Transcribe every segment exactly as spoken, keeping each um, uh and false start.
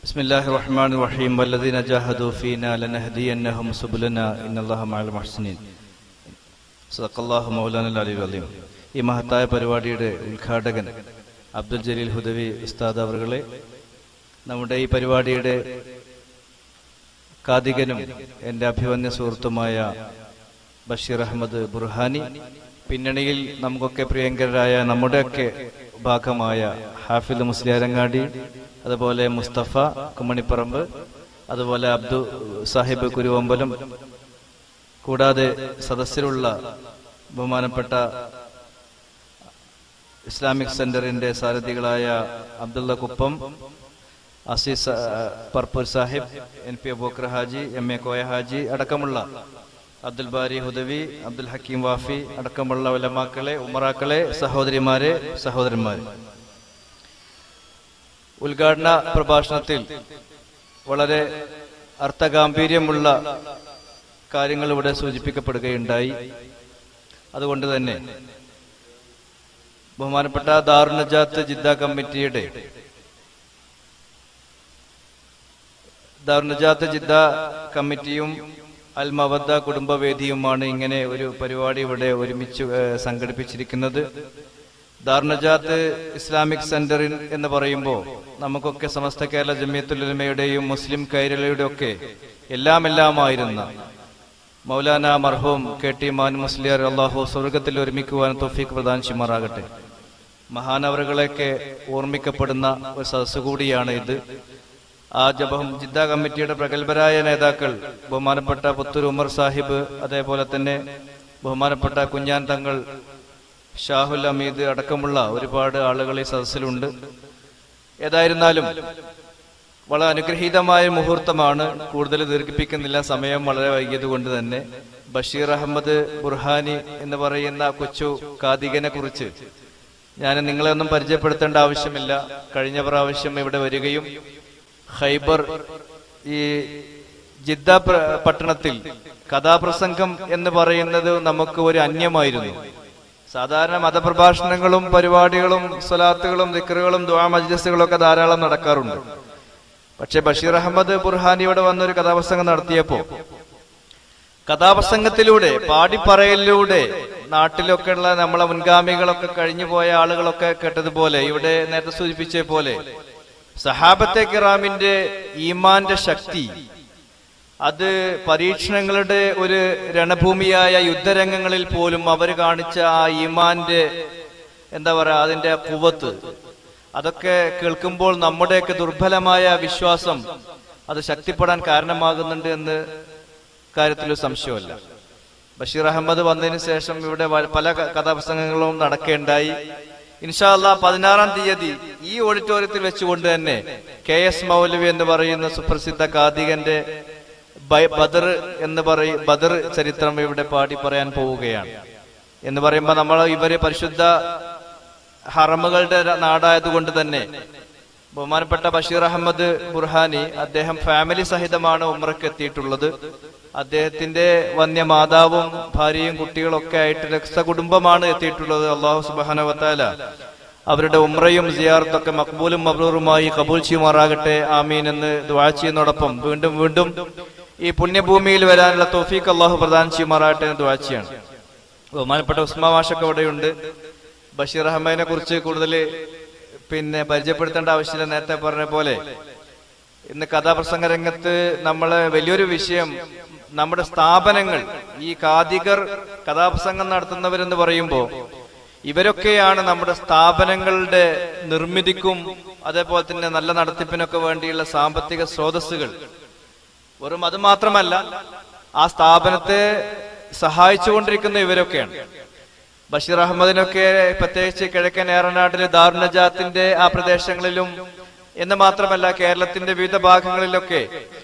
ബിസ്മില്ലാഹിർ റഹ്മാനിർ റഹീം വല്ലദീന ജാഹദൂ ഫീനാ ലനഹ്ദിയന്നഹും സുബുലനാ ഇന്നല്ലാഹ മഅൽ മുഹ്സിനീൻ. സദഖല്ലാഹു മൗലാനൽ അലിയുൽ അലീം. ഈ മഹത്തായ പരിപാടിയുടെ ഉദ്ഘാടകൻ അബ്ദുൽ ജലീൽ ഹുദവി ഉസ്താദ് അവറുകളെ, നമ്മുടെ ഈ പരിപാടിയുടെ കാതികനും എൻ്റെ അഭിവന്യ സുഹൃത്തുമായ ബഷീർ അഹമ്മദ് ബുർഹാനി, പിന്നണിയിൽ നമുക്കൊക്കെ പ്രിയങ്കരായ നമ്മുടെയൊക്കെ ഭാഗമായ ഹാഫിദ് മുസ്ലിയാരങ്ങാടി, അതുപോലെ മുസ്തഫ കുമ്മണിപ്പറമ്പ്, അതുപോലെ അബ്ദു സാഹിബ് കുരുവമ്പലം, കൂടാതെ സദസ്സിലുള്ള ബഹുമാനപ്പെട്ട ഇസ്ലാമിക് സെന്ററിന്റെ സാരഥികളായ Abdulla Kuppam, Aziz Parppur Sahib, N P Abookkar Haji, M A Koya Haji അടക്കമുള്ള അബ്ദുൽ ബാരി ഹുദവി, അബ്ദുൽ ഹക്കീം വാഫി അടക്കമുള്ള ഉലമാക്കളെ, ഉമറാക്കളെ, സഹോദരിമാരെ, സഹോദരന്മാരെ, ഉദ്ഘാടന പ്രഭാഷണത്തിൽ വളരെ അർത്ഥഗാംഭീര്യമുള്ള കാര്യങ്ങൾ ഇവിടെ സൂചിപ്പിക്കപ്പെടുകയുണ്ടായി. അതുകൊണ്ട് തന്നെ ബഹുമാനപ്പെട്ട ദാറുൻ നജാത്ത് ജിദ്ദ കമ്മിറ്റിയുടെ ദാറുൻ നജാത്ത് ജിദ്ദ കമ്മിറ്റിയും അൽ മവദ്ദ കുടുംബവേദിയുമാണ് ഇങ്ങനെ ഒരു പരിപാടി ഇവിടെ ഒരുമിച്ച് സംഘടിപ്പിച്ചിരിക്കുന്നത്. ദാറുൻ നജാത്ത് ഇസ്ലാമിക് സെന്റർ എന്ന് പറയുമ്പോൾ നമുക്കൊക്കെ സമസ്ത കേരള ജമിയത്തുൽ ഉലമയുടെയും മുസ്ലിം കൈരളിയുടെ ഒക്കെ എല്ലാം എല്ലാമായിരുന്ന മൗലാന മർഹൂം കെ ടി മാൻ മുസ്ലിയാർ അള്ളാഹു സ്വർഗത്തിൽ ഒരുമിക്കുവാൻ തൗഫീഖ് പ്രദാനം ചെയ്യുമാറാകട്ടെ. മഹാനവറുകളെയൊക്കെ ഓർമ്മിക്കപ്പെടുന്ന ഒരു സദസ്സ് കൂടിയാണ് ഇത്. ആ ജബഹം ജിദ്ദ കമ്മിറ്റിയുടെ പ്രഗത്ഭരായ നേതാക്കൾ ബഹുമാനപ്പെട്ട പുത്തൂർ ഉമർ സാഹിബ്, അതേപോലെ തന്നെ ബഹുമാനപ്പെട്ട കുഞ്ഞാൻ തങ്ങൾ, ഷാഹുൽ അമീദ് അടക്കമുള്ള ഒരുപാട് ആളുകൾ ഈ സദസ്സിലുണ്ട്. ഏതായിരുന്നാലും വളരെ അനുഗ്രഹീതമായ മുഹൂർത്തമാണ്. കൂടുതൽ ദീർഘിപ്പിക്കുന്നില്ല, സമയം വളരെ വൈകിയത് കൊണ്ട് തന്നെ. ബഷീർ അഹമ്മദ് ബുർഹാനി എന്ന് പറയുന്ന കൊച്ചു കാതികനെ കുറിച്ച് ഞാൻ നിങ്ങളെ ഒന്നും പരിചയപ്പെടുത്തേണ്ട ആവശ്യമില്ല. കഴിഞ്ഞ പ്രാവശ്യം ഇവിടെ വരികയും ഖൈബർ ഈ ജിദ്ദ പട്ടണത്തിൽ കഥാപ്രസംഗം എന്ന് പറയുന്നത് നമുക്ക് ഒരു അന്യമായിരുന്നു. സാധാരണ മതപ്രഭാഷണങ്ങളും പരിപാടികളും സ്വലാത്തുകളും ദിക്റുകളും ദുആ മജ്ലിസുകളും ഒക്കെ ധാരാളം നടക്കാറുണ്ട്. പക്ഷെ ബഷീർ അഹമ്മദ് ബുർഹാനി ഇവിടെ വന്നൊരു കഥാപ്രസംഗം നടത്തിയപ്പോ കഥാപ്രസംഗത്തിലൂടെ, പാടിപ്പറയലിലൂടെ നാട്ടിലൊക്കെ ഉള്ള നമ്മളെ മുൻഗാമികളൊക്കെ കഴിഞ്ഞു പോയ ആളുകളൊക്കെ കേട്ടതുപോലെ, ഇവിടെ നേരത്തെ സൂചിപ്പിച്ച പോലെ സഹാബത്തെ കിറാമിന്റെ ഈമാന്റെ ശക്തി, അത് പരീക്ഷണങ്ങളുടെ ഒരു രണഭൂമിയായ യുദ്ധരംഗങ്ങളിൽ പോലും അവർ കാണിച്ച ആ ഈമാന്റെ എന്താ പറയാ അതിന്റെ ഖുവത്ത്, അതൊക്കെ കേൾക്കുമ്പോൾ നമ്മുടെയൊക്കെ ദുർബലമായ വിശ്വാസം അത് ശക്തിപ്പെടാൻ കാരണമാകുന്നുണ്ട് എന്ന് കാര്യത്തിൽ സംശയമല്ല. ബഷീർ അഹമ്മദ് വന്നതിന് ശേഷം ഇവിടെ പല കഥാപ്രസംഗങ്ങളും നടക്കേണ്ടായി. ഇൻഷാ അല്ലാഹ് പതിനാറാം തീയതി ഈ ഓഡിറ്റോറിയത്തിൽ വെച്ചുകൊണ്ട് തന്നെ കെ എസ് മൗലവി എന്ന് പറയുന്ന സുപ്രസിദ്ധ കാതികന്റെ ബദർ എന്ന് പറയും ബദർ ചരിത്രം ഇവിടെ പാടി പറയാൻ പോവുകയാണ്. എന്ന് പറയുമ്പോൾ നമ്മൾ ഇവര് പരിശുദ്ധ ഹറമുകളുടെ നാടായതുകൊണ്ട് തന്നെ ബഹുമാനപ്പെട്ട ബഷീർ അഹമ്മദ് ബുർഹാനി അദ്ദേഹം ഫാമിലി സഹിതമാണ് ഉംറയ്ക്ക് എത്തിയിട്ടുള്ളത്. അദ്ദേഹത്തിന്റെ വന്യ മാതാവും ഭാര്യയും കുട്ടികളൊക്കെ ആയിട്ട് രക്തകുടുംബമാണ് എത്തിയിട്ടുള്ളത്. അള്ളാഹു സുബ്ഹാനഹു വ തആല അവരുടെ ഉംറയും സിയാറത്തൊക്കെ മഖ്ബൂലും മബ്രൂറുമായി കബൂൽ ചെയ്യുമാറാകട്ടെ, ആമീൻ എന്ന് ദുആ ചെയ്യുന്നതോടൊപ്പം വീണ്ടും വീണ്ടും ഈ പുണ്യഭൂമിയിൽ വരാനുള്ള തൗഫീഖ് അള്ളാഹു പ്രദാനം ചെയ്യുമാറാകട്ടെ എന്ന് ദുആ ചെയ്യാണ്. ബഹുമാനപ്പെട്ട ഉസ്മാ മാഷൊക്കെ ഇവിടെയുണ്ട്. ബഷീർ അഹമ്മദിനെ കുറിച്ച് കൂടുതൽ പിന്നെ പരിചയപ്പെടുത്തേണ്ട ആവശ്യമില്ല. നേരത്തെ പറഞ്ഞ പോലെ ഇന്ന് കഥാപ്രസംഗ രംഗത്ത് നമ്മളെ വലിയൊരു വിഷയം നമ്മുടെ സ്ഥാപനങ്ങൾ, ഈ കാതികർ കഥാപ്രസംഗം നടത്തുന്നവരെന്ന് പറയുമ്പോൾ ഇവരൊക്കെയാണ് നമ്മുടെ സ്ഥാപനങ്ങളുടെ നിർമ്മിതിക്കും അതേപോലെ തന്നെ നല്ല നടത്തിപ്പിനൊക്കെ വേണ്ടിയുള്ള സാമ്പത്തിക സ്രോതസ്സുകൾ. വെറും അത് മാത്രമല്ല, ആ സ്ഥാപനത്തെ സഹായിച്ചുകൊണ്ടിരിക്കുന്ന ഇവരൊക്കെയാണ്. ബഷീർ അഹമ്മദിനൊക്കെ പ്രത്യേകിച്ച് കിഴക്കൻ ഏറനാട്ടിലെ ദാറുൻ നജാത്തിന്റെ ആ പ്രദേശങ്ങളിലും എന്ന് മാത്രമല്ല കേരളത്തിന്റെ വിവിധ ഭാഗങ്ങളിലൊക്കെ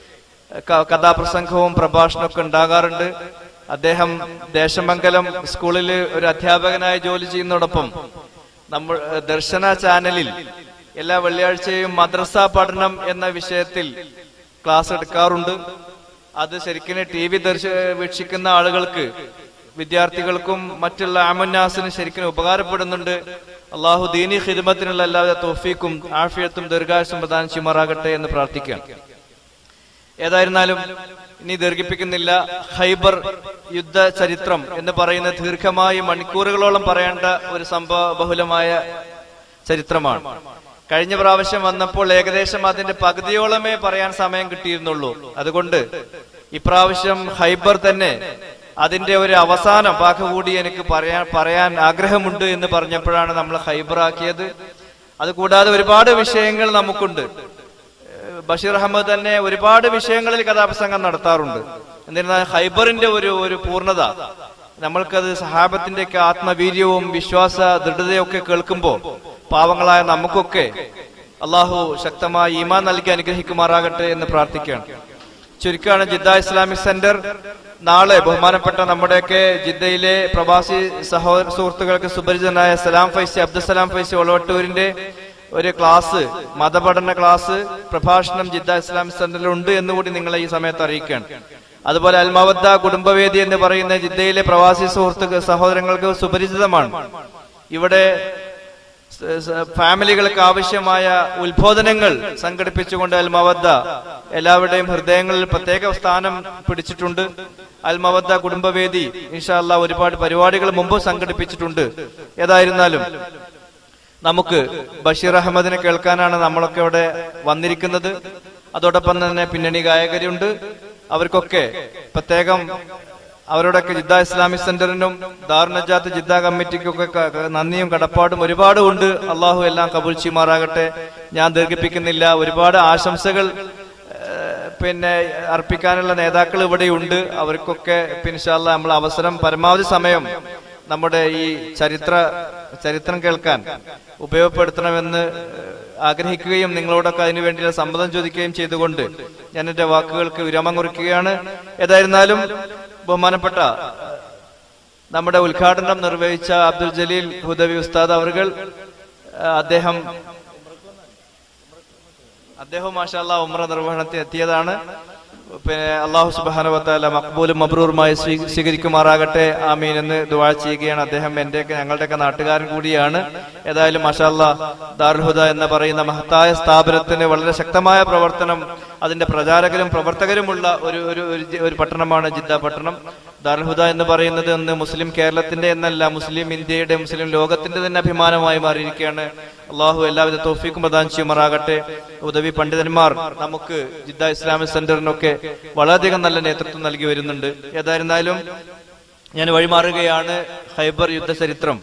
കഥാപ്രസംഗവും പ്രഭാഷണമൊക്കെ ഉണ്ടാകാറുണ്ട്. അദ്ദേഹം ദേശമംഗലം സ്കൂളിൽ ഒരു അധ്യാപകനായി ജോലി ചെയ്യുന്നതോടൊപ്പം നമ്മൾ ദർശന ചാനലിൽ എല്ലാ വെള്ളിയാഴ്ചയും മദ്രസ പഠനം എന്ന വിഷയത്തിൽ ക്ലാസ് എടുക്കാറുണ്ട്. അത് ശരിക്കും ടി വി ദർശ വീക്ഷിക്കുന്ന ആളുകൾക്ക്, വിദ്യാർത്ഥികൾക്കും മറ്റുള്ള ആമുന്നാസിന് ശരിക്കും ഉപകാരപ്പെടുന്നുണ്ട്. അള്ളാഹു ദീനി ഖിദ്മത്തിനുള്ള എല്ലാവിധ തൗഫീഖും ആഫിയത്തും ദീർഘായുസ്സും പ്രദാനം ചെയ്യുമാറാകട്ടെ എന്ന് പ്രാർത്ഥിക്കാം. ഏതായിരുന്നാലും ഇനി ദീർഘിപ്പിക്കുന്നില്ല. ഖൈബർ യുദ്ധ ചരിത്രം എന്ന് പറയുന്ന ദീർഘമായി മണിക്കൂറുകളോളം പറയേണ്ട ഒരു സംഭവ ബഹുലമായ ചരിത്രമാണ്. കഴിഞ്ഞ പ്രാവശ്യം വന്നപ്പോൾ ഏകദേശം അതിന്റെ പകുതിയോളമേ പറയാൻ സമയം കിട്ടിയിരുന്നുള്ളൂ. അതുകൊണ്ട് ഇപ്രാവശ്യം ഖൈബർ തന്നെ അതിന്റെ ഒരു അവസാന ഭാഗം കൂടി എനിക്ക് പറയാൻ പറയാൻ ആഗ്രഹമുണ്ട് എന്ന് പറഞ്ഞപ്പോഴാണ് നമ്മൾ ഖൈബർ ആക്കിയത്. അതുകൂടാതെ ഒരുപാട് വിഷയങ്ങൾ നമുക്കുണ്ട്. ബഷീർ അഹമ്മദ് തന്നെ ഒരുപാട് വിഷയങ്ങളിൽ കഥാപ്രസംഗം നടത്താറുണ്ട്. എന്നിരുന്നാൽ ഖൈബറിന്റെ ഒരു ഒരു പൂർണ്ണത നമ്മൾക്കത് സഹാബത്തിന്റെ ഒക്കെ ആത്മവീര്യവും വിശ്വാസ ദൃഢതയൊക്കെ കേൾക്കുമ്പോൾ പാവങ്ങളായ നമുക്കൊക്കെ അള്ളാഹു ശക്തമായ ഈമാൻ നൽകി അനുഗ്രഹിക്കുമാറാകട്ടെ എന്ന് പ്രാർത്ഥിക്കുകയാണ്. ചുരുക്കമാണ്, ജിദ്ദ ഇസ്ലാമിക് സെന്റർ നാളെ ബഹുമാനപ്പെട്ട നമ്മുടെയൊക്കെ ജിദ്ദയിലെ പ്രവാസി സഹോദര സുഹൃത്തുക്കൾക്ക് സുപരിചിതനായ സലാം ഫൈസി അബ്ദുസലാം ഫൈസി ഒളവട്ടൂരിന്റെ ഒരു ക്ലാസ്, മതപഠന ക്ലാസ് പ്രഭാഷണം ജിദ്ദ ഇസ്ലാമിക് സെന്ററിൽ ഉണ്ട് എന്നുകൂടി നിങ്ങളെ ഈ സമയത്ത് അറിയിക്കുകയാണ്. അതുപോലെ അൽമവദ്ദ കുടുംബവേദി എന്ന് പറയുന്ന ജിദ്ദയിലെ പ്രവാസി സുഹൃത്തുക്കൾ സഹോദരങ്ങൾക്ക് സുപരിചിതമാണ്. ഇവിടെ ഫാമിലികൾക്ക് ആവശ്യമായ ഉത്ബോധനങ്ങൾ സംഘടിപ്പിച്ചുകൊണ്ട് അൽമവദ്ദ എല്ലാവരുടെയും ഹൃദയങ്ങളിൽ പ്രത്യേക സ്ഥാനം പിടിച്ചിട്ടുണ്ട്. അൽമവദ്ദ കുടുംബവേദി ഇൻഷാ അല്ലാഹ് ഒരുപാട് പരിപാടികൾ മുമ്പ് സംഘടിപ്പിച്ചിട്ടുണ്ട്. ഏതായിരുന്നാലും നമുക്ക് ബഷീർ അഹമ്മദിനെ കേൾക്കാനാണ് നമ്മളൊക്കെ ഇവിടെ വന്നിരിക്കുന്നത്. അതോടൊപ്പം തന്നെ പിന്നണി ഗായകരുണ്ട്. അവർക്കൊക്കെ പ്രത്യേകം അവരോടൊക്കെ ജിദ്ദ ഇസ്ലാമിക് സെന്ററിനും ദാറുന്നജാത്ത് ജിദ്ദ കമ്മിറ്റിക്കൊക്കെ നന്ദിയും കടപ്പാടും ഒരുപാട് ഉണ്ട്. അള്ളാഹു എല്ലാം കബൂൽ ചെയ്യുമാറാകട്ടെ. ഞാൻ ദീർഘിപ്പിക്കുന്നില്ല. ഒരുപാട് ആശംസകൾ പിന്നെ അർപ്പിക്കാനുള്ള നേതാക്കൾ ഇവിടെയുണ്ട്. അവർക്കൊക്കെ ഇൻഷാ അല്ലാഹ് നമ്മൾ അവസരം പരമാവധി സമയം നമ്മുടെ ഈ ചരിത്ര ചരിത്രം കേൾക്കാൻ ഉപയോഗപ്പെടുത്തണമെന്ന് ആഗ്രഹിക്കുകയും നിങ്ങളോടൊക്കെ അതിനു വേണ്ടിയുള്ള സമ്മതം ചോദിക്കുകയും ചെയ്തുകൊണ്ട് ഞാൻ എന്റെ വാക്കുകൾക്ക് വിരാമം കുറിക്കുകയാണ്. ഏതായിരുന്നാലും ബഹുമാനപ്പെട്ട നമ്മുടെ ഉദ്ഘാടനം നിർവഹിച്ച അബ്ദുൽ ജലീൽ ഹുദവി ഉസ്താദ് അവർകൾ അദ്ദേഹം അദ്ദേഹം മാഷാ അല്ലാഹ് ഉംറ നിർവഹണത്തിന് എത്തിയതാണ്. പിന്നെ അള്ളാഹു സുബ്ഹാനഹു വ തആല മഖ്ബൂലും മബ്രൂറുമായി സ്വീകരിക്കുമാറാകട്ടെ, ആമീൻ എന്ന് ദുആ ചെയ്യുകയാണ്. അദ്ദേഹം എന്റെയൊക്കെ ഞങ്ങളുടെയൊക്കെ നാട്ടുകാരൻ കൂടിയാണ്. ഏതായാലും മാഷാ അല്ലാഹ് ദാറുൽ ഹുദ എന്ന് പറയുന്ന മഹത്തായ സ്ഥാപനത്തിന് വളരെ ശക്തമായ പ്രവർത്തനം, അതിന്റെ പ്രചാരകരും പ്രവർത്തകരുമുള്ള ഒരു ഒരു പട്ടണമാണ് ജിദ്ദ പട്ടണം. ദാറുൽ ഹുദ എന്ന് പറയുന്നത് ഇന്ന് മുസ്ലിം കേരളത്തിന്റെ എന്നല്ല, മുസ്ലിം ഇന്ത്യയുടെ, മുസ്ലിം ലോകത്തിന്റെ തന്നെ അഭിമാനമായി മാറിയിരിക്കുകയാണ്. അള്ളാഹു എല്ലാവിധ തൗഫീഖും പ്രദാനം ചെയ്യുമാറാകട്ടെ. ഉദവി പണ്ഡിതന്മാർ നമുക്ക് ജിദ്ദ ഇസ്ലാമിക് സെന്ററിനൊക്കെ വളരെയധികം നല്ല നേതൃത്വം നൽകി വരുന്നുണ്ട്. ഏതായിരുന്നാലും ഞാൻ വഴിമാറുകയാണ്. ഖൈബർ യുദ്ധ ചരിത്രം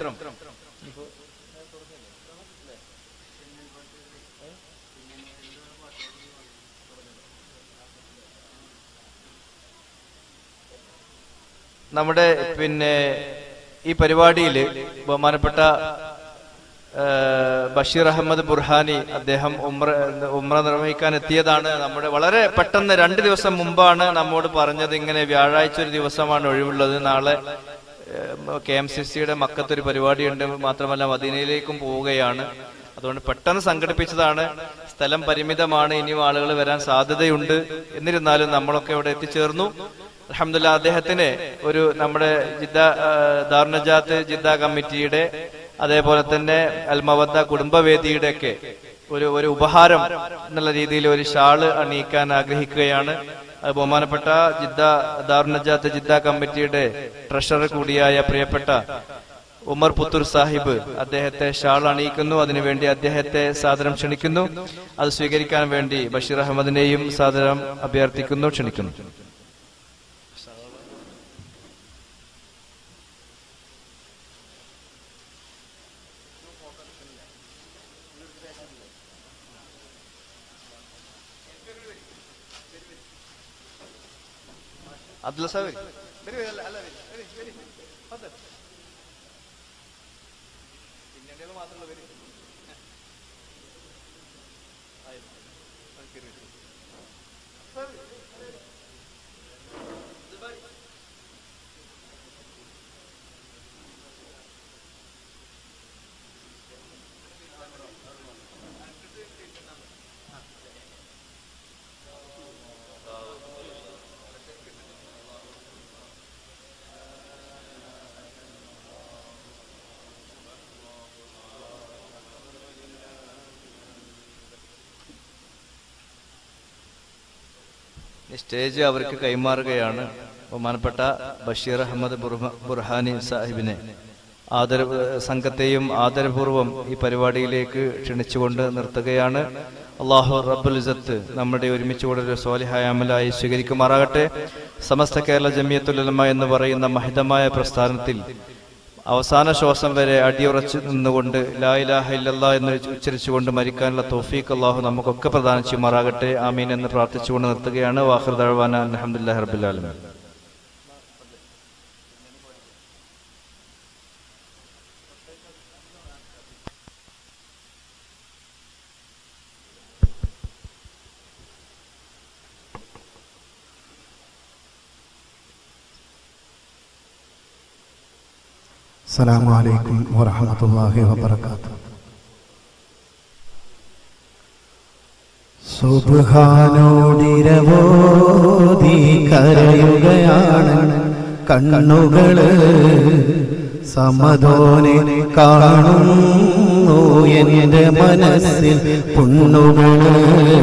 നമ്മുടെ പിന്നെ ഈ പരിപാടിയിൽ ബഹുമാനപ്പെട്ട ബഷീർ അഹമ്മദ് ബുർഹാനി അദ്ദേഹം ഉംറ ഉംറ നിർവഹിക്കാൻ എത്തിയതാണ്. നമ്മുടെ വളരെ പെട്ടെന്ന് രണ്ട് ദിവസം മുമ്പാണ് നമ്മോട് പറഞ്ഞത് ഇങ്ങനെ വ്യാഴാഴ്ച ഒരു ദിവസമാണ് ഒഴിവുള്ളത്, നാളെ കെ എം സി സിയുടെ മക്കത്തൊരു പരിപാടിയുണ്ട്, മാത്രമല്ല മദീനയിലേക്കും പോവുകയാണ്. അതുകൊണ്ട് പെട്ടെന്ന് സംഘടിപ്പിച്ചതാണ്. സ്ഥലം പരിമിതമാണ്, ഇനിയും ആളുകൾ വരാൻ സാധ്യതയുണ്ട്. എന്നിരുന്നാലും നമ്മളൊക്കെ ഇവിടെ എത്തിച്ചേർന്നു. അൽഹംദുലില്ലാഹ് അദ്ദേഹത്തിന് ഒരു നമ്മുടെ ജിദ്ദ ദാറുന്നജാത്ത് ജിദ്ദ കമ്മിറ്റിയുടെ അതേപോലെ തന്നെ അൽമവദ്ദ കുടുംബവേദിയുടെ ഒക്കെ ഒരു ഒരു ഉപഹാരം എന്നുള്ള രീതിയിൽ ഒരു ഷാള് അണിയിക്കാൻ ആഗ്രഹിക്കുകയാണ്. അത് ബഹുമാനപ്പെട്ട ജിദ്ദ ദാറുന്നജാത്ത് ജിദ്ദ കമ്മിറ്റിയുടെ ട്രഷറർ കൂടിയായ പ്രിയപ്പെട്ട ഉമർ പുത്തൂർ സാഹിബ് അദ്ദേഹത്തെ ഷാൾ അണിയിക്കുന്നു. അതിനുവേണ്ടി അദ്ദേഹത്തെ സാദരം ക്ഷണിക്കുന്നു. അത് സ്വീകരിക്കാൻ വേണ്ടി ബഷീർ അഹമ്മദിനെയും സാദരം അഭ്യർത്ഥിക്കുന്നു, ക്ഷണിക്കുന്നു. അബ്ദുൽ സാഹിബ് മാത്രമല്ല വരും. സ്റ്റേജ് അവർക്ക് കൈമാറുകയാണ്. ബഹുമാനപ്പെട്ട ബഷീർ അഹമ്മദ് ബുർഹാനി സാഹിബിനെ ആദരവ് സംഘത്തെയും ആദരപൂർവ്വം ഈ പരിപാടിയിലേക്ക് ക്ഷണിച്ചുകൊണ്ട് നിർത്തുകയാണ്. അള്ളാഹു റബ്ബുൽ ഇസ്സത്ത് നമ്മുടെ ഒരുമിച്ച് കൂടെ ഒരു സ്വാലിഹായ അമലായി സ്വീകരിക്കുമാറാകട്ടെ. സമസ്ത കേരള ജമിയത്തുൽ ഉലമ എന്ന് പറയുന്ന മഹിതമായ പ്രസ്ഥാനത്തിൽ അവസാന ശ്വാസം വരെ അടിയുറച്ച് നിന്നുകൊണ്ട് ലാ ഇലാഹ ഇല്ലല്ലാഹ് എന്ന് ഉച്ചരിച്ചുകൊണ്ട് മരിക്കാനുള്ള തൗഫീഖ് അള്ളാഹു നമുക്കൊക്കെ പ്രദാനം ചെയ്യുമാറാകട്ടെ. ആമീൻ എന്ന് പ്രാർത്ഥിച്ചുകൊണ്ട് നിർത്തുകയാണ്. വാഖിർ ദഅ്വാനാ അൽഹംദുലില്ലാഹി റബ്ബിൽ ആലമീൻ. അസ്സലാമു അലൈക്കും വറഹ്മത്തുള്ളാഹി വബറകാതുഹു. സുബ്ഹാനോടിരവോതി കരയുകയാണ് കണ്ണുകള്, സമദോനെ കാണുന്നു എന്റെ മനസ്സിൽ പുണ്ണുകള്.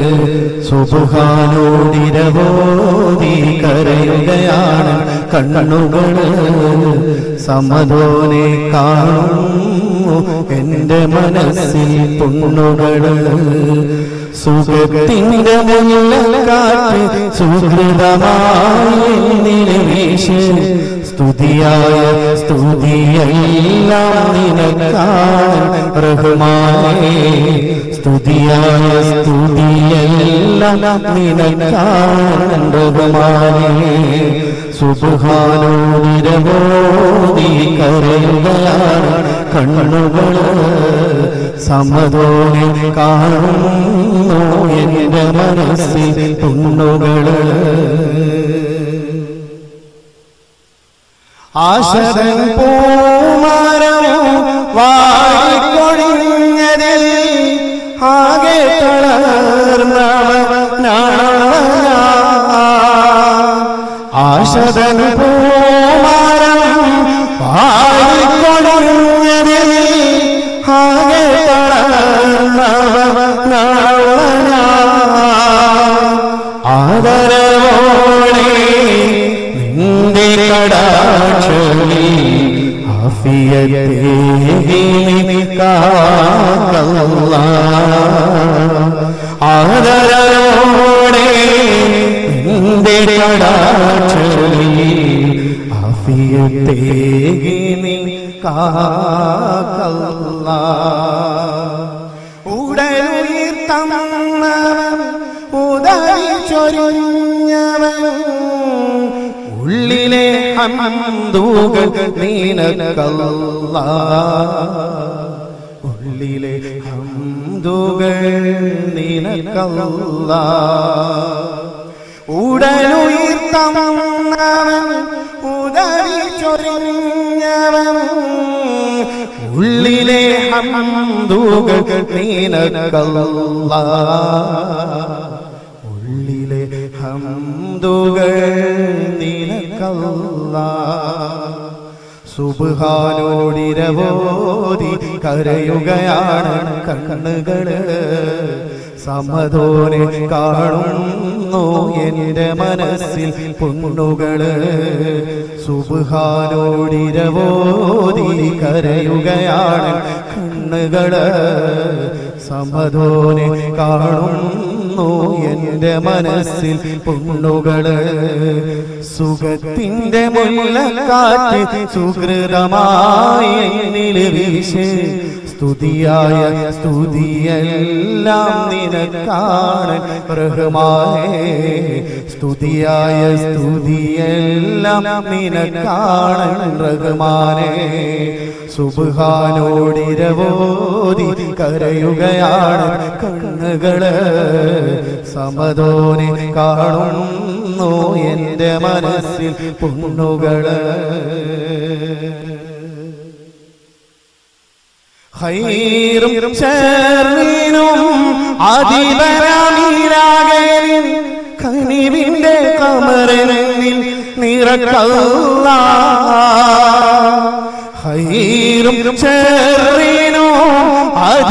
സുബ്ഹാനോടിരവോതി കരയുകയാണ് കണ്ണുകള്, സമദോനെ കാണുന്നു എന്റെ മനസ്സിൽ പുണ്ണുകള്. സുഖത്തിന്റെ മുല്ലക്കാറ്റ് സുഹൃതമായി നിലവീശ്, സ്തുതിയായ സ്തുതിയെല്ലാം നിനക്കാണ് റഹ്മാനേ. സ്തുതിയായ സ്തുതിയെല്ലാം നിനക്കാണ് റഹ്മാനേ. സുബ്ഹാനോടിരവോതി കരയുകയാണ് കണ്ണുകള്, സമദോനെ കാണുന്നു എന്റെ മനസ്സിൽ പുണ്ണുകള്. ആശരൻ പൂമരവും വാടിക്കൊഴിഞ്ഞതിൽ ആകെ തളർന്നവനാണ്. ആശരൻ പൂമരം വാടിക്കൊഴിഞ്ഞതിൽ ആകെ തളർന്നവനാണ്. ആദരവോടെ നിന്റെ കടാക്ഷമി ആഫിയത്തെ കാക്കല്ലാഹ്. ആദരവോടെ നിന്റെ കടാക്ഷമി ആഫിയത്തെ കാക്കല്ലാഹ്. ഉടലുയർത്തന്നവൻ ഉദവി ചൊരിഞ്ഞവൻ, ഉള്ളിലെ ഹംദുകൾ നിനക്കല്ലാഹ്. ഉള്ളിലെ ഹംദുകൾ നിനക്കല്ലാഹ്. ഉടലുയർത്തന്നവൻ ഉദവി ചൊരിഞ്ഞവൻ, ഉള്ളിലെ ഹംദുകൾ നിനക്കല്ലാഹ്. ഉള്ളിലെ ഹംദുകൾ നിനക്കല്ലാഹ്. സുബ്ഹാനോടിരവോതി കരയുകയാണ് കണ്ണുകള്, സമദോനെ കാണുന്നു എന്റെ മനസ്സിൽ പുണ്ണുകള്. സുബ്ഹാനോടിരവോതി കരയുകയാണ് കണ്ണുകള്, സമദോനെ കാണുന്നു എന്റെ മനസ്സിൽ പുണ്ണുകള്. സുഖത്തിന്റെ മുല്ലക്കാറ്റ് സുഹൃതമായി നിലവീശ്, സ്തുതിയായ സ്തുതിയെല്ലാം നിനക്കാണ് റഹ്മാനേ. സ്തുതിയായ സ്തുതിയെല്ലാം നിനക്കാണ് റഹ്മാനേ. സുബ്ഹാനോടിരവോതി കരയുകയാണ് കണ്ണുകള്, സമദോനെ കാണുന്നു എന്റെ മനസ്സിൽ പുണ്ണുകള്. ഖൈറും ശർറിനും അതിപരമീരാകലിൻ കനിവിന്റെ കമറിനിൽ നിറക്കല്ലാഹ്. ഖൈറും ശർറിനും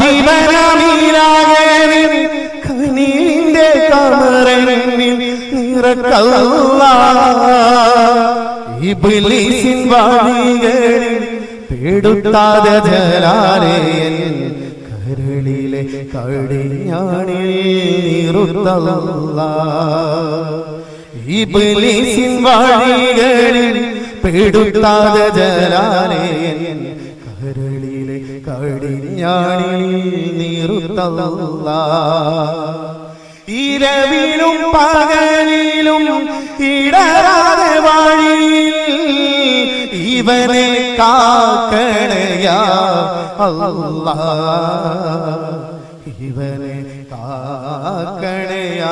അതിപരമീരാകലിൻ കനിവിന്റെ കമറിനിൽ ഇബ്ലീസിൻ വഴികളിൽ പെടുത്താതെ ജലാലയൻ കരളിലെ കടിഞ്ഞാണിൽ ഇബ്ലീസിൻ വഴികളിൽ പെടുത്താതെ ജലാലയൻ കരളിലെ കടിഞ്ഞാണിൽ നിർത്തല്ലാഹ് ഇരവിലും പകലിലും ഇടരാതെ വഴിയിൽ ഇവനെ കാക്കണയാ അല്ലാഹ് ഇവനെ കാക്കണയാ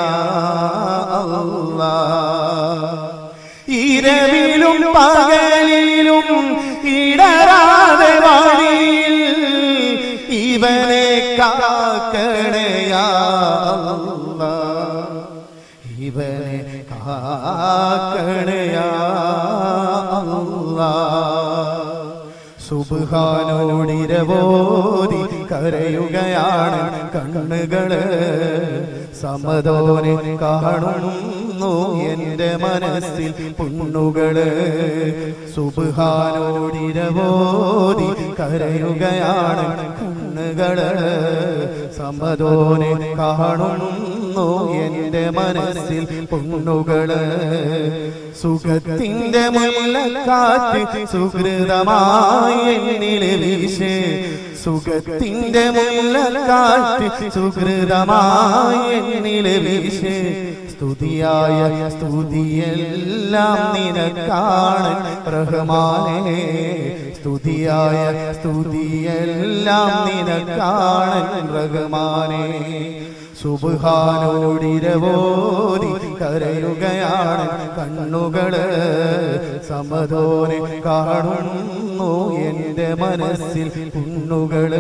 അല്ലാഹ് ഇരവിലും പകലിലും ഇടരാതെ വഴിയിൽ ഇവനെ കാക്കണയാ അല്ലാഹ് ഇവനെ കാക്കണയാ അല്ലാഹ് സുബ്ഹാനോടിരവോതി കരയുകയാണ് കണ്ണുകള് സമദോനെ കാണുന്നു എന്റെ മനസ്സിൽ പുണ്ണുകള് സുബ്ഹാനോടിരവോതി കരയുകയാണ് കണ്ണുകള് സമദോനെ കാണുന്നു എന്റെ മനസ്സിൽ പുണ്ണുകള് സുഖത്തിന്റെ മുല്ലക്കാറ്റ് സുഹൃതമായി എന്നിലെ വീശേ സുഖത്തിന്റെ മുല്ലക്കാറ്റ് സുഹൃതമായി എന്നിലെ വീശേ സ്തുതിയായ സ്തുതിയെല്ലാം നിനക്കാണ് റഹ്മാനേ സ്തുതിയായ സ്തുതിയെല്ലാം നിനക്കാണ് റഹ്മാനേ സുബ്ഹാനോടിരവോതി കരയുകയാണ് കണ്ണുകള് സമദോനെ കാണുന്നു എന്റെ മനസ്സിൽ പുണ്ണുകള്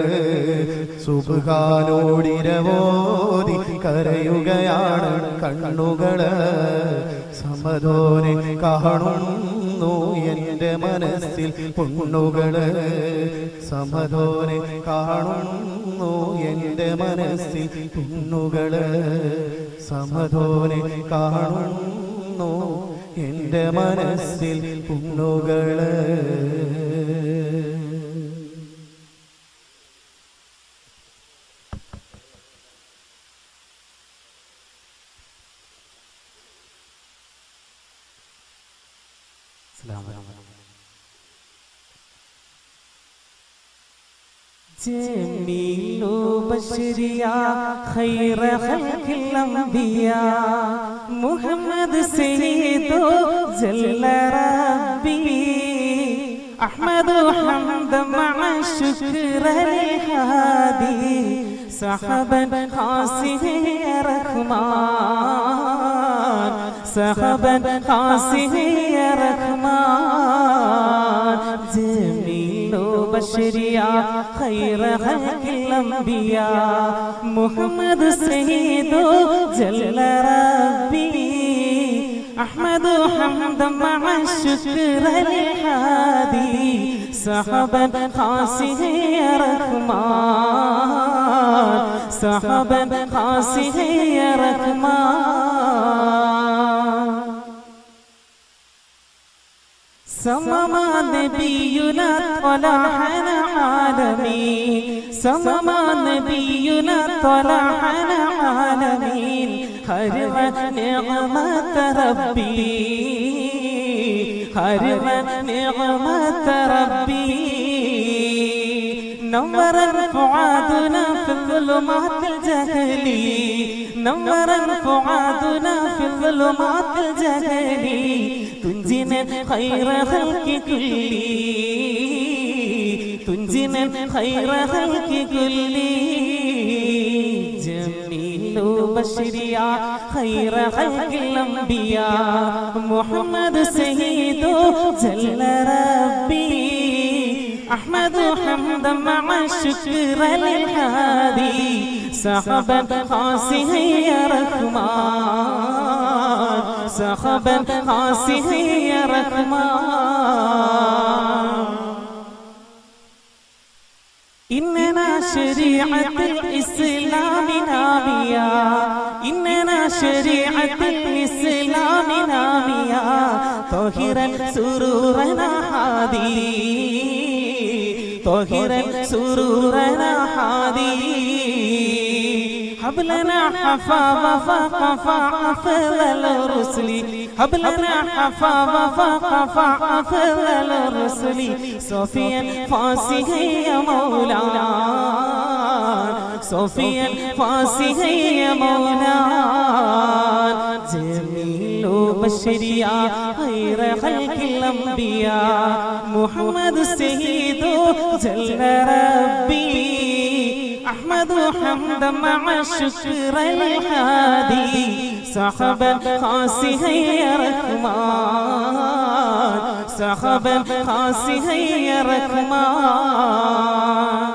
സുബ്ഹാനോടിരവോതി കരയുകയാണ് കണ്ണുകള് സമദോനെ കാണുന്നു എന്റെ മനസ്സിൽ പുണ്ണുകള് സമദോനെ കാണുന്നു എന്റെ മനസ്സിൽ പുണ്ണുകള് സമദോനെ കാണുന്നു എന്റെ മനസ്സിൽ പുണ്ണുകള് جميل بشريا خير خلق الأنبياء محمد سيد جل ربي أحمد حمد مع الشكر للهادي صحبا خاصه يا رحمن صحبا خاصه يا رحمن جميل بشريا خير خلق الأنبياء محمد سيد جل ربي أحمد حمدا مع الشكر للهادي صحبا خاصه يا رحمن صحبا خاصه يا رحمن سمما نبينا طلعنا عالمين سمما نبينا طلعنا عالمين هرب نعمة ربي هرب نعمة ربي نور فؤادنا في الظلمات الجهل نور فؤادنا في الظلمات الجهل تنجينا خير خلق كل تنجينا خير خلق كل جميل بشريا خير خلق الأنبياء محمد سيد جل ربي أحمد حمدا مع الشكر للهادي صحبا خاصه يا رحمن صحبا خاصه يا رحمن إننا شريعة الإسلام نابيا إننا شريعة الإسلام طاهرا سرورنا هادي طاهرا سرورنا هادي هب لنا حفاظ فوق فأفضل الرسل هب لنا حفاظ فوق فأفضل الرسل صوفيا فاسقا يا مولانا صوفيا فاسقا يا مولانا جميل بشريا خير خلق الأنبياء محمد السيد جل ربي أحمد حمدا مع الشكر الهادي صاحبا خاصها يا رحمن صاحبا خاصها يا رحمن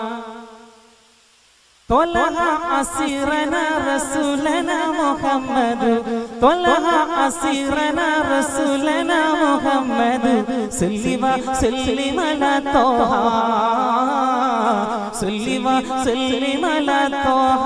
طلها أسيرنا رسولنا محمد طلها أسيرنا رسولنا محمد سلم سلم على طه سلم سلم على طه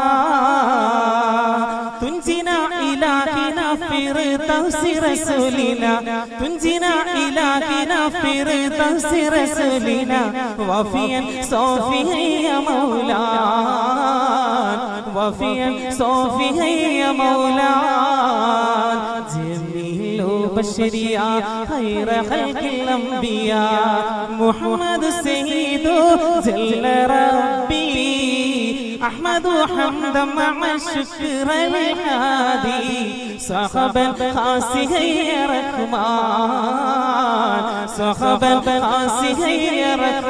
تنجينا إلهنا فردوس رسولنا تنجينا إلهنا فردوس رسولنا وفيا صوفيا يا مولانا وفيا صوفيا يا مولانا جميل بشريا خير خلق الأنبياء محمد السيد جل ربي أحمد حمدا مع الشكر الهادي صاحبا خاصها يا رحمن صاحبا خاصها يا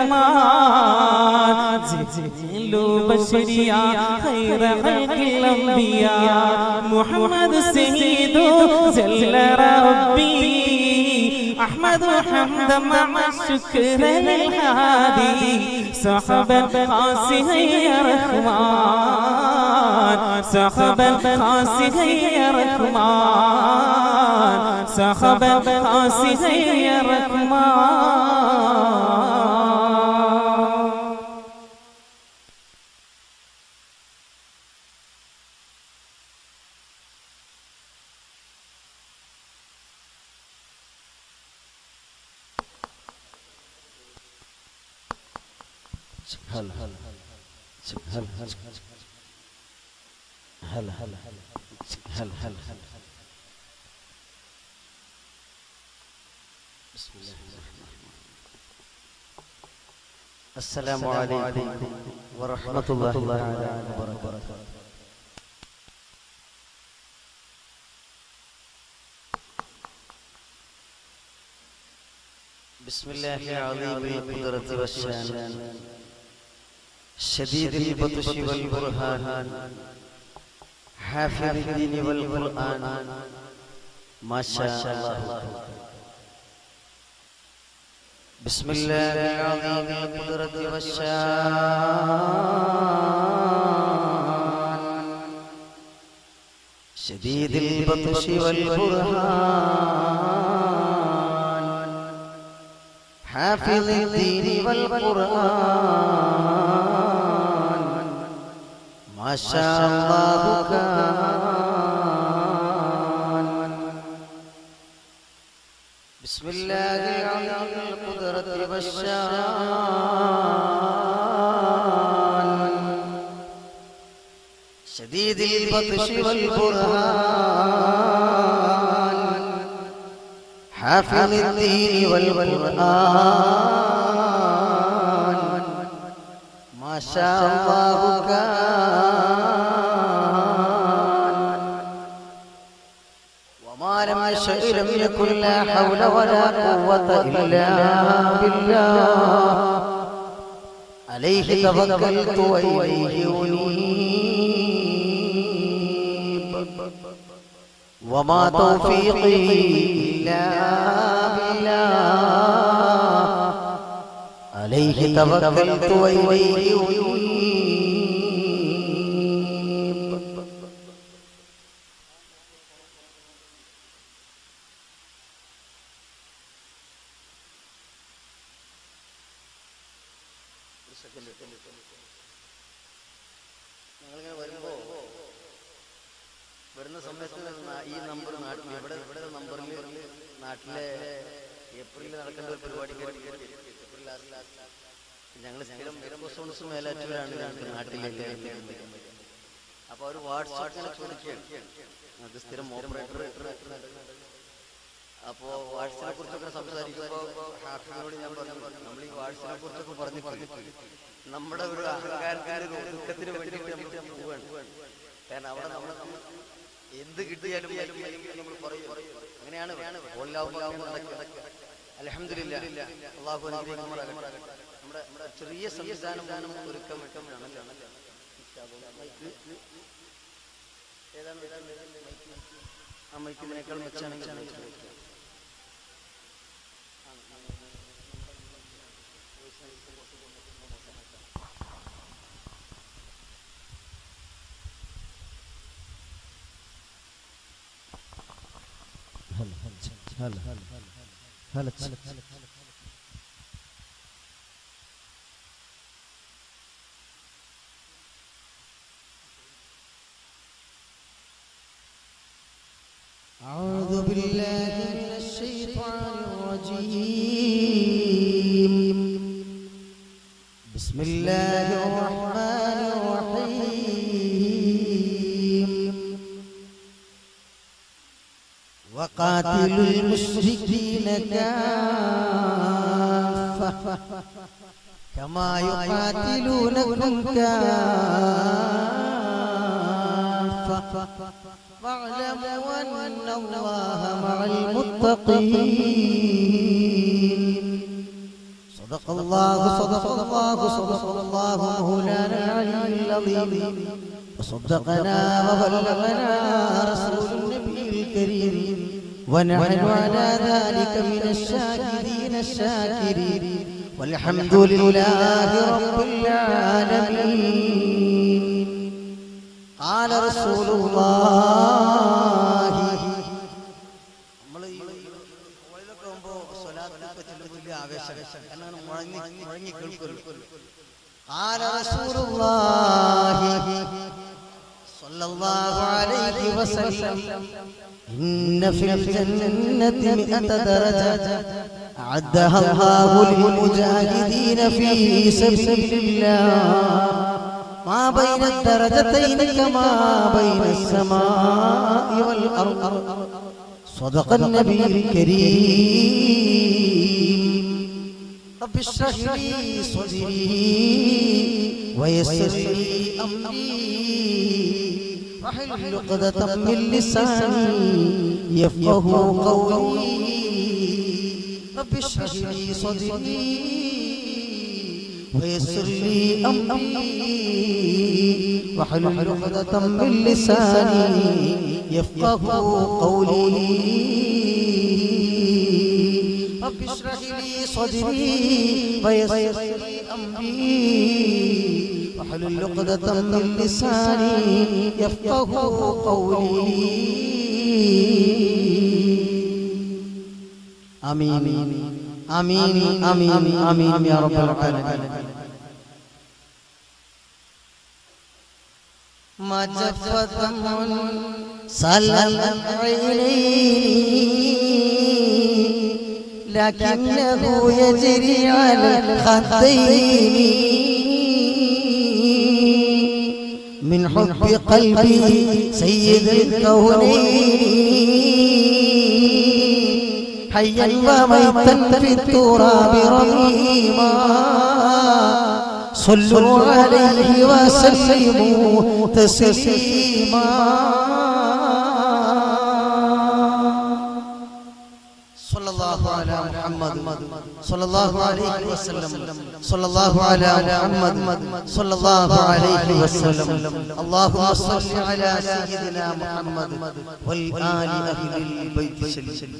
رحمن جميل بشريا خير خلق الأنبياء محمد السيد جل ربي أحمد حمدا مع الشكر الهادي صاحبا خاصها يا رحمن صاحبا خاصها يا رحمن صاحبا خاصها يا رحمن هل هل هل هل هل هل هل بسم الله الرحمن الرحيم السلام عليكم ورحمة الله وبركاته بسم الله العظيم القدرة والشان شديد البطش والبرهان حافظ الدين والقرآن ما شاء الله. بسم الله العظيم القدرة والشان شديد البطش والبرهان حافظ الدين والقرآن ما شاء الله كان. بسم الله العظيم القدرة والشان شديد البطش والبرهان حافظ الدين والقرآن ما شاء الله كان. وما لم يشأ لم يكن لا حول ولا قوة إلا بالله عليه توكلت وإليه أنيب وما توفيقي إلا بالله عليه توكلت وإليه أنيب. വരുന്ന സമയത്ത് ഈ നമ്പർ നാട്ടിൽ ഇവിടെ ഇവിടെ നമ്പറിൽ നാട്ടിലെ ഏപ്രിലിൽ നടക്കേണ്ട ഒരു പരിപാടി ഞങ്ങൾ സ്ഥിരം സോൺസ് മേലാറ്റൂരാണ് ഞങ്ങൾക്ക് നാട്ടിലേക്ക്. അപ്പൊ അവർ വാട്സാപ്പിനെ ചോദിക്കുകയാണ്, ഞങ്ങൾക്ക് സ്ഥിരം ഓപ്പറേറ്റർ. അപ്പോ വാട്സിനെ കുറിച്ചൊക്കെ സംസാരിക്കുമ്പോൾ ഹാഫിനോട് ഞാൻ പറഞ്ഞു, നമ്മൾ ഈ വാട്സിനെ കുറിച്ചൊക്കെ പറഞ്ഞിട്ട് നമ്മുടെ ഒരു അഹങ്കാരത്തിന്റെ ഒതുക്കത്തിന് വേണ്ടിയിട്ട് നമ്മൾ പോവുകയാണ്. കാരണം അവിടെ നമ്മൾ എന്ത് കിട്ടിയാലും നമ്മൾ പറയും. അങ്ങനെയാണ് അൽഹംദുലില്ലാഹ്. അല്ലാഹു അനുഗ്രഹിക്കുമാറാകട്ടെ. നമ്മുടെ നമ്മുടെ ചെറിയ സംവിധാനം ഒരുക്കം ഏതാണ് ആ മൈക്കിനേക്കാൾ മെച്ചാണെങ്കിൽ هلا هلا هلا أعوذ بالله من الشيطان الرجيم. بسم الله الرحمن الرحيم. وقاتلوا المشركين كافة كما يقاتلونكم كافة واعلموا أن الله مع المتقين. صدق الله صدق الله صدق الله مولانا العلي العظيم. وصدقنا وبلغنا رسول النبي الكريم. ونحن على ذلك من الشاكرين الشاكرين. والحمد لله رب العالمين. قال رسول الله. قال رسول الله صلى الله عليه وسلم إن في الجنة مئة درجة أعدها الله للمجاهدين في سبيل الله ما بين الدرجتين كما بين السماء والأرض. صدق النبي الكريم. رب اشرح لي صدري ويسر لي أمري واحلل عقدة من لساني يفقهوا قولي. رب اشرح لي صدري ويسر لي أمري واحلل عقدة من لساني يفقهوا قولي. رب اشرح لي صدري ويسر لي أمري واحلل عقدة من لساني يفقهوا قولي. آمين آمين آمين آمين يا رب العالمين. ما جفت دمع سالت عيني لكنه يجري على الخدين من حب قلبي سيد الكونين حيا وميتا في التراب رميما. صلوا عليه وسلموا تسليما. صلى الله على محمد صلى الله عليه وسلم. صلى الله على محمد صلى الله عليه وسلم. اللهم صل على سيدنا محمد والآل أهل البيت سلم.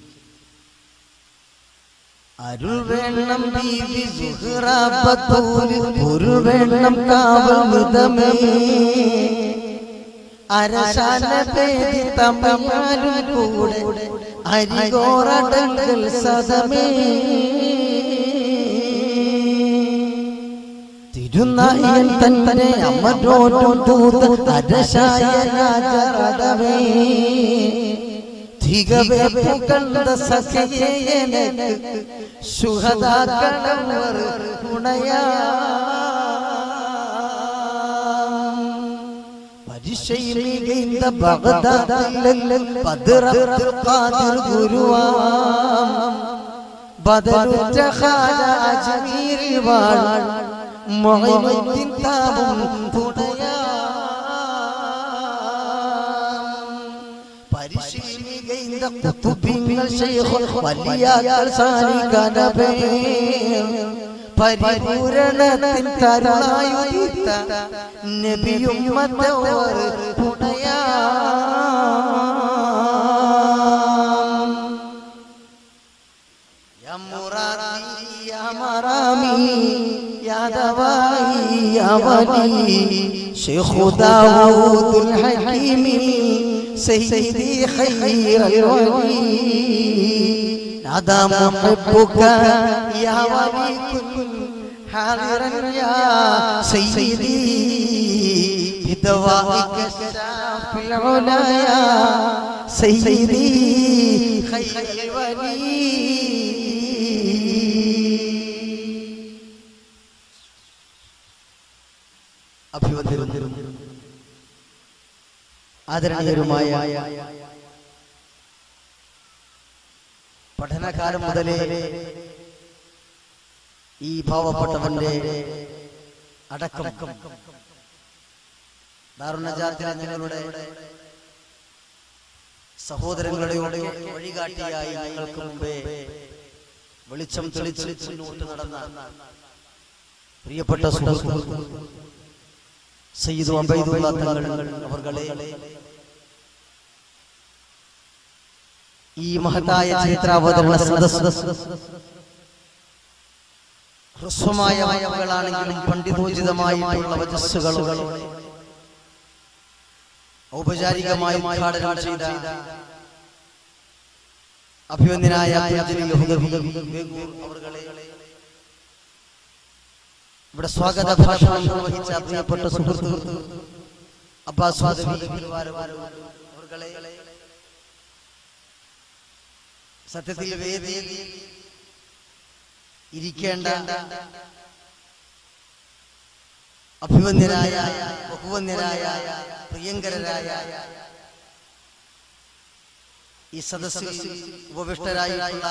അരുൾ വേണം ബീവി സുഹ്റ ബത്തൂൽ ഒരു വേണം കാവൽ മൃതമേ അരശാന പേടി തമ്മാലും കൂടെ അരികോറടങ്ങൾ സദമേ തിരുനായൻ തന്റെ അമരോടും ദൂത അരശായ രാജരടവേ തികവേ പുകഴ്ന്ന സഖിയേ എനിക്ക് ശുഹദാക്കളവർ തുണയാ പരിശയിൽ മികൈந்த ബഗ്ദാദിൽ ബദർ അബ്ദുൽ ഖാദിർ ഗുരുവാം ബദറുറ്റ ഖാജ അജ്മീരിൽ വാൾ മുഈനുദ്ദീൻ താവും തുണയാ പരിശയിൽ മികൈந்த ഖുതുബിങ്ങൾ ശൈഖ് വലിയാക്കൾ സാലികനബേ പരിപൂരണത്തിൻ തരുണായുദിത്ത നബിയും മതവർ തുണയാ യാ മുറാദി യാ മറാമി യാ ദവായി യാ വലി ശൈഖ് ദാവൂദുൽ ഹകീമി സയ്യിദി ഖൈറുൽ വലി നാദാ മുഹബ്ബുക യാ വലി حاضرا يا سيدي بدوائك الشافي العلا يا سيدي خير الولي അഭിവന്ദനം ആദരണീയരുമായ പഠനകാലം മുതലേ ഈ പാവപ്പെട്ടവന്റെ അടക്കം ദാറുന്നജാത്തിലെ ഞങ്ങളുടെ സഹോദരങ്ങളുടെ വഴികാട്ടിയായി ഞങ്ങൾക്ക് മുമ്പേ വെളിച്ചം തെളിച്ച് മുന്നോട്ട് നടന്ന പ്രിയപ്പെട്ട സുഹൃത്ത് സയ്യിദ് അബൈദുല്ലാ തങ്ങൾ അവർകളെ ഈ മഹത്തായ ചരിത്രാവതരണ സദസ്സ് ഹ്രസ്വമായ വാക്കുകളാണെങ്കിലും പണ്ഡിതോചിതമായിട്ടുള്ള വചസ്സുകൾ ഔപചാരികമായി ഉദ്ഘാടനം ചെയ്ത അഭിവന്ദനായ ഇവിടെ സ്വാഗത ഭാഷണം നിർവഹിച്ച പ്രിയപ്പെട്ട സുഹൃത്ത് അബ്ബാസ് സത്യത്തിൽ വേദി ഇരിക്കേണ്ട അഭിവന്ദനായ ബഹുവന്ദനായ പ്രിയങ്കരരായ ഈ സദസ്സിൽ ഉപവിഷ്ടരായിട്ടുള്ള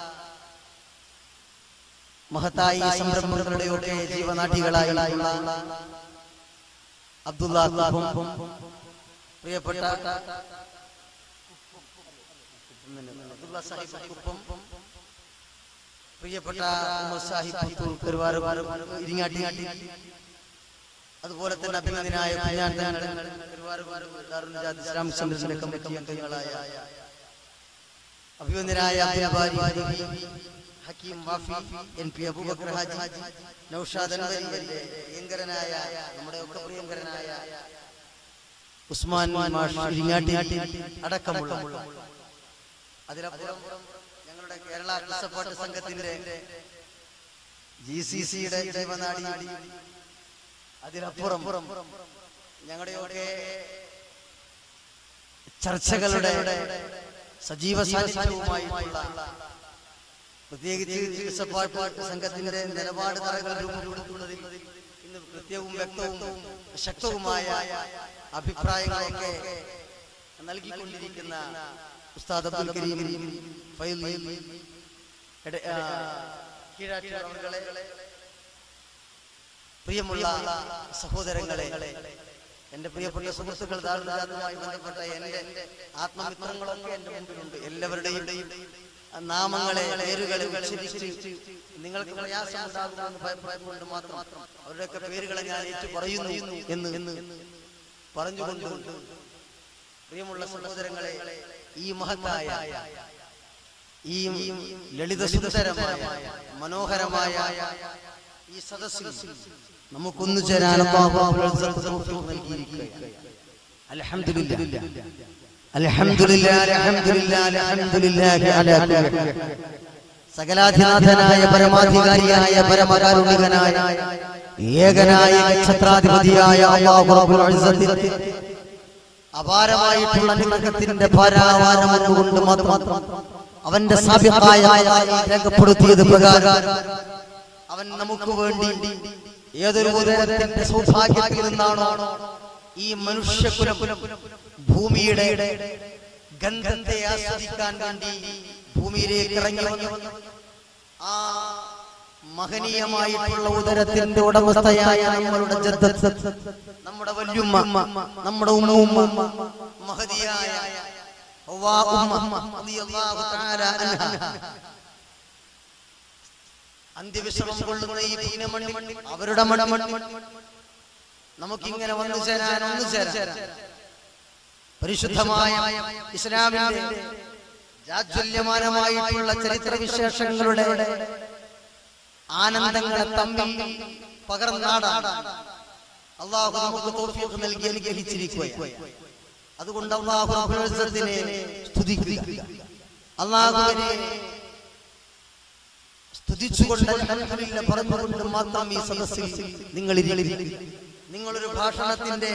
മഹത്തായ സംരംഭങ്ങളുടെയൊക്കെ ജീവനാഠികളായിട്ടുള്ള അബ്ദുല്ലാ കുപ്പം, പ്രിയപ്പെട്ട അബ്ദുല്ലാ സാഹിബ് കുപ്പം, പ്രിയപ്പെട്ട ഇരിങ്ങാട്ടി, അതുപോലെ തന്നെ അഭിനന്ദനായ രാമചന്ദ്രന്റെ കമ്മിറ്റി അംഗങ്ങളായ അഭിനന്ദനായ ഹക്കീം വാഫി, എൻ പി അബൂബക്കർ ഹാജി, നൗഷാദ് അൻവരി, പ്രിയങ്കരനായ നമ്മുടെ ഒക്കെ പ്രിയങ്കരനായ ഉസ്മാൻ മാഷ് ഇരിങ്ങാട്ടി അടക്കമുള്ള അതിലപ്പുറം ഞങ്ങളുടെ കേരള സപ്പോർട്ട് സംഘത്തിന്റെ ജി സി സിയുടെ ജീവനാടി, അതിലപ്പുറം ഞങ്ങളുടെയൊക്കെ ചർച്ചകളുടെ സജീവ സാന്നിധ്യവുമായിട്ടുള്ള പ്രത്യേകിച്ച് സപ്പോർട്ട് സംഘത്തിന്റെ നിലപാട് തറകൾ രൂപപ്പെടുത്തുന്നതിൽ ഇന്ന് കൃത്യവും വ്യക്തവും ശക്തവുമായ അഭിപ്രായങ്ങളൊക്കെ നൽകിക്കൊണ്ടിരിക്കുന്ന ഉസ്താദ് അബ്ദുൽ കരീം ഫൈലി കീഴാറ്റൂർകളെ, പ്രിയമുള്ള സഹോദരങ്ങളെ, എന്റെ പ്രിയപ്പെട്ട സുഹൃത്തുക്കൾ, ദാറുന്നജാത്തുമായി ബന്ധപ്പെട്ട എന്റെ ആത്മമിത്രങ്ങളൊക്കെ എന്റെ മുമ്പിലുണ്ട്. എല്ലാവരുടെയും നാമങ്ങളെ പേരുകളെ ഉച്ചരിച്ച് നിങ്ങൾക്ക് പ്രയാസമുണ്ടാകുമെന്ന് ഭയപ്പെട്ടുകൊണ്ട് മാത്രം അവരുടെയൊക്കെ പേരുകളെ ഞാൻ ഏറ്റു പറയുന്നു എന്ന് എന്ന് പറഞ്ഞുകൊണ്ട്, പ്രിയമുള്ള സഹോദരങ്ങളെ, ഈ മഹത്തായ ഈ ലളിത സുന്ദരമായ മനോഹരമായ ഈ സദസ്സിൽ നമുക്കൊന്നു ചേരാൻ അൽഹംദുലില്ലാഹ് അൽഹംദുലില്ലാഹ് അൽഹംദുലില്ലാഹ് അൽഹംദുലില്ലാഹി അലാ കുല്ലി. സകലാധിനാഥനായ പരമാധികാരിയായ പരമകാരുണികനായ ഏകനായ ഛത്രാധിപതിയായ അല്ലാഹു റബ്ബുൽ ഇസ്സത്ത് അപാരമായിട്ടുള്ള അനുഗ്രഹത്തിന്റെ പരാവാരം കൊണ്ട് മാത്രം അവന്റെ സാബിഖായ രേഖപ്പെടുത്തിയത് പ്രകാരം അവൻ നമുക്ക് വേണ്ടി ഏതൊരു ഉദരത്തിന്റെ സൗഭാഗ്യത്തിൽ നിന്നാണോ ഈ മനുഷ്യകുലം ഭൂമിയുടെ ഗന്ധത്തെ ആസ്വദിക്കാൻ വേണ്ടി ഭൂമിയിലേക്ക് ഇറങ്ങി വന്നു. ആ മഹനീയമായിട്ടുള്ള ഉദരത്തിന്റെ ഉടമസ്ഥയായ നമ്മളുടെ ജദ്ദത്ത്, നമ്മുടെ വല്യുമ്മ, നമ്മുടെ ഉമ്മ, മഹദിയായ ഹവ്വാ ഉമ്മ റളിയല്ലാഹു തആല അൻഹ അന്ത്യവിശ്രമം കൊള്ളുന്ന ഈ പുണ്യമണ്ണിൽ അവരുടെ മണ്ണിൽ നമുക്കിങ്ങനെ വന്നു ചേരാൻ ഒന്നു ചേരാൻ പരിശുദ്ധമായ ഇസ്ലാമിന്റെ ജാജ്വല്യമാനമായിട്ടുള്ള ചരിത്ര വിശേഷങ്ങളുടെ ആനന്ദങ്ങളെ തമ്മിൽ പകർന്നാടാണ് അല്ലാഹു നമുക്ക് തൗഫീഖ് നൽകി അനുഗ്രഹിച്ചിരിക്കുകയാണ്. അതുകൊണ്ട് അല്ലാഹു റബ്ബുൽ ഇസ്സത്തിനെ സ്തുതിക്കുക, അല്ലാഹുവിനെ സ്തുതിച്ചുകൊണ്ട് അൽഹംദുലില്ലാഹ് പറഞ്ഞുകൊണ്ട് മാത്രം ഈ സദസ്സിൽ നിങ്ങൾ ഇരിക്കുക. നിങ്ങളൊരു ഭാഷണത്തിന്റെ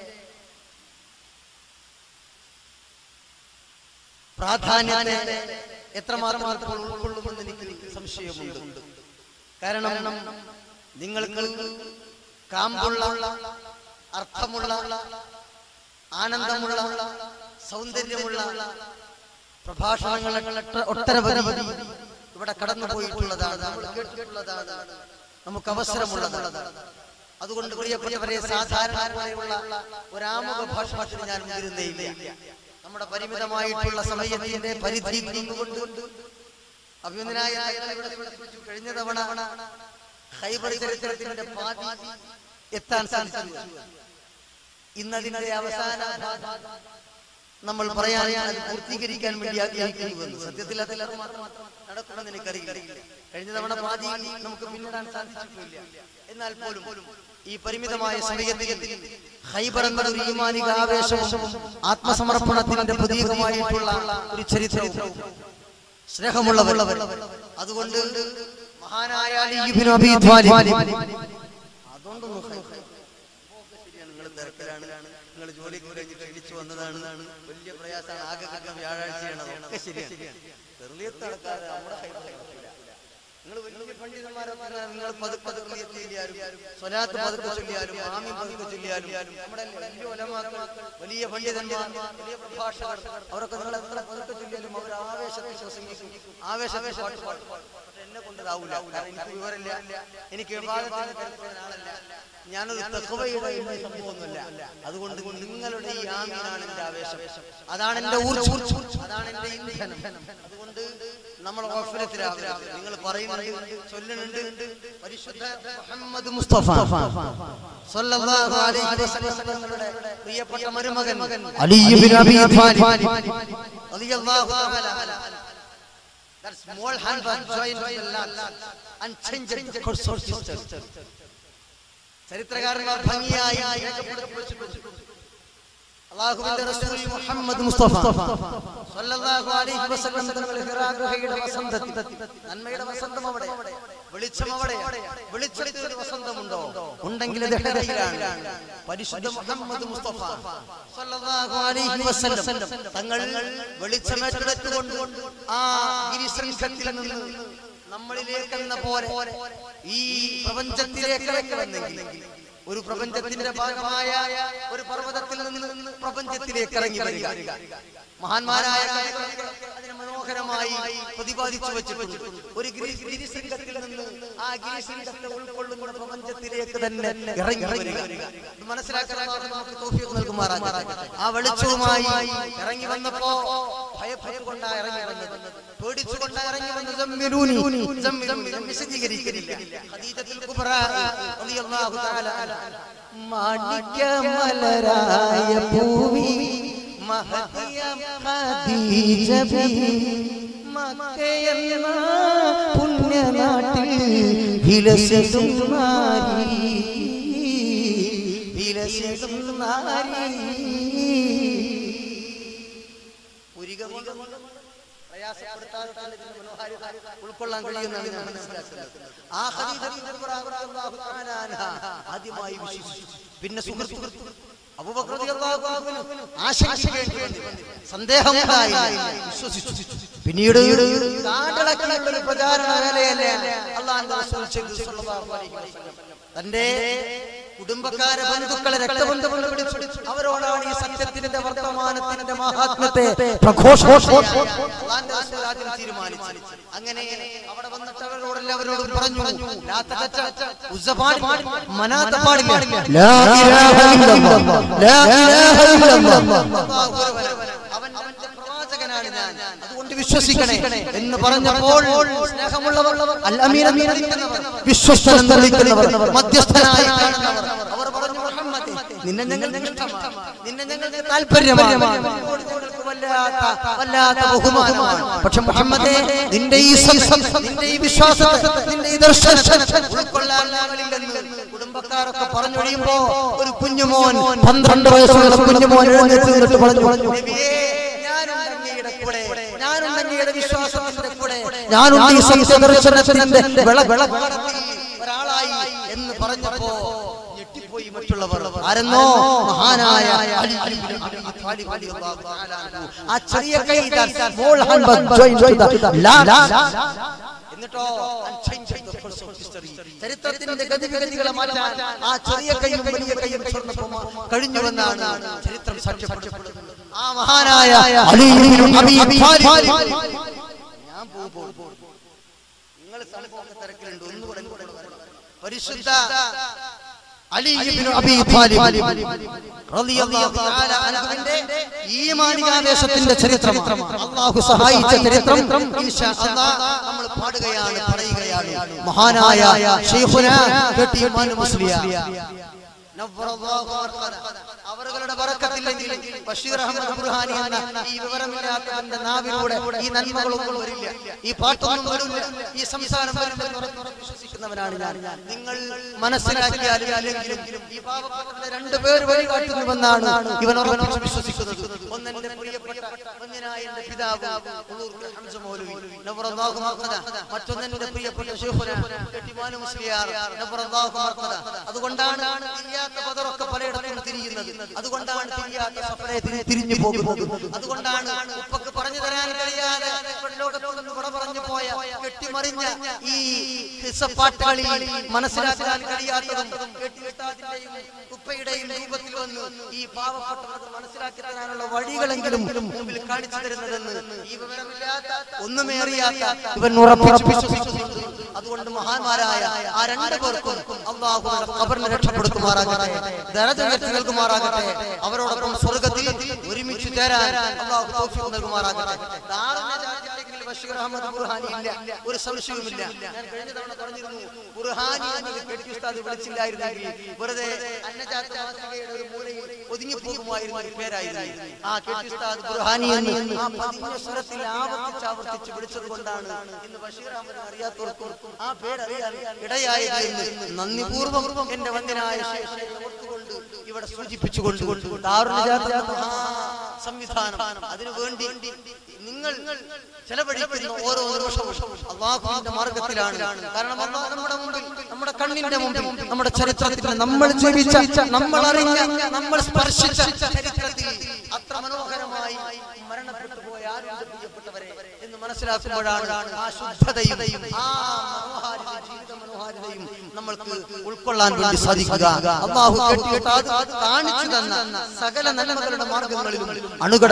പ്രാധാന്യത്തെ എത്രമാത്രം ഉൾക്കൊള്ളുമെന്ന് എനിക്ക് സംശയമുണ്ട്. കാരണം നിങ്ങൾക്ക് കാമ്പുള്ള, അർത്ഥമുള്ള, ആനന്ദമുള്ള, സൗന്ദര്യമുള്ള പ്രഭാഷണങ്ങൾ ഒട്ടനവധി ഇവിടെ കടന്നു പോയിട്ടുള്ളതാണ്, കേട്ടിട്ടുള്ളതാണ്, നമുക്ക് അവസരമുള്ളതാണ്. അതുകൊണ്ട് പ്രിയപ്പെട്ടവരെ, സാധാരണയുള്ള ഒരാമുഖ ഭാഷണത്തിന് ഞാൻ മുതിരുന്നേയില്ല. നമ്മുടെ പരിമിതമായിട്ടുള്ള സമയത്തിന്റെ പരിധി നിന്നുകൊണ്ട് അഭിനന്ദനായ കഴിഞ്ഞ തവണ ഖൈബർ ചരിത്രത്തിന്റെ പാതി എത്താൻ സാധിച്ചു. ഇന്നതിന്റെ അവസാന നമ്മൾ പറയാൻ പൂർത്തീകരിക്കാൻ വേണ്ടി ആഗ്രഹിക്കുന്നു. സത്യത്തിൽ അതിൽ അത് മാത്രം നടക്കുമെന്ന് എനിക്കറിയില്ല. കഴിഞ്ഞ തവണ പാതി നമുക്ക് പിന്നിടാൻ സാധിച്ചിട്ടില്ല. എന്നാൽ പോലും ഈ പരിമിതമായ സമയത്തിൽ ഖൈബർ എന്ന ഒരു ഈമാനിക ആവേശവും ആത്മസമർപ്പണത്തിന്റെ പ്രതീകമായിട്ടുള്ള ഒരു ചരിത്രവും സ്നേഹമുള്ളവർ, അതുകൊണ്ട് മഹാനായ അലി ഇബ്നു അബീ ത്വാലിബ്, അതുകൊണ്ടൊന്നും നിങ്ങൾ തിരക്കിലാണ്, നിങ്ങൾ ജോലിക്ക് കഴിഞ്ഞ് ക്ഷണിച്ചു വന്നതാണ്, വലിയ പ്രയാസമാണ്, ആകെ കിട്ടുന്ന വ്യാഴാഴ്ചയാണ്, ഒക്കെ ശരിയാണ്. തെർലിയത്ത് നടക്കാതെ നമ്മുടെ നിങ്ങൾ വലിയ പണ്ഡിതന്മാരൊക്കെ നിങ്ങൾ പതുക്കെ പതുക്കെ ചൊല്ലിയാലും സ്വലാത്ത് പതുക്കെ ചൊല്ലിയാലും ആമീൻ പതുക്കെ ചൊല്ലിയാലും നമ്മുടെ വലിയ ഉലമാക്കൾ, വലിയ പണ്ഡിതന്മാർ, വലിയ പ്രഭാഷകർ, അവരൊക്കെ നിങ്ങൾ എത്ര പതുക്കെ ചൊല്ലിയാലും അവർ ആവേശത്തിൽ പ്രസംഗിക്കും, ആവേശാവേശ പാട്ട് പാടും. പക്ഷെ എന്നെ കൊണ്ടതാവൂല, കാരണം എനിക്ക് വിവരമില്ല, എനിക്ക് വിവാദത്തിന് കരുതുന്ന ആളല്ല, ഞാനൊരു തഖ്വയുടെ സംഭവമൊന്നുമില്ല. അതുകൊണ്ട് നിങ്ങളുടെ ഈ ആമീനാണ് എന്റെ ആവേശം, അതാണ് എന്റെ ഊർജ്ജം, അതാണ് എന്റെ ഇന്ധനം. അതുകൊണ്ട് നമ്മൾ ഗഫലത്തിലാവരുത്. നിങ്ങൾ പറയുന്നുണ്ട്, ചൊല്ലുന്നുണ്ട്, പരിശുദ്ധ മുഹമ്മദ് മുസ്തഫ സ്വല്ലല്ലാഹു അലൈഹി വസല്ലമയുടെ പ്രിയപ്പെട്ട മരുമകൻ അലി ഇബ്നു അബീ ത്വാലിബ് റളിയല്ലാഹു തആല അൻഹു, that small hand was joined to the land and changed the course of history. ചരിത്രകാരന്മാർ ഭംഗിയായി രേഖപ്പെടുത്തിയിട്ടുണ്ട്. അല്ലാഹുവിന്റെ റസൂൽ മുഹമ്മദ് മുസ്തഫ സ്വല്ലല്ലാഹു അലൈഹി വസല്ലം തങ്ങളുടെ ഹിറാ ഗുഹയുടെ വസന്തത്തിൽ, നന്മയുടെ വസന്തം അവിടെ, വെളിച്ചം അവിടെ, വെളിച്ചത്തിന്റെ ഒരു വസന്തമുണ്ടോ? ഉണ്ടെങ്കിൽ അത് ഹിറയിലാണ്. പരിശുദ്ധ മുഹമ്മദ് മുസ്തഫ സ്വല്ലല്ലാഹു അലൈഹി വസല്ലം തങ്ങൾ വെളിച്ചമേറ്റെടുത്തുകൊണ്ട് ആ ഗിരിശൃംഖത്തിൽ നിന്ന് നമ്മളിലേക്ക് എന്ന പോലെ ഈ പ്രപഞ്ചത്തിലേക്ക് ഇറങ്ങണമെങ്കിൽ, ഒരു പ്രപഞ്ചത്തിന്റെ ഭാഗമായ ഒരു പർവ്വതത്തിൽ നിന്ന് പ്രപഞ്ചത്തിലേക്ക് ഇറങ്ങി വരിക, മഹാന്മാരായ അതിനെ മനോഹരമായി പ്രതിപാദിച്ചു വെച്ചിട്ടുണ്ട്. ഒരു ഗിരിശൃംഖത്തിൽ നിന്ന് ആ ഗിരിശൃംഖത്തെ ഉൾക്കൊള്ളുന്ന പ്രപഞ്ചത്തിലേക്ക് തന്നെ ഇറങ്ങി വരിക, മനസ്സിലാക്കാൻ നമുക്ക് തൗഫീഖ് നൽകുമാറാകട്ടെ. ആ വെളിച്ചവുമായി ഇറങ്ങി വന്നപ്പോ ഭയപ്പെട്ടുകൊണ്ടാണ് ഇറങ്ങി വന്നത്, പേടിച്ചുകൊണ്ടാണ് ഇറങ്ങി വന്നത്. വിശദീകരിക്കുന്നില്ല. ഖദീജത്തുൽ കുബ്ര റളിയല്ലാഹു തആല മാണിക്യമലരായ പൂവി മഹദിയം ഖദീജ ബി മക്കയെന്ന പുണ്യനാട്ടിൽ വിലസിടും നാരി, വിലസിടും നാരി. പ്രയാസപ്പെടുത്താതെ തന്നെ ഇതിന്റെ മനോഹാരിത ഉൾക്കൊള്ളാൻ കഴിയുമെന്നാണ് ഞാൻ മനസ്സിലാക്കുന്നത്. ആ ഖദീജ റളിയല്ലാഹു തആല അൻഹ ആദ്യമായി വിശ്വസിച്ചു. പിന്നെ സുഹൃത്ത് അബൂബക്കർ റളിയല്ലാഹു അൻഹു ആശങ്കയ്ക്ക് വേണ്ടി സന്ദേഹമുണ്ടായി വിശ്വസിച്ചു. പിന്നീട് കാടളക്കിലുള്ള ഒരു പ്രചാരണ വേലയല്ലേ അല്ലാഹുവിന്റെ റസൂൽ സല്ലല്ലാഹു അലൈഹി വസല്ലം തന്റെ കുടുംബക്കാരെ ബന്ധുക്കളെ രക്തബന്ധുക്കളെ വിളിച്ചു അവരോടാണ് ഈ സത്യത്തിന്റെ വർത്തമാനത്തിന്റെ മഹാത്മ്യത്തെ പ്രഘോഷണം തീരുമാനിച്ചു. അങ്ങനെ അവിടെ വന്നിട്ട് അവരോടെല്ലാവരോടും പറഞ്ഞു ലാ ഇലാഹ ഇല്ലല്ലാഹ് ലാ ഇലാഹ ഇല്ലല്ലാഹ് പ്രവാചകനാണ് ഞാൻ, അതുകൊണ്ട് വിശ്വസിക്കണേ എന്ന് പറഞ്ഞപ്പോൾ സ്നേഹമുള്ളവർ അൽ അമീൻ വിശ്വസ്തൻ എന്ന് വിളിക്കുന്നവർ മധ്യസ്ഥനായി കാണുന്നവർ അവർ പറഞ്ഞു മുഹമ്മദ് നിന്നെ ഞങ്ങൾക്ക് ഇഷ്ടമാണ്, നിന്നെ ഞങ്ങൾക്ക് താല്പര്യമാണ്, ഞങ്ങൾക്ക് വല്ലാത്ത വല്ലാത്ത ബഹുമാനമാണ്. പക്ഷെ മുഹമ്മദേ നിന്റെ ഈ നിന്റെ ഈ വിശ്വാസത്തെ നിന്റെ ഈ ദർശനത്തെ ഉൾക്കൊള്ളാൻ ഞങ്ങളില്ലെന്ന് കുടുംബക്കാരൊക്കെ പറഞ്ഞൊഴിയുമ്പോ ഒരു കുഞ്ഞുമോൻ പന്ത്രണ്ട് വയസ്സുള്ള കുഞ്ഞുമോൻ എഴുന്നേറ്റ് നിന്നിട്ട് പറഞ്ഞു ഞാനുണ്ടങ്ങയുടെ വിശ്വാസത്തിന്റെ കൂടെ ഞാനുണ്ട് ഈ സത്യദർശനത്തിന്റെ ഒരാളായി എന്ന് പറഞ്ഞപ്പോ ഞെട്ടിപ്പോയി മറ്റുള്ളവർ. ആരെന്നോ മഹാനായ അലി ഇബ്നു അബീ ത്വാലിബ് റളിയല്ലാഹു തആല അൻഹു. ആ ചെറിയ കൈ എന്നിട്ടോ ചരിത്രത്തിന്റെ ഗതിവിഗതികളെ മാറ്റാൻ ആ ചെറിയ കൈയും വലിയ കൈയും കഴിഞ്ഞുവെന്നാണ് ചരിത്രം സാക്ഷ്യപ്പെടുത്തുന്നത്. ആ മഹാനായ അലി ഇബ്നു അബീ ത്വാലിബ് ഞാൻ പോകുമ്പോൾ നിങ്ങൾ സംഭവത്തെ തിരക്കിലുണ്ട് ഒന്നുകൂടെ പരിശുദ്ധ അലി ഇബ്നു അബീ ത്വാലിബ് റളിയല്ലാഹു തആല അൻഹുവിന്റെ ഈമാനികാവേശത്തിന്റെ ചരിത്രം അല്ലാഹു സഹായിച്ച ചരിത്രം ഇൻഷാ അല്ലാഹ് നമ്മൾ പാടുകയാണ് പറയുകയാണ്. മഹാനായ ശൈഖുനാ കെ മാനു മുസ്ലിയാർ അവരുടെ ബറക്കത്തില്ലെങ്കിൽ ബഷീർ അഹമ്മദ് ബുർഹാനി എന്ന ഈ വിവരമില്ലാത്തവന്റെ നാവിലൂടെ ഈ നന്മകളൊന്നും വരില്ല, ഈ പാട്ടൊന്നും വരില്ല, ഈ സംസാരം വിശ്വസിക്കുന്നവനാണ് ഞാൻ. നിങ്ങൾ മനസ്സിലാക്കിയാലും അല്ലെങ്കിലും ഈ പാവപ്പെട്ട രണ്ടു പേര് വഴി കാട്ടുന്നുവെന്നാണ് ഇവൻ ഉറപ്പിച്ച് വിശ്വസിക്കുന്നത്. ഒന്നെന്റെ പ്രിയപ്പെട്ട ഒന്നിനായ എന്റെ പിതാവ് ഹംസ മൗലവി നവറല്ലാഹു മർഖദ, മറ്റൊന്നെന്റെ പ്രിയപ്പെട്ട ശൈഖുനാ കെട്ടിമാനു മുസ്ലിയാർ നവറല്ലാഹു മർഖദ. അതുകൊണ്ടാണ് ബദറൊക്കെ പലയിടത്തും തിരിയുന്നത്, അതുകൊണ്ടാണ് തിരിയാത്ത സഫറെ തിരിഞ്ഞു പോകുന്നത്, അതുകൊണ്ടാണ് ഉപ്പക്ക് പറഞ്ഞു തരാൻ കഴിയാതെ ലോകത്തോട് വിട പറഞ്ഞു പോയ കെട്ടിമറിഞ്ഞ ഈ പാട്ടുകളിൽ മനസ്സിലാക്കാൻ കഴിയാത്തതും കെട്ടിവിട്ടാതിന്റെയും ഉപ്പയുടെയും രൂപത്തിൽ വന്ന് ഈ പാവപ്പെട്ടവർക്ക് മനസ്സിലാക്കി തരാനുള്ള വഴികളെങ്കിലും മുമ്പിൽ കാണിച്ചു തരുന്നതെന്ന് ഈ വിവരമില്ലാത്ത ഒന്നുമേ അറിയാത്ത ഇവൻ ഉറപ്പിച്ചു വിശ്വസിക്കുന്നുണ്ട്. അതുകൊണ്ട് മഹാന്മാരായ ആ രണ്ടു പേർക്കും അല്ലാഹു ഖബറിനെ രക്ഷപ്പെടുത്തുമാറാകട്ടെ, ദറജ ഉയർത്തി നൽകുമാറാകട്ടെ, അവരോടൊപ്പം സ്വർഗ്ഗത്തിൽ ഒരുമിച്ച് ചേരാൻ അല്ലാഹു തൗഫീഖ് നൽകുമാറാകട്ടെ. ദാറുന്നജാത്തിലേക്ക് ബഷീർ അഹമ്മദ് ബുർഹാനി ഇല്ല, ഒരു സംശയവുമില്ല. ഞാൻ കഴിഞ്ഞ തവണ പറഞ്ഞിരുന്നു ബുർഹാനി എന്നത് കെട്ടി ഉസ്താദ് വിളിച്ചില്ലായിരുന്നെങ്കിൽ വെറുതെ അന്നജാത്ത് മാസികയുടെ ഒരു മൂലയിൽ ഒതുങ്ങി പോകുമായിരുന്ന ഒരു പേരായിരുന്നു. ആ കെട്ടി ഉസ്താദ് ബുർഹാനി എന്ന് ആ പതിഞ്ഞ സ്വരത്തിൽ ആവർത്തിച്ച് ആവർത്തിച്ച് വിളിച്ചത് കൊണ്ടാണ് ഇന്ന് ബഷീർ അഹമ്മദ് അറിയാത്തവർക്കും ആ പേരറിയാൻ ഇടയായത് എന്ന് നന്ദിപൂർവ്വം എന്റെ വന്ദനായ ശേഷയെ ഓർത്തുകൊണ്ട് ഇവിടെ സൂചിപ്പിച്ചുകൊണ്ട് ദാറുന്നജാത്ത് സംവിധാനം അതിനു വേണ്ടി നിങ്ങൾ ചെലവഴിക്കുന്ന ഓരോ നിമിഷവും അല്ലാഹുവിന്റെ മാർഗത്തിലാണ്. കാരണം അല്ലാഹു നമ്മുടെ മുമ്പിൽ, നമ്മുടെ കണ്ണിന്റെ മുമ്പിൽ, നമ്മുടെ ചരിത്രത്തിൽ നമ്മൾ ജീവിച്ച, നമ്മൾ അറിഞ്ഞ, നമ്മൾ സ്പർശിച്ച ചരിത്രത്തിൽ അത്ര മനോഹരമായി മരണപ്പെട്ടു പോയ ആരുടെ പ്രിയപ്പെട്ടവരെ എന്ന് മനസ്സിലാക്കുമ്പോഴാണ് ആ ശുദ്ധതയും ആ മനോഹാരിതയും ജീവിത മനോഹാരിതയും നമ്മൾക്ക് ഉൾക്കൊള്ളാൻ വേണ്ടി സാധിക്കുക. അല്ലാഹു കെട്ടിയിട്ടാത് കാണിച്ചു തന്ന സകല നന്മകളുടെ മാർഗങ്ങളിലും അണുകട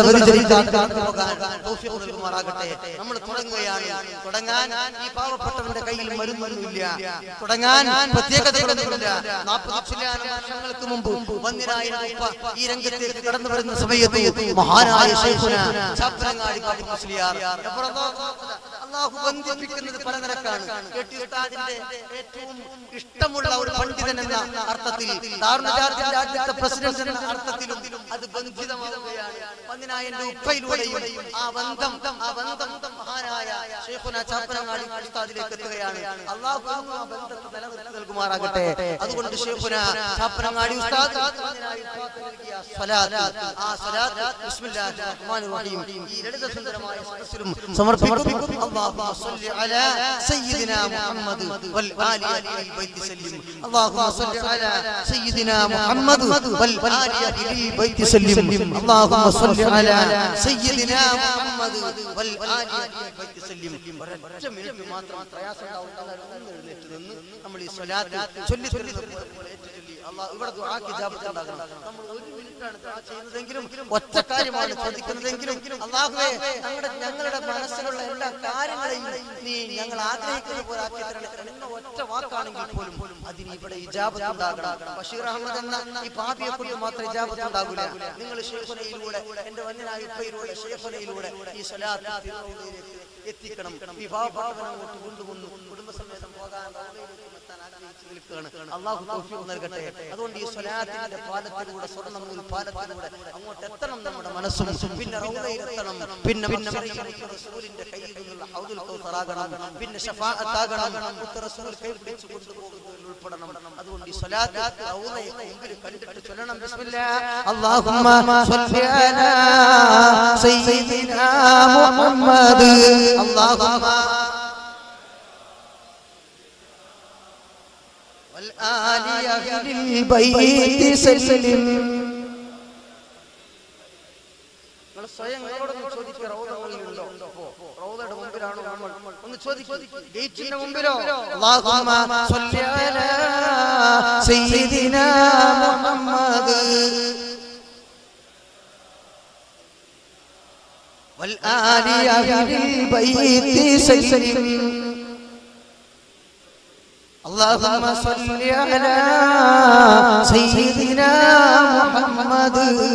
നൽകുമാറാകട്ടെ. നമ്മൾ തുടങ്ങുകയാണ്. തുടങ്ങാൻ ഈ പാവപ്പെട്ടവന്റെ കയ്യിൽ മരുന്നൊന്നുമില്ല, തുടങ്ങാൻ പ്രത്യേകതകളൊന്നുമില്ല. നാൽപ്പത് ചില്ലാനം വർഷങ്ങൾക്ക് മുമ്പ് വന്നിരായ ഈ രംഗത്തേക്ക് കടന്നു വരുന്ന സമയത്ത് മഹാനായ ശൈഖുനാ ചാപ്പരങ്ങാടി കാപ്പി മുസ്ലിയാർ അല്ലാഹു ബന്ധിപ്പിക്കുന്നത് പല നിരക്കാണ്. കെട്ടിയുസ്താദിന്റെ ഏറ്റവും ഇഷ്ടമുള്ള ഒരു പണ്ഡിതൻ എന്ന അർത്ഥത്തിൽ, ദാറുന്നജാത്തിന്റെ ആദ്യത്തെ പ്രസിഡന്റ് എന്ന അർത്ഥത്തിലും അത് ബന്ധിതമാവുകയാണ്. വന്നിനായ എന്റെ ഉപ്പയിലൂടെയും ആ ബന്ധം ആ ബന്ധം മഹാനായ ശൈഖുന ചാപ്പനങ്ങാടി ഉസ്താദിലേക്ക് എത്തുകയാണ്. അല്ലാഹു ആ ബന്ധത്തെ നിലനിർത്തി നൽകുമാറാകട്ടെ. അതുകൊണ്ട് ശൈഖുന ചാപ്പനങ്ങാടി ഉസ്താദ് നൽകിയ സ്വലാത്ത്, ആ സ്വലാത്ത് ബിസ്മില്ലാഹിർ റഹ്മാനിർ റഹീം ഈ ലളിതസുന്ദരമായ സദസ്സിലും സമർപ്പിക്കും. അല്ലാഹുമ്മ സ്വല്ലി അലാ സയ്യിദിനാ മുഹമ്മദ് വൽ ആലി അഹ്ലിൽ ബൈത്തി സല്ലിം. അല്ലാഹുമ്മ സ്വല്ലി അലാ സയ്യിദിനാ മുഹമ്മദ് വൽ ആലി അഹ്ലിൽ ബൈത്തി സല്ലിം. അല്ലാഹുമ്മ സ്വല്ലി അലാ സയ്യിദിനാ മുഹമ്മദ് വൽ ആലി അഹ്ലിൽ ബൈത്തി സല്ലിം. ഒരൊറ്റ മിനിറ്റ് മാത്രം പ്രയാസം ഉണ്ടാവുന്ന എഴുന്നേറ്റ് നിന്ന് നമ്മൾ ഈ സ്വലാത്ത് ചൊല്ലി ചൊല്ലി അല്ലാഹു ഇവിടെ ദുആക്ക് ഇജാബത്ത് ഉണ്ടാകണം. നമ്മൾ ഒരു മിനിറ്റാണ് ദുആ ചെയ്യുന്നതെങ്കിലും ഒറ്റ കാര്യമാണ് ചോദിക്കുന്നതെങ്കിലും അല്ലാഹുവേ ഞങ്ങളുടെ ഞങ്ങളുടെ മനസ്സിലുള്ള എല്ലാ കാര്യങ്ങളെയും നീ ഞങ്ങൾ ആഗ്രഹിക്കുന്ന പോലെ ആക്കി തരണം എന്ന ഒറ്റ വാക്കാണെങ്കിൽ പോലും അതിന് ഇവിടെ ഇജാബത്ത് ഉണ്ടാകണം. ബഷീർ അഹമ്മദ് എന്ന ഈ പാപിയെ കൊണ്ട് മാത്രം ഇജാബത്ത് ഉണ്ടാകില്ല. നിങ്ങൾ ശൈഖുനയിലൂടെ എന്റെ വന്യനായ ഉപ്പയിലൂടെ ശൈഖുനയിലൂടെ ഈ സ്വലാത്ത് എത്തിക്കണം. ഈ പാപപാപനം അങ്ങോട്ട് കൊണ്ടുവന്നു കുടുംബസമേതം പോകാൻ അല്ലാഹു തൗഫീഖ് നൽകട്ടെ. അതുകൊണ്ട് ഈ സ്വലാത്തിന്റെ പാലത്തിലൂടെ സ്വർണ്ണം നൂൽ പാലത്തിലൂടെ അങ്ങോട്ട് എത്തണം നമ്മുടെ മനസ്സും. പിന്നെ റൗളയിൽ എത്തണം. പിന്നെ റസൂലിന്റെ കയ്യിൽ നിന്നുള്ള ഹൗദുൽ കൗസർ ആകണം. പിന്നെ ശഫാഅത്ത് ആകണം. റസൂൽ കൈ പിടിച്ചു കൊണ്ടുപോകുന്നതിൽ ഉൾപ്പെടണം. അതുകൊണ്ട് ഈ സ്വലാത്ത് റൗളയെ മുമ്പിൽ കണ്ടിട്ട് ചൊല്ലണം. ബിസ്മില്ലാഹ് അല്ലാഹുമ്മ സ്വല്ലി അലാ സയ്യിദിനാ മുഹമ്മദ് അല്ലാഹുമ്മ ആലി അഹ്ലിൽ ബൈത്തി സല്ലിം. നിങ്ങൾ സ്വയം നിങ്ങളോടൊന്ന് ചോദിക്കുക, റൗദകളിലുണ്ടോ? റൗദയുടെ മുമ്പിലാണോ നമ്മൾ? ഒന്ന് ചോദിക്കുക. ഗേറ്റിന്റെ മുമ്പിലോ? അല്ലാഹുമ്മ സ്വല്ലി അലാ സയ്യിദിനാ മുഹമ്മദ് വൽ ആലി അഹ്ലിൽ ബൈത്തി സല്ലിം. اللهم صل على سيدنا محمد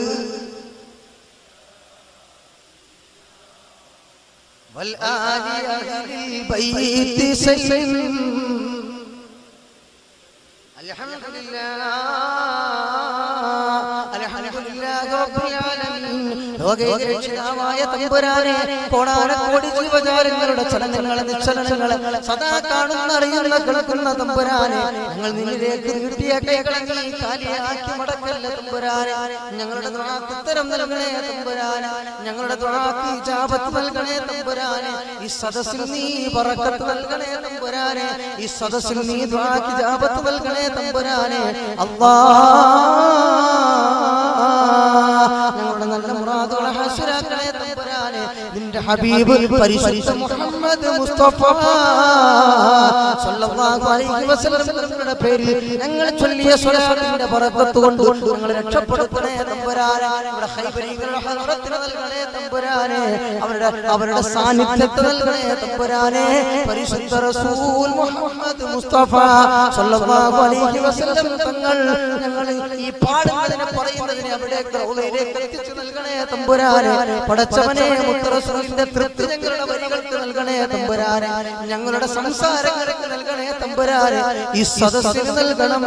والآل أهل البيت سلم. الحمد لله الحمد لله رب العالمين. ലോകേക്ഷണമായ തമ്പുരാനെ കോടാനക്കോടി ജീവജാലങ്ങളുടെ ചലനങ്ങളെ നിശ്ചലനങ്ങളെ സദാ കാണുന്ന അറിയുന്ന കേൾക്കുന്ന തമ്പുരാനെ ഞങ്ങൾ നിന്നിലേക്ക് നീട്ടിയ കൈകളെ നീ കാലിയാക്കി മടക്കല്ല തമ്പുരാനെ. ഞങ്ങളുടെ ദുആക്ക് ഉത്തരം നൽകണേ തമ്പുരാനെ. ഞങ്ങളുടെ ദുആക്ക് ഇജാബത്ത് നൽകണേ തമ്പുരാനെ. ഈ സദസ്സിൽ നീ ബറക്കത്ത് നൽകണേ തമ്പുരാനെ. ഈ സദസ്സിൽ നീ ദുആക്ക് ഇജാബത്ത് നൽകണേ തമ്പുരാനെ. അല്ലാഹ് ഞങ്ങളുടെ നല്ല മുറാദുകളെ ഹാസിലാക്കണേ തമ്പുരാനെ. നിന്റെ ഹബീബ് പരിശുദ്ധ മുഹമ്മദ് മുസ്തഫ സല്ലല്ലാഹു അലൈഹി വസല്ലമയുടെ പേരിൽ ഞങ്ങൾ ചൊല്ലിയ സ്വലാത്തിന്റെ ബറക്കത്ത് കൊണ്ട് ഞങ്ങൾ രക്ഷപ്പെടുത്തണേ തമ്പുരാനെ. നമ്മുടെ ഖൈബരീകളുടെ ഹദ്റത്തിന് നൽകണേ തമ്പുരാനെ. അവരുടെ അവരുടെ സാന്നിധ്യത്തെ നൽകണേ തമ്പുരാനെ. പരിശുദ്ധ റസൂൽ മുഹമ്മദ് മുസ്തഫ സല്ലല്ലാഹു അലൈഹി വസല്ലം തങ്ങൾ ഞങ്ങൾ ഈ പാഠങ്ങളെ പറയുന്നതിനെ അവിടേക്ക് റൗളയിലേക്ക് എത്തിച്ചു നൽകണേ തമ്പുരാനെ. പടച്ചവനെ മുത്തറസൂലിന്റെ തൃപ്തി ഞങ്ങളുടെ വരികൾക്ക് നൽകണേ തമ്പുരാനെ. ഞങ്ങളുടെ സംസാരങ്ങൾക്ക് നൽകണേ തമ്പുരാനെ. ഈ സദസ്സിന് നൽകണം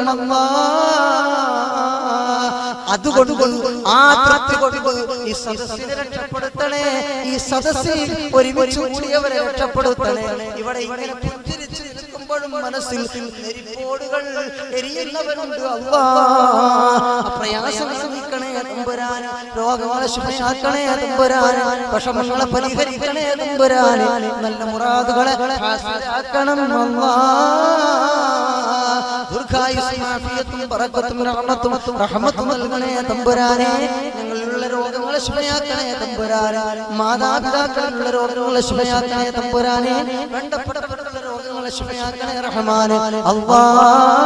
അല്ലാഹ്. അതുകൊണ്ട് ആ തൃപ്തി കൊണ്ട് ഈ സദസ്സിനെ രക്ഷപ്പെടുത്തണേ. ഈ സദസ്സിൽ ഒരുമിച്ച് കൂടിയവരെ രക്ഷപ്പെടുത്തണേ. ഇവിടെ ഇങ്ങനെ പുഞ്ചിരിച്ച് നിൽക്കുമ്പോഴും മനസ്സിൽ നെരിപ്പോടുകൾ എരിയുന്നവരുണ്ട് അല്ലാഹ്. പ്രയാസം നീക്കണേ തമ്പുരാനെ. രോഗങ്ങളെ ശുഭയാക്കണേ തമ്പുരാനെ. വിഷമങ്ങളെ പരിഹരിക്കണേ തമ്പുരാനെ. നല്ല മുറാദുകളെ ഹാസിലാക്കണം അല്ലാഹ്. ദീർഘായുസ്സും ആഫിയത്തും ബറക്കത്തും റഹ്മത്തും റഹ്മത്തും നൽകണേ തമ്പുരാനെ. ഞങ്ങളിലുള്ള രോഗങ്ങളെ ശുഭയാക്കണേ തമ്പുരാനെ. മാതാപിതാക്കളിലുള്ള രോഗങ്ങളെ ശുഭയാക്കണേ തമ്പുരാനെ. വേണ്ടപ്പെട്ടവരുടെ രോഗങ്ങളെ ശുഭയാക്കണേ റഹ്മാനെ. അല്ലാഹ്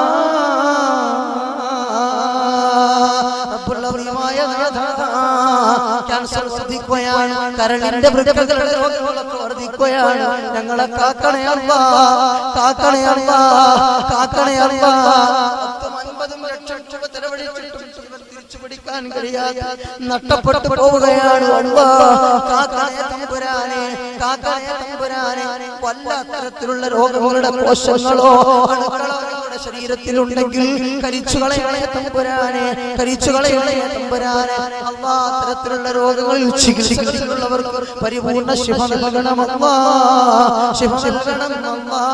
ക്യാൻസർ വർദ്ധിക്കുകയാണ്. കരളിന്റെ വൃക്കകളുടെ രോഗങ്ങളൊക്കെ വർദ്ധിക്കുകയാണ്. ഞങ്ങളെ കാക്കണേ അല്ലാഹ്. കാക്കണേ അല്ലാഹ്. കാക്കണേ അല്ലാഹ്. പത്തും അൻപതും ലക്ഷം രൂപ ചെലവഴിച്ചിട്ടും തിരിച്ചു പിടിക്കാൻ കഴിയാതെ നഷ്ടപ്പെട്ടു പോവുകയാണ് അല്ലാഹ്. കാക്കണേ തമ്പുരാനെ. കാക്കണേ തമ്പുരാനെ. വല്ല തരത്തിലുള്ള രോഗങ്ങളുടെ കോശങ്ങളോ അണുക്കളോ ശരീരത്തിലുണ്ടെങ്കിൽ കരിച്ചുകളെ തമ്പുരാനെ, കരിച്ചുകളെ തമ്പുരാനെ. അല്ലാ അത്തരത്തിലുള്ള രോഗങ്ങളിൽ ചികിത്സിക്കുന്നവർക്ക് പരിപൂർണ്ണ ശിഫ നൽകണം അല്ലാ, ശിഫ നൽകണം അല്ലാ.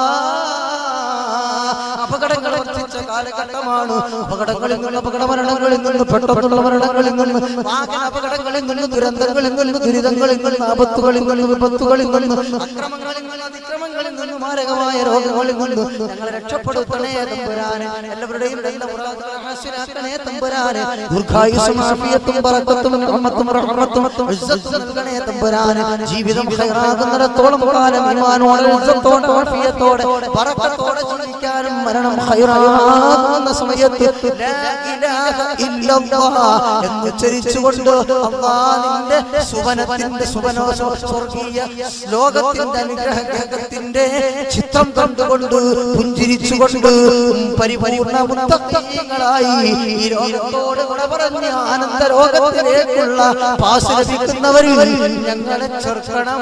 അപകടങ്ങൾ വർദ്ധിച്ച കാലഘട്ടമാണ്. അപകടങ്ങളിൽ നിന്ന്, അപകട മരണങ്ങളിൽ നിന്ന്, പെട്ടെന്നുള്ള മരണങ്ങളിൽ നിന്ന്, വാഹന അപകടങ്ങളിൽ നിന്ന്, ദുരന്തങ്ങളിൽ നിന്ന്, ദുരിതങ്ങളിൽ നിന്ന്, ആപത്തുകളിൽ നിന്ന്, വിപത്തുകളിൽ നിന്ന്, അക്രമങ്ങളിൽ നിന്ന്, അതിക്രമങ്ങളിൽ നിന്ന്, മാരകമായ രോഗങ്ങളിൽ നിന്ന് ഞങ്ങളെ രക്ഷപ്പെടുത്തണേ തമ്പുരാനെ. എല്ലാവരുടെയും ഹാസിലാക്കണേ തമ്പുരാനെ. ദീർഘായുസ്സും ആഫിയത്തും ബറക്കത്തും റഹ്മത്തും റഹ്മത്തും ഇസ്സത്തും നൽകണേ തമ്പുരാനെ. ജീവിതം ഖൈറാകുന്നിടത്തോളം കാലം ഈമാനോടെ, ഇസ്സത്തോടെ, ആഫിയത്തോടെ, ബറക്കത്തോടെ ജീവിക്കാനും മരണം ഖൈറാകുന്ന സമയത്ത് ലാ ഇലാഹ ഇല്ലല്ലാഹ് എന്ന് ഉച്ചരിച്ചുകൊണ്ട് അല്ലാഹുവിന്റെ സുബനത്തിന്റെ സുബനോ സ്വർഗീയ ലോകത്തിന്റെ അനുഗ്രഹത്തിന്റെ ചിത്രം കണ്ടുകൊണ്ട് പുഞ്ചിരിച്ചുകൊണ്ട് പരിപൂർണ്ണ മുത്തഖീങ്ങളായി ഈ ലോകത്തോട് വിട പറഞ്ഞ് ആനന്ദ ലോകത്തിലേക്കുള്ള പാസ് ലഭിക്കുന്നവരിൽ ഞങ്ങളെ ചേർക്കണം.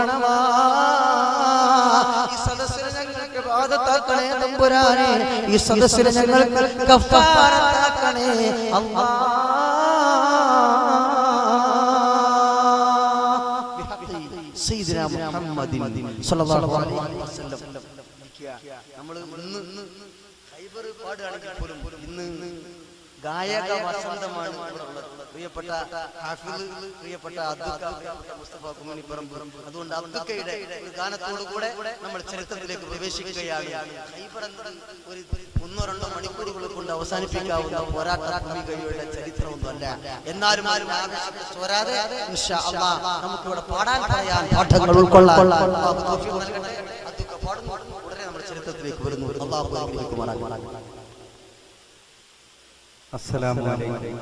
ഈ സദസ്സിനെ ഞങ്ങൾക്ക് ഇബാദത്താക്കണേ തമ്പുരാനെ. ഈ സദസ്സിനെ ഞങ്ങൾക്ക് ഗഫാറത്താക്കണേ അല്ലാഹ്. സയ്യിദുനാ മുഹമ്മദിൻ സ്വല്ലല്ലാഹു അലൈഹി വസല്ലം. നമ്മൾ ഇന്ന് ഖൈബർ പാടുകയാണെങ്കിൽ പോലും ഇന്ന് ഗായക വസന്തമാണ് പ്രിയപ്പെട്ട ഹാഫിദ്, പ്രിയപ്പെട്ട അദ്ദുക്ക, മുസ്തഫ കുമനിപ്പറമ്പ്. അതുകൊണ്ട് അദ്ദുക്കയുടെ ഗാനത്തോടു കൂടെ നമ്മൾ ചരിത്രത്തിലേക്ക് പ്രവേശിക്കുകയാണ്. ഖൈബർ എന്നത് ഒരു ഒന്നോ രണ്ടോ മണിക്കൂറുകൾ കൊണ്ട് അവസാനിപ്പിക്കാവുന്ന പോരാട്ട ഭൂമികയുടെ ചരിത്രമൊന്നുമല്ല. എന്നാലും ആരും ചോരാതെ ഇൻഷാ അല്ലാഹ് നമുക്കിവിടെ പാടാൻ പറയാൻ പാഠങ്ങൾ ഉൾക്കൊള്ളാൻ അദ്ദുക്ക പാടുന്നു. ഉടനെ നമ്മൾ ചരിത്രത്തിലേക്ക് വരുന്നു. അല്ലാഹു അനുഗ്രഹിക്കുമാറാകട്ടെ. അസ്സലാമു അലൈക്കും.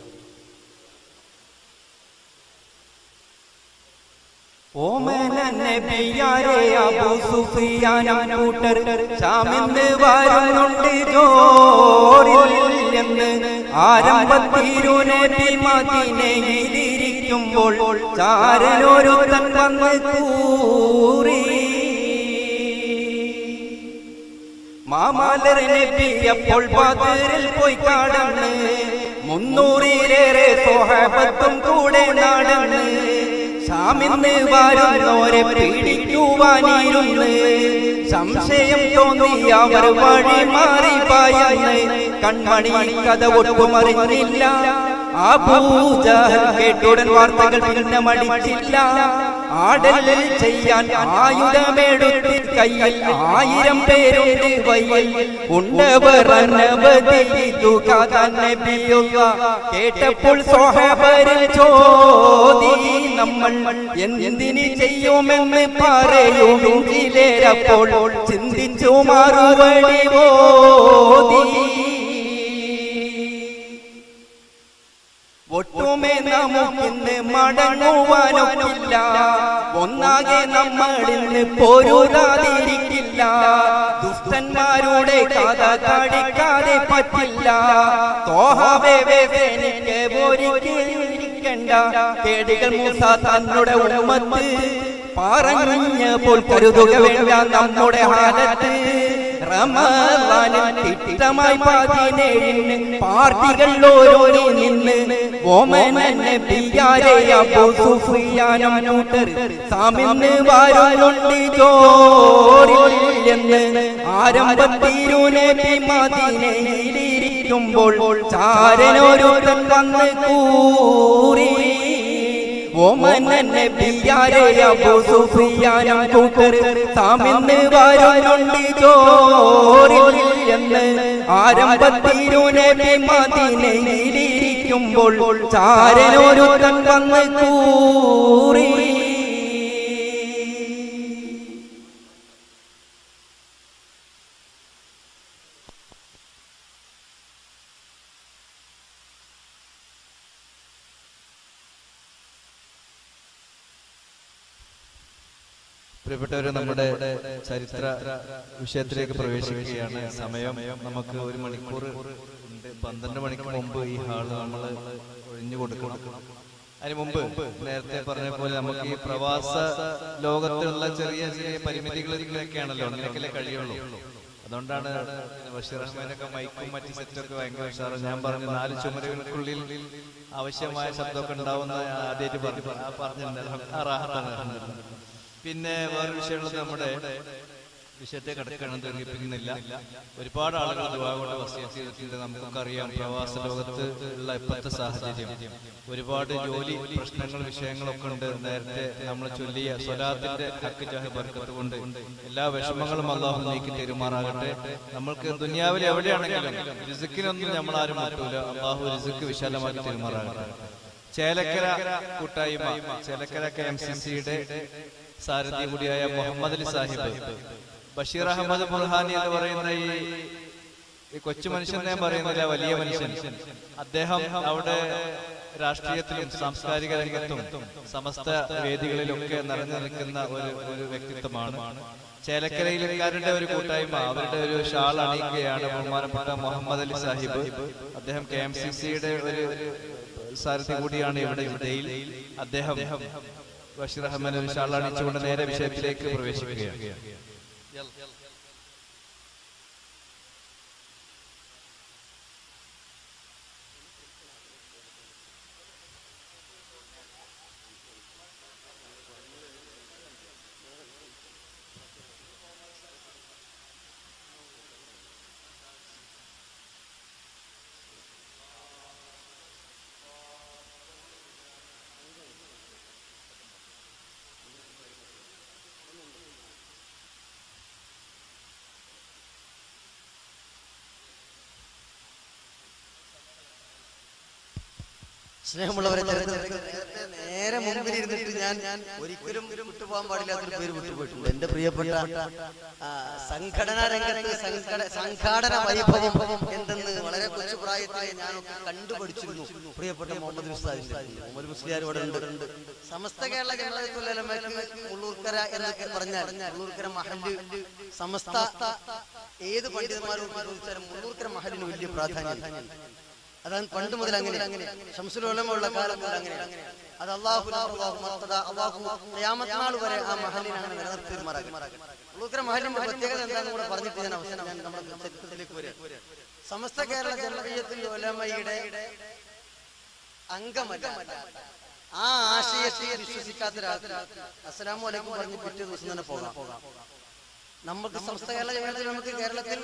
ഓമന നബിയാരെ അബൂ സുഫിയാനും കൂട്ടർ ശാമിന്ന് വരുന്നുണ്ട് ജോറിൽ എന്ന് ആരംഭത്തിരു നബി മദീനയിലിരിക്കുമ്പോൾ ചാരനൊരുത്തൻ വന്ന് കൂറി. മാമലർ നബി അപ്പോൾ ബദറിൽ പോയി കടന്ന് മുന്നൂറിലേറെ സ്വഹാബത്തും കൂടെ നടന്ന് ശാമിന്ന് വരുന്നോരെ പിടിക്കുവാനിരുന്ന് സംശയം തോന്നി അവർ വഴി മാറി പായന്ന് കൺമണി കഥ ഒട്ടുമറിഞ്ഞില്ല. അബൂജഹൽ കേട്ടുടൻ വാർത്തകൾ പിന്നെ മടിച്ചില്ല. ആടലിൽ ചെയ്യാൻ ആയുധമെടുത്ത് കയ്യിൽ ആയിരം പേരുണ്ട് വയ്യൽ ഉണ്ടവർ അനവധിതു കഥ നബിയുള്ള കേട്ടപ്പോൾ സ്വഹാബരിൽ ചോദി നമ്മൾ എന്തിന് ചെയ്യുമെന്ന് പറയുമെങ്കിലേറപ്പോൾ ചിന്തിച്ചു മറുപടി ഓതി. ഒട്ടുമേ നമുക്കിന്ന് മടങ്ങുവാനൊക്കില്ല, ഒന്നാകെ നമ്മളിന്ന് പോരാതിരിക്കില്ല. ദുഷ്ടന്മാരുടെ കഥ കടിക്കാതെ പറ്റില്ല. തോഹവേവേനിക്ക് ഒരിക്കലിരിക്കണ്ട കേടികൾ മൂസ തന്നുടെ ഉമ്മത്ത് പറഞ്ഞപ്പോൾ കരുതുക വേണ്ട നമ്മുടെ ഹാലത്ത്. റമദാനിൽ തിട്ടമായി പതിനേഴിന് പാർട്ടികൾ ഓരോരോ നിന്ന് ഓമന നബിയാരെ അബൂ സുഫിയാനും കൂട്ടർ സാമിന്ന് വരുന്നുണ്ട് ജോറിൽ എന്ന് ആരംഭത്തിരു നബി മദീനയിലിരിക്കുമ്പോൾ ചാരനൊരുത്തൻ വന്ന് കൂറി. ഓമന നബിയാരെ അബൂ സുഫിയാനും കൂട്ടർ സാമിന്ന് വരുന്നുണ്ട് ജോറിൽ എന്ന് ആരംഭത്തിരു നബി മദീനയിലിരിക്കുമ്പോൾ ചാരനൊരുത്തൻ വന്ന് കൂറി. പ്രിയപ്പെട്ടവരെ, നമ്മുടെ ചരിത്ര വിഷയത്തിലേക്ക് പ്രവേശിക്കുകയാണ്. സമയം നമുക്ക് ഒരു മണിക്കൂർ ഉണ്ട്. പന്ത്രണ്ട് മണിക്ക് മുമ്പ് ഈ ഹാള് നമ്മൾ ഒഴിഞ്ഞു കൊടുക്കണം. അതിന് മുമ്പ് നേരത്തെ പറഞ്ഞ പോലെ നമുക്ക് ഈ പ്രവാസ ലോകത്തിലുള്ള ചെറിയ ചെറിയ പരിമിതികളൊക്കെയാണല്ലോ, അങ്ങനെയൊക്കെ കഴിയുള്ളൂ. അതുകൊണ്ടാണ് ബഷീർ അഹമ്മദിനൊക്കെ മൈക്കും മറ്റു സെറ്റൊക്കെ ഭയങ്കര ഉഷാറ്. ഞാൻ പറഞ്ഞു നാല് ചുമരുകൾക്കുള്ളിൽ ആവശ്യമായ ശബ്ദമൊക്കെ ഉണ്ടാവുന്ന ആദ്യമായിട്ട് പറഞ്ഞു ആ പറഞ്ഞിട്ടുണ്ടായിരുന്നു. പിന്നെ വേറൊരു വിഷയമുള്ളത്, നമ്മുടെ വിഷയത്തെ കടക്കണം ദീർഘിപ്പിക്കുന്നില്ല. ഒരുപാട് ആളുകൾ ദുആ കൊണ്ട് വസിയത്ത് ചെയ്തിട്ടുണ്ട്. നമുക്കൊക്കെ അറിയാം പ്രവാസ ലോകത്ത് ഉള്ള ഇപ്പോഴത്തെ സാഹചര്യം, ഒരുപാട് ജോലി പ്രശ്നങ്ങൾ വിഷയങ്ങളൊക്കെ ഉണ്ട്. നേരത്തെ നമ്മൾ ചൊല്ലിയ സ്വലാത്തിന്റെ ഹക്ക് ജാഹ് ബർക്കത്ത് കൊണ്ട് എല്ലാ വിഷമങ്ങളും അല്ലാഹു നീക്കി തെരുമാറാകട്ടെ. നമ്മൾക്ക് ദുനിയാവിൽ എവിടെയാണെങ്കിലും റിസ്ക്കിനൊന്നും നമ്മൾ ആരും മാറ്റൂല. അല്ലാഹു റിസ്ക് വിശാലമാക്കി തെരുമാറാകട്ടെ. ചേലക്കര കൂട്ടായ്മ, ചേലക്കര കെ എം സി സിയുടെ സാരഥി കൂടിയായ മുഹമ്മദ് അലി സാഹിബ്, ബഷീർ അഹമ്മദ് ബുർഹാനി എന്ന് പറയുന്ന ഈ കൊച്ചു മനുഷ്യൻ ഞാൻ പറയുന്നില്ല, വലിയ മനുഷ്യൻ, അദ്ദേഹം അവിടെ രാഷ്ട്രീയത്തിലും സാംസ്കാരിക രംഗത്തും സമസ്ത വേദികളിലൊക്കെ നിറഞ്ഞു നിൽക്കുന്ന ഒരു ഒരു വ്യക്തിത്വമാണ്. ചേലക്കരയിലുകാരുടെ ഒരു കൂട്ടായ്മ അവരുടെ ഒരു ഷാൾ അണിയുകയാണ് ബഹുമാനപ്പെട്ട മുഹമ്മദ് അലി സാഹിബ്. അദ്ദേഹം കെ എം സി സിയുടെ ഒരു സാരഥി കൂടിയാണ് ഇവിടെ ജിദ്ദയിൽ. അദ്ദേഹം ബഷീർ അഹമ്മദ് ഒരു ഷാൾ അണിച്ചുകൊണ്ട് നേരെ വിഷയത്തിലേക്ക് പ്രവേശിക്കുകയാണ്. സ്നേഹമുള്ളവരെ, നേരെ മുമ്പിൽ ഇരുന്നിട്ട് ഞാൻ ഒരിക്കലും വിട്ടുപോകാൻ പാടില്ലാത്തൊരു പേര് വിട്ടുപോയിട്ടുണ്ട്. എന്റെ പ്രിയപ്പെട്ട സംഘടനാ രംഗത്ത് സംഘാടന വൈഭവം എന്തെന്ന് വളരെ കൊച്ചു പ്രായത്തിൽ ഞാനൊക്കെ കണ്ടുപഠിച്ചിരുന്നു. പ്രിയപ്പെട്ട മുഹമ്മദ് ഉസ്താദിന്റെ മുഹമ്മദ് മുസ്ലിയാർ ഇവിടെ ഉണ്ട്. സമസ്ത കേരള ജനതയ്ക്കുള്ള മുള്ളൂർക്കര എന്നൊക്കെ പറഞ്ഞാൽ മുള്ളൂർക്കര മഹല്ല് സമസ്ത ഏത് പണ്ഡിതന്മാരോട് ചോദിച്ചാലും മുള്ളൂർക്കര മഹലിന് വലിയ പ്രാധാന്യം. അതാണ് പണ്ട് മുതൽ അങ്ങനെ, ശംസുൽ ഉലമ ഉള്ള കാലം മുതൽ അങ്ങനെ. അത് അള്ളാഹു ഖിയാമത്ത് നാൾ വരെ ആ മഹലിനെ അങ്ങനെ നിലനിർത്തി തീരുമാറാക്കും. മുള്ളൂർക്കര മഹലിന്റെ പ്രത്യേകത എന്താണെന്ന് കൂടെ പറഞ്ഞിട്ട് ഞാൻ അവസാനം ഞാൻ നമ്മുടെ ചരിത്രത്തിലേക്ക് വരാം. സമസ്ത കേരള ജംഇയ്യത്തുൽ ഉലമയുടെ അംഗമല്ല, ആ ആശയത്തെ വിശ്വസിക്കാത്ത ഒരാൾക്ക് അസ്സലാമു അലൈക്കും പറഞ്ഞ് പിറ്റേ ദിവസം തന്നെ പോകാം. നമുക്ക് സമസ്ത കേരള ജംഇയ്യത്തുൽ നമുക്ക് കേരളത്തിൽ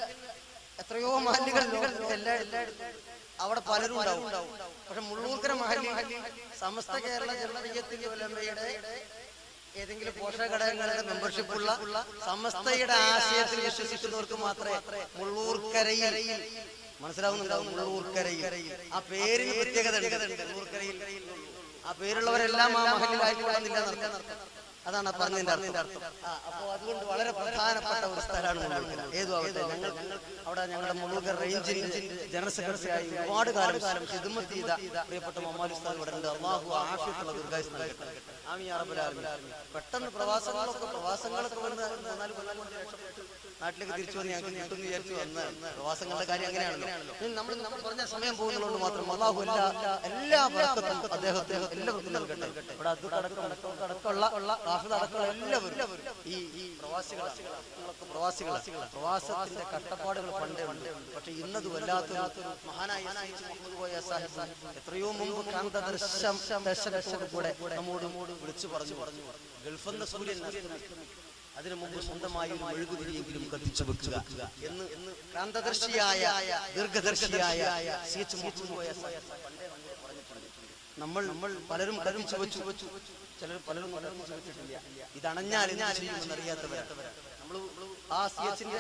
എത്രയോ മഹല്ലുകൾ എല്ലായിടത്തും അവിടെ പലരും ഉണ്ടാവും. പക്ഷെ മുള്ളൂർക്കര മഹല്ല് സമസ്ത കേരള ജംഇയ്യത്തുൽ ഉലമയുടെ ഏതെങ്കിലും പോഷക ഘടകങ്ങളുടെ മെമ്പർഷിപ്പ് ഉള്ള സമസ്തയുടെ ആശയത്തിൽ വിശ്വസിക്കുന്നവർക്ക് മാത്രമേ മുള്ളൂർക്കരയിൽ മനസ്സിലാവുന്നുണ്ടാവും. മുള്ളൂർക്കരയിൽ ആ പേരിന് പ്രത്യേകത ഉണ്ട്. മുള്ളൂർക്കരയിൽ ആ പേരുള്ളവരെല്ലാം ആ മഹല്ലിലായിക്കൊള്ളുന്നില്ല. അതാണ് പറഞ്ഞതിന്റെ അർത്ഥം. അപ്പോ അതുകൊണ്ട് വളരെ പ്രധാനപ്പെട്ട ഒരു സ്ഥലമാണ് മുള്ളൂർക്കര. ഏതു ആവട്ടെ, ഞങ്ങൾ അവിടെ ഞങ്ങളുടെ മുള്ളൂർക്കര റേഞ്ചിന്റെ ജനറൽ സെക്രട്ടറി ആയി ഒരുപാട് കാലം ഖിദ്മത്ത് ചെയ്ത പ്രിയപ്പെട്ട മുഹമ്മദ് ഉസ്താദ് ഇവിടെ ഉണ്ട്. അല്ലാഹു ആഫിയത്തുള്ള ദീർഘായുസ്സ് നൽകട്ടെ. ആമീൻ യാ റബ്ബൽ ആലമീൻ. പെട്ടെന്ന് പ്രവാസങ്ങളൊക്കെ പ്രവാസങ്ങളൊക്കെ വന്ന് മൂന്നാല് കൊല്ലം കൊണ്ട് രക്ഷപ്പെട്ടു നാട്ടിലേക്ക് തിരിച്ചു വന്ന് ഞങ്ങൾക്ക് കിട്ടും വിചാരിച്ചു വന്ന് പ്രവാസങ്ങളുടെ കാര്യം അങ്ങനെയാണല്ലോ. നമ്മൾ നമ്മൾ പറഞ്ഞ സമയം പോകുന്നതുകൊണ്ട് മാത്രം അല്ലാഹു എല്ലാ എല്ലാ ബർക്കത്തും അദ്ദേഹത്തെ എല്ലാവർക്കും നൽകട്ടെ. ഇവിടെ അടക്കമുള്ള അടക്കമുള്ള എല്ലാവരും ഈ ഈ പ്രവാസികളൊക്കെ പ്രവാസികളാണ്. പ്രവാസത്തിന്റെ കഷ്ടപ്പാടുകൾ പണ്ടേ ഉണ്ട്. പക്ഷെ ഇന്നത് വല്ലാത്തൊരു മഹാനായ മുഹമ്മദ് കോയ സാഹിബ് എത്രയോ മുമ്പ് കാന്തദർശനത്തോടു കൂടെ നമ്മോട് വിളിച്ചു പറഞ്ഞു പറഞ്ഞു ഗൾഫെന്ന സൂര്യൻ അതിനു മുമ്പ് സ്വന്തമായി ഒരു മെഴുകുതിരിയെങ്കിലും കത്തിച്ചു വെക്കുക എന്ന് ക്രാന്തദർശിയായ ദീർഘദർശിയായ സി എച്ച് മുഹമ്മദ് കോയ സാഹിബ് പണ്ടേ പറഞ്ഞിട്ടുണ്ട്. നമ്മൾ നമ്മൾ പലരും കത്തിച്ചു വെച്ചു വെച്ചു ചിലർ പലരും കത്തിച്ചു വെച്ചിട്ടില്ല. ഇതണഞ്ഞാൽ ചെയ്യുമെന്നറിയാത്തവരാണ് നമ്മൾ. ആ സി എച്ചിന്റെ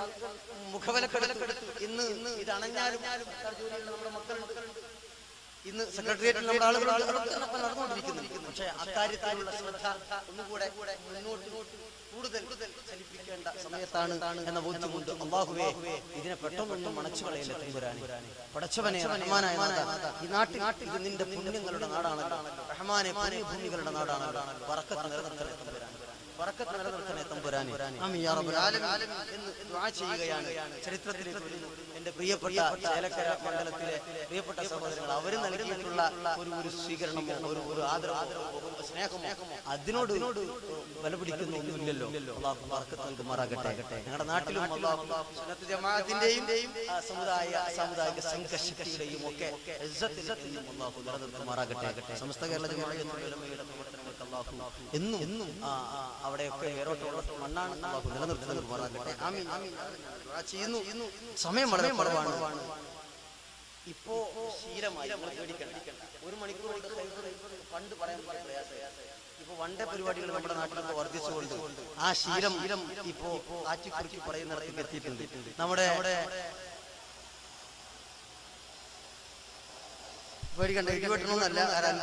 മുഖവിലക്കെടുത്ത് ഇന്ന് ഇന്ന് ഇതണഞ്ഞാലും നമ്മുടെ മക്കളുണ്ട്. ഇന്ന് സെക്രട്ടേറിയറ്റിൽ നമ്മുടെ ആളുകൾ നടന്നുകൊണ്ടിരിക്കുന്നു. പക്ഷെ അക്കാര്യത്തിലുള്ള ശ്രദ്ധ ഒന്നുകൂടെ മുന്നോട്ട് കൂടുതൽ ചലിപ്പിക്കേണ്ട സമയത്താണ് എന്ന ബോധ്യമുണ്ട്. അല്ലാഹുവേ, ഇതിനെ പെട്ടെന്നൊന്നും മണച്ചു കളയില്ല തമ്പുരാനെ. പടച്ചവനെ, റഹ്മാനായ നാഥാ, ഈ നാട്ടിൽ ഇത് നിന്റെ പുണ്യങ്ങളുടെ നാടാണല്ലോ. റഹ്മാനെ, പുണ്യഭൂമികളുടെ നാടാണല്ലോ. ബറക്കത്ത് നിലനിർത്തണേ തമ്പുരാനെ. ബറക്കത്ത് നിലനിർത്തണേ തമ്പുരാനെ. ആമീൻ യാ റബ്ബൽ ആലമീൻ എന്ന് ദുആ ചെയ്യുകയാണ്. ചരിത്രത്തിലേക്ക് വരുന്നു. എന്റെ പ്രിയപ്പെട്ട ചേലക്കര മണ്ഡലത്തിലെ പ്രിയപ്പെട്ട സഹോദരങ്ങൾ അവർ നൽകിയിട്ടുള്ള ഒരു ഒരു സ്വീകരണമോ ഒരു ഒരു ആദരവോ സ്നേഹമോ അതിനോട് വില പിടിക്കുന്നൊന്നുമില്ലല്ലോ. അല്ലാഹു ബറക്കത്ത് നൽകുമാറാകട്ടെ. ഞങ്ങളുടെ നാട്ടിലും അല്ലാഹു സുന്നത്ത് ജമാഅത്തിന്റെയും സമുദായ സാമുദായിക സംഘശക്തിയുടെയും ഒക്കെ ഇസ്സത്തിൽ അല്ലാഹു നിലനിർത്തുമാറാകട്ടെ. സമസ്ത കേരള ജമാഅത്തുൽ ഉലമയുടെ പ്രവർത്തനങ്ങൾക്ക് അല്ലാഹു എന്നും എന്നും അവിടെയൊക്കെ വേരോട്ടുള്ള മണ്ണാണ്. അല്ലാഹു നിലനിർത്തി നൽകുമാറാകട്ടെ. ആമീൻ ആമീൻ ചെയ്യുന്നു. സമയം വളരെ കുറവാണ്. ഇപ്പോ ശീലമായി പേടിക്കണ്ട. ഒരു മണിക്കൂർ കൊണ്ട് പണ്ട് പറയാൻ പ്രയാസം. ഇപ്പൊ വണ്ടേ പരിപാടികൾ നമ്മുടെ നാട്ടിലൊക്കെ വർദ്ധിച്ചുകൊണ്ട് ആ ശീലം ഇപ്പോ ആറ്റിക്കുറിച്ച് പറയുന്നിടത്തേക്ക് എത്തിയിട്ടുണ്ട്. നമ്മുടെ പേടിക്കണ്ട, ഇടിവെട്ടണമെന്നല്ല.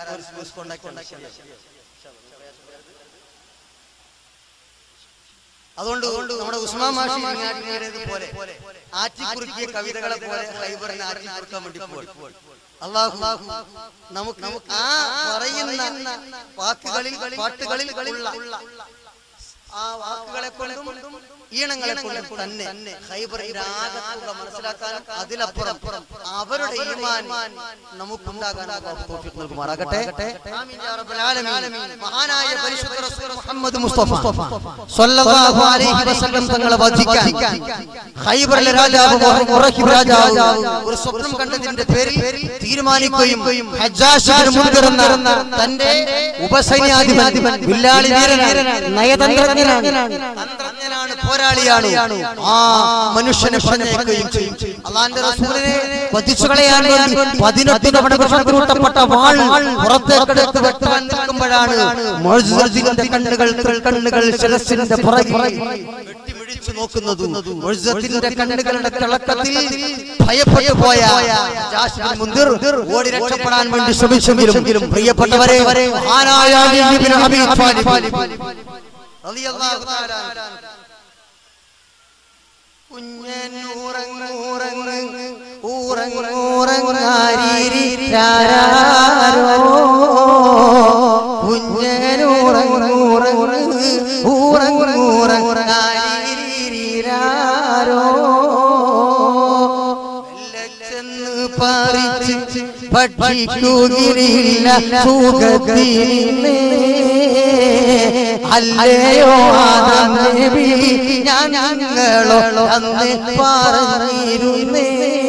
അതുകൊണ്ട് നമ്മുടെ ഉസ്മാൻ മാഷി പോലെ ആറ്റിക്കുറിക്കിയ കവിതകളെ പോലെ ഖൈബറിനെ ആറ്റിക്കുറിക്കാൻ വേണ്ടി പോകും. അല്ലാഹു നമുക്ക് ആ പറയുന്ന വാക്കുകളിൽ പാട്ടുകളിൽ ഉള്ള ആ വാക്കുകളെ കൊണ്ടും ഈണങ്ങളെ കൊണ്ടും തന്നെ ഖൈബറിന്റെ ആകത്തുക മനസ്സിലാക്കാനും അതിലപ്പുറം അവരുടെ ഈമാൻ നമുക്കുണ്ടാകാൻ അല്ലാഹു തൗഫീഖ് നൽകുമാറാകട്ടെ. ആമീൻ യാ റബ്ബൽ ആലമീൻ. മഹാനായ പരിശുദ്ധ റസൂൽ മുഹമ്മദ് മുസ്തഫ സ്വല്ലല്ലാഹു അലൈഹി വസല്ലം തങ്ങളെ വധിക്കാൻ ഖൈബറിലെ രാജാവ് മുറഹിബ് രാജാവ് ഒരു സ്വപ്നം കണ്ടതിന്റെ പേരിൽ തീരുമാനിക്കുകയും ഹജ്ജാജ് ഇബ്നു മുൻദിർ എന്ന തന്റെ ഉപസൈന്യാധിപൻ വില്ലാളി വീരനാണ്, നയതന്ത്രജ്ഞനാണ്, തന്ത്രജ്ഞനാണ്, പോരാളിയാണ്. ആ മനുഷ്യനെ പറഞ്ഞേക്കുകയും ചെയ്യും. അല്ലാഹുവിന്റെ റസൂലിനെ വധിച്ചു കളയാൻ വേണ്ടി പതിനെട്ട് തവണ വിഷത്തിലൂട്ടപ്പെട്ട വാൾ പുറത്തേക്കെടുത്ത് വെട്ടാൻ നിൽക്കുമ്പോഴാണ് മുഅ്ജിസത്തിന്റെ കണ്ണുകൾ കണ്ണുകൾ ശിരസിന്റെ പുറകിൽ വെട്ടിമിഴിച്ചു നോക്കുന്നത്. മുഅ്ജിസത്തിന്റെ കണ്ണുകളുടെ തിളക്കത്തിൽ ഭയപ്പെട്ടു പോയ ഹജ്ജാജ് ഇബ്നു മുൻദിർ ഓടി രക്ഷപ്പെടാൻ വേണ്ടി ശ്രമിച്ചെങ്കിലും പ്രിയപ്പെട്ടവരെ മഹാനായ അലി ഇബ്നു അബീ ത്വാലിബ് റളിയല്ലാഹു തആല കുഞ്ഞനൂറങ്ങൂറങ്ങ് ഊറങ്ങൂറങ്ങാരീരാരോ കുഞ്ഞനൂറങ്ങൂറങ്ങ് ഊറങ്ങൂറങ്ങാരീരാരോ ചെന്ന് പറിച്ച് ഭക്ഷിക്കുകയില്ല സുഖത്തിനെ അല്ലയോ ആദം നബി ഞാൻ ഞങ്ങളോ അന്ന് പറഞ്ഞിരുന്നേ.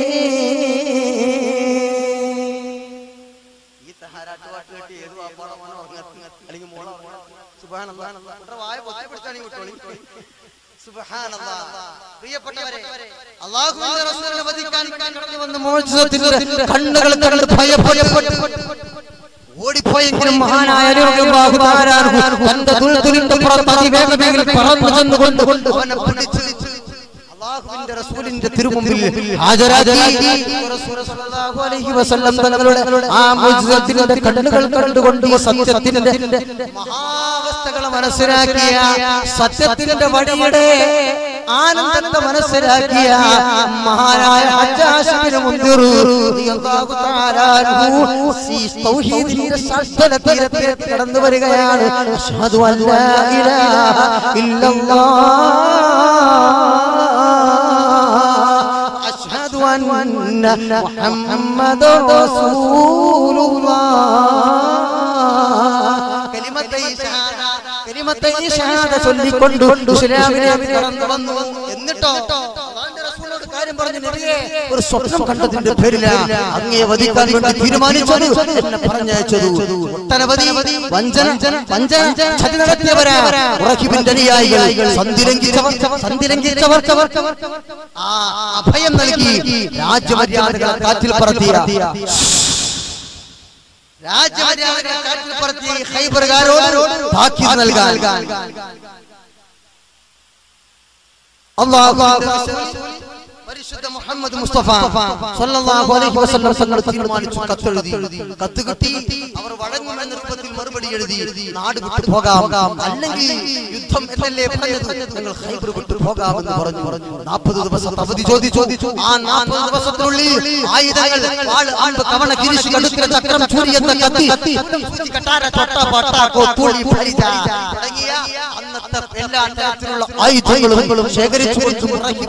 ഈ തഹാരാട്ട് പാട്ട് കേട്ടി ഏത് വാപ്പാടോ മോനോ അല്ലെങ്കിൽ മോളോ സുബ്ഹാനല്ലാഹ് വായ വായ പിടിച്ചാണെങ്കിൽ വിട്ടോളി. സുബ്ഹാനല്ലാഹ്. പ്രിയപ്പെട്ടവരെ അല്ലാഹുവിന്റെ റസൂലിനെ വധിക്കാൻ കടന്നു വന്ന മുഅ്ജിസത്തിന്റെ കണ്ണുകൾ കണ്ട് ഭയപ്പെട്ടു ഓടിപ്പോയെങ്കിലും മഹാനായ തന്റെ ദുൽദുലിന്റെ പുറത്ത് വേഗവേഗം പറന്നു ചെന്നുകൊണ്ട് അവനെ പിടിച്ച് അല്ലാഹുവിന്റെ റസൂലിന്റെ തിരുമുമ്പിൽ ഹാജരാക്കി. റസൂൽ സ്വല്ലല്ലാഹു അലൈഹി വസല്ലം തങ്ങളുടെ ആ മുഅ്ജിസത്തിന്റെ കണ്ണുകൾ കണ്ടുകൊണ്ട് സത്യത്തിന്റെ മഹാവസ്ഥകളെ മനസ്സിലാക്കിയ സത്യത്തിന്റെ വഴിയുടെ ആനന്ദത്തെ മനസ്സിലാക്കിയ മഹാനായ ഹജ്ജാജ് ഇബ്നു മുൻദിർ റളിയല്ലാഹു തആല അൻഹു ഈ തൗഹീദിന്റെ ശാസ്ത്രതീരത്തിൽ കടന്നു വരികയാണ്. അഷ്ഹദു അല്ലാ ഇലാഹ ഇല്ലല്ലാഹ് അഷ്ഹദു അന്ന മുഹമ്മദുർ റസൂലുള്ളാഹ്. കലിമത്തൈ ഷഹാദ കലിമത്തൈ ഷഹാദ ചൊല്ലിക്കൊണ്ട് ഇസ്ലാമിലേക്ക് കടന്നു വന്നു. എന്നിട്ടോ അല്ലാഹുവിന്റെ റസൂലിനോട് കാര്യം പറഞ്ഞു, നബിയേ ഒരു സ്വപ്നം കണ്ടതിന്റെ പേരിലാണ് അങ്ങയെ വധിക്കാൻ വേണ്ടി തീരുമാനിച്ചത്, എന്നെ പറഞ്ഞയച്ചത്. ഒട്ടനവധി വഞ്ചന വഞ്ചന ചതി നടത്തിയവരാ മുറഹിബിന്റെ അനുയായികൾ, സന്ധിലംഘിച്ചവർ സന്ധിലംഘിച്ചവർ ആ അഭയം നൽകി രാജ്യമര്യാദകളെ കാറ്റിൽ പറത്തിയ രാജ്യമര്യാദകളെ കാറ്റിൽ പറത്തി ഖൈബറുകാരോട് താക്കീത് നൽകാൻ അല്ലാഹുവിന്റെ റസൂൽ പരിശുദ്ധ മുഹമ്മദ് മുസ്തഫ സ്വല്ലല്ലാഹു അലൈഹി വസല്ലം തങ്ങൾ തീരുമാനിച്ചു. കത്തെഴുതി. കത്ത് കിട്ടി. അവർ വഴങ്ങുമെന്ന രൂപത്തിൽ മറുപടി എഴുതി, നാട് വിട്ടു പോകാം, അല്ലെങ്കിൽ യുദ്ധം എന്നല്ലേ പറഞ്ഞത്, നിങ്ങൾ ഖൈബർ വിട്ടു പോകാമെന്ന് പറഞ്ഞു. നാൽപ്പത് ദിവസം അവധി ചോദിച്ചു. ആ നാൽപ്പത് ദിവസത്തിനുള്ളിൽ ആയുധങ്ങൾ വാൾ അമ്പ് കവണ കിരിശ് കടുക്കര ചക്രം ചൂരി എന്ന കത്തി കട്ടാര ചൊട്ട പട്ടാക്കോ തൂളി ഫലിത തുടങ്ങിയ അന്നത്തെ എല്ലാ തരത്തിലുള്ള ആയുധങ്ങളും ശേഖരിച്ചു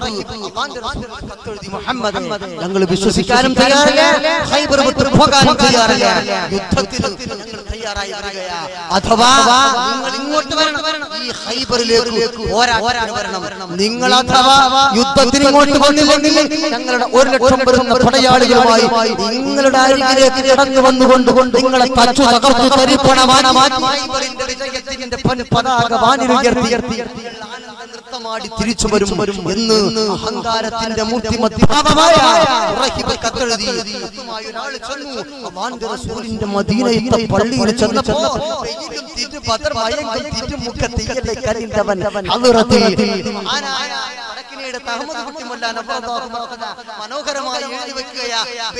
മുഹമ്മദ് ഞങ്ങൾ വിശ്വസിക്കാനും തയ്യാറല്ല, ഖൈബർ വിട്ടു പോകാനും തയ്യാറല്ല, യുദ്ധത്തിന് ഞങ്ങൾ തയ്യാറായി വരികയാ. അഥവാ നിങ്ങൾ ഇങ്ങോട്ട് വരണം, ഈ ഖൈബറിലേക്ക് പോരാട്ടത്തിന് വരണം. നിങ്ങൾ അഥവാ യുദ്ധത്തിന് ഇങ്ങോട്ട് വന്നില്ലെങ്കിൽ ഞങ്ങളുടെ ഒരു ലക്ഷം വരുന്ന പടയാളികളുമായി നിങ്ങളുടെ അരികിലേക്ക് കടന്നു വന്നുകൊണ്ട് നിങ്ങളെ തച്ചു തകർത്തു തരിപ്പണമാണ് ഖൈബറിന്റെ വിജയത്തിന്റെ പതാക വാനിലുയർത്തി നൃത്തമാടി തിരിച്ചു വരും എന്ന് അഹങ്കാരത്തിന്റെ മൂർത്തിമദ്ഭാവമായ കത്തെഴുതി ഒരാൾ ചെന്നു അല്ലാഹുവിന്റെ റസൂലിന്റെ മദീനയിലെ പള്ളിയിൽ ചെന്നപ്പോ മനോഹരമായി എഴുതി വെക്കുകയാ,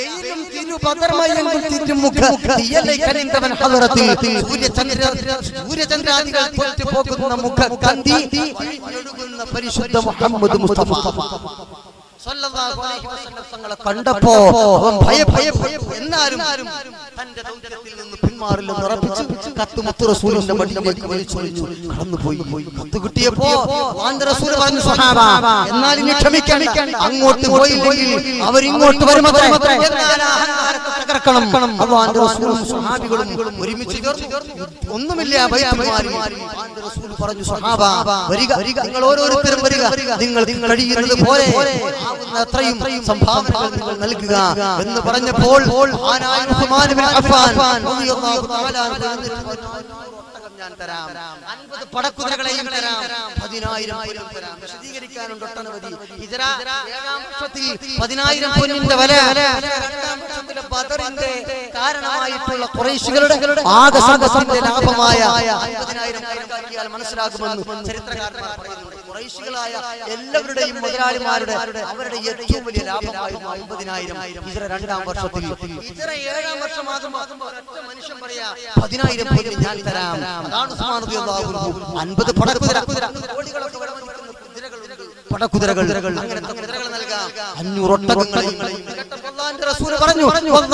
സൂര്യചന്ദ്രാദികൾ പോകുന്ന മുഖകന്തി ഒഴുകുന്ന പരിശുദ്ധ മുഹമ്മദ് മുസ്തഫ സല്ലല്ലാഹു അലൈഹി വസല്ലം തങ്ങളെ കണ്ടപ്പോ അവൻ ഭയപ്പെട്ടു. എന്നാലും തന്റെ ദൗത്യത്തിൽ നിന്ന് പിന്മാറില്ലെന്ന് ഉറപ്പിച്ച് കത്ത് മുത്ത് റസൂലിന്റെ മടിയിലേക്ക് വലിച്ചൊളിച്ചു കടന്നുപോയി. കത്ത് കിട്ടിയപ്പോ അല്ലാഹുവിന്റെ റസൂൽ പറഞ്ഞു, സ്വഹാബ എന്നാൽ ഇനി ക്ഷമിക്കണം, അങ്ങോട്ട് പോയില്ലെങ്കിൽ അവരിങ്ങോട്ട് വരുമത്രേ. എന്നാൽ അഹങ്കാരത്തെ തകർക്കണം. അല്ലാഹുവിന്റെ റസൂലും സ്വഹാബികളും ഒരുമിച്ച് ചേർന്നു. ഒന്നുമില്ല ബൈത്തുമാരി. അല്ലാഹുവിന്റെ റസൂൽ പറഞ്ഞു, സ്വഹാബ വരിക, നിങ്ങൾ ഓരോരുത്തരും വരിക, നിങ്ങൾ കഴിയുന്നത് പോലെ അത്രയും സംഭാവനകൾ നിങ്ങൾ നൽകുക എന്ന് പറഞ്ഞപ്പോൾ ഉസ്മാൻ ഇബ്നു അഫ്ഫാൻ റളിയല്ലാഹു തആല ഞാൻ തരാം, അൻപത് പടക്കുതിരകളെയും തരാം, പതിനായിരം പൊന്നും തരാം. വിശദീകരിക്കാനുണ്ട് ഒട്ടനവധി. ഹിജ്റ ഏഴാം വർഷത്തിൽ പതിനായിരം പൊന്നിന്റെ വില രണ്ടാം വർഷത്തിലെ ബദറിന്റെ കാരണമായിട്ടുള്ള ഖുറൈശികളുടെ ആകെ സമ്പത്തിന്റെ ലാഭമായ അൻപതിനായിരം കണക്കാക്കിയാൽ മനസ്സിലാകുമെന്ന് ചരിത്രകാരന്മാർ പറയുന്നു. ഖുറൈശികളായ എല്ലാവരുടെയും മുതലാളിമാരുടെ അവരുടെ ഏറ്റവും വലിയ ലാഭമായിരുന്നു അൻപതിനായിരം. ഹിജ്റ രണ്ടാം വർഷത്തിൽ. ഹിജ്റ ഏഴാം വർഷമാകുമ്പോൾ ഒറ്റ മനുഷ്യൻ പറയാ പതിനായിരം പൊന്ന് ഞാൻ തരാം. അതാണ് ഉസ്മാൻ റളിയല്ലാഹു അൻഹു. അൻപത് പടക്കുതിര കോടികളൊക്കെ പടക്കുതിരകൾ അങ്ങനത്തെ കുതിരകൾ നൽകാം. അഞ്ഞൂറ് ഒട്ടകങ്ങളെയും അല്ലാഹുവിന്റെ റസൂൽ പറഞ്ഞു,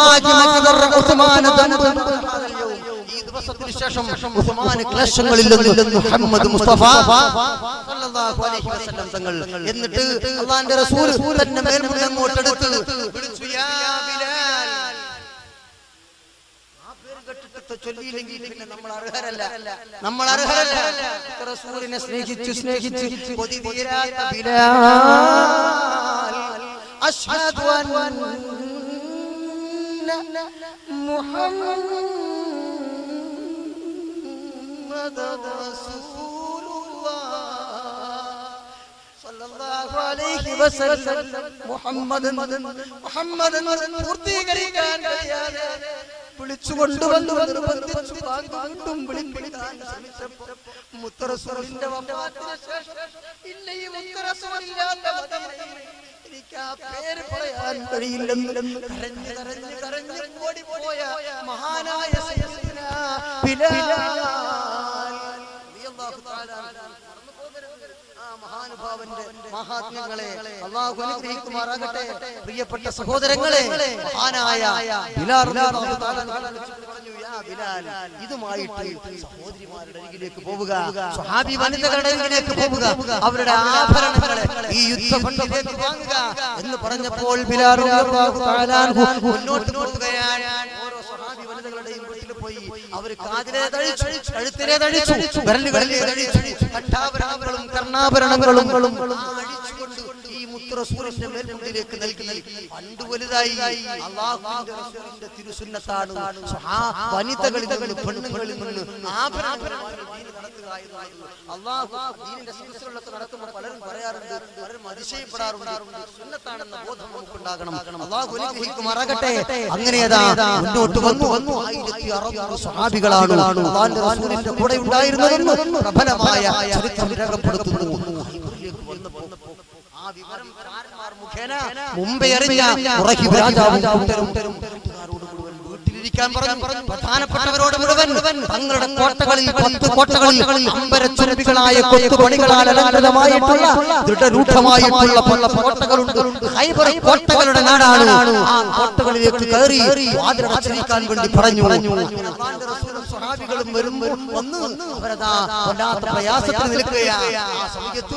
ഈ ദിവസത്തിന് ശേഷം ഉസ്മാൻ ക്ലേശങ്ങളില്ലെന്ന് മുഹമ്മദ് മുസ്തഫ സല്ലല്ലാഹു അലൈഹി വസല്ലം തങ്ങൾ. എന്നിട്ട് അല്ലാഹുവിന്റെ റസൂൽ തന്റെ മേൽമുണ്ട് അങ്ങോട്ട് എടുത്ത് വിളിച്ചു, യാ ബിലാൽ. ആ പേര് കേട്ടിട്ട് ചൊല്ലിയില്ലെങ്കിൽ പിന്നെ നമ്മൾ അർഹരല്ല, നമ്മൾ അർഹരല്ല. റസൂലിനെ സ്നേഹിച്ചു സ്നേഹിച്ചു കൊതി തീരാത്ത ബിലാൽ അശ്ഹദു അന്ന മുഹമ്മദർ റസൂലുള്ളാഹ് സല്ലല്ലാഹു അലൈഹി വസല്ലം. മുഹമ്മദൻ മുഹമ്മദൻ പൂർത്തീകരിക്കാൻ കഴിയാതെ വിളിച്ചു കൊണ്ടുവന്നു ബന്ധിച്ചു വീണ്ടും വിളിപ്പിക്കാൻ ശ്രമിച്ചപ്പോൾ മുത്തറസൂലിന്റെ വഫാത്തിന് ശേഷം ഇല്ല ഈ മുത്തറസൂലില്ലാത്ത മദീനയിൽ എനിക്ക് ആ പേര് പറയാൻ കഴിയില്ലെന്ന് കരഞ്ഞ് കരഞ്ഞ് കരഞ്ഞ് ഓടിപ്പോയ മഹാനായ സയ്യിദുനാ ബിലാൽ റളിയല്ലാഹു തആല മഹാനുഭാവന്റെ മഹാത്മ്യങ്ങളെ അല്ലാഹു അനുഗ്രഹിക്കുമാറാകട്ടെ. പ്രിയപ്പെട്ട സഹോദരങ്ങളെ, മഹാനായ ബിലാൽ റളിയല്ലാഹു തആല പറഞ്ഞു, യാ ബിലാൽ, ഇതുമായിട്ട് സഹോദരിമാരുടെ അരികിലേക്ക് പോവുക, സ്വഹാബി വനിതകളുടെ അരികിലേക്ക് പോവുക, അവരുടെ ആഭരണങ്ങളെ ഈ യുദ്ധഭണ്ഡിലേക്ക് വാങ്ങുക എന്ന് പറഞ്ഞപ്പോൾ ബിലാൽ റളിയല്ലാഹു തആല മുന്നോട്ട് പോവുകയാണ്. ഓരോ സ്വഹാബി വനിതകളുടെയും വീട്ടിൽ പോയി അവർ കാതിലെ തഴിച്ചു, കഴുത്തിലെ തഴിച്ചു, വിരലുകളിലെ തഴിച്ചു, കഠാഭരണങ്ങളും കർണാഭരണങ്ങളും അഴിച്ചുകൊണ്ട് ഈ മുത്തുറസൂലിന്റെ മേൽമുണ്ടിലേക്ക് നൽകി. പണ്ട് വലുതായി അല്ലാഹുവിന്റെ റസൂലിന്റെ തിരുസുന്നത്താണ് വനിതകളിൽ നിന്ന് പെണ്ണുങ്ങളിൽ നിന്ന് ആഭരണങ്ങൾ നടത്തുക എന്നായിരുന്നു. അല്ലാഹു ദീനിന്റെ സിൽസിലത്ത് നടത്തുമ്പോൾ പലരും പറയാറുണ്ട്, പലരും അതിശയപ്പെടാറുണ്ട്. സുന്നത്താണെന്ന ബോധം നമുക്കുണ്ടാകണം. അല്ലാഹു അനുഗ്രഹിക്കുമാറാകട്ടെ. അങ്ങനെയതാ മുന്നോട്ട് വന്നു വന്നു ആയിരത്തി അറുന്നൂറ് സ്വഹാബികളാണ് അല്ലാഹുവിന്റെ റസൂലിന്റെ കൂടെ ഉണ്ടായിരുന്നതെന്ന് പ്രബലമായ ചരിത്രം രേഖപ്പെടുത്തുന്നു. ആ വിവരം കാരന്മാർ മുഖേന മുമ്പേ അറിഞ്ഞ ഖുറൈശ് രാജാവും കൂട്ടരും വീട്ടിലിരിക്കാൻ പറഞ്ഞു. പ്രധാനപ്പെട്ടവരോട് മുഴുവൻ തങ്ങളുടെ കോട്ടകളിൽ പത്ത് കോട്ടകളിൽ അമ്പരച്ചുരഭികളായ കൊത്തുപണികളാൽ അലങ്കൃതമായിട്ടുള്ള ദൃഢരൂഢമായിട്ടുള്ള പല കോട്ടകളുണ്ട്. ഖൈബർ കോട്ടകളുടെ നാടാണ്. ആ കോട്ടകളിലേക്ക് കയറി വാതിലടച്ചിരിക്കാൻ വേണ്ടി പറഞ്ഞു. സ്വഹാബികളും വരുമ്പോൾ വന്ന് അവരതാ വല്ലാത്ത പ്രയാസത്തിൽ നിൽക്കുകയാണ്. ആ സമയത്ത്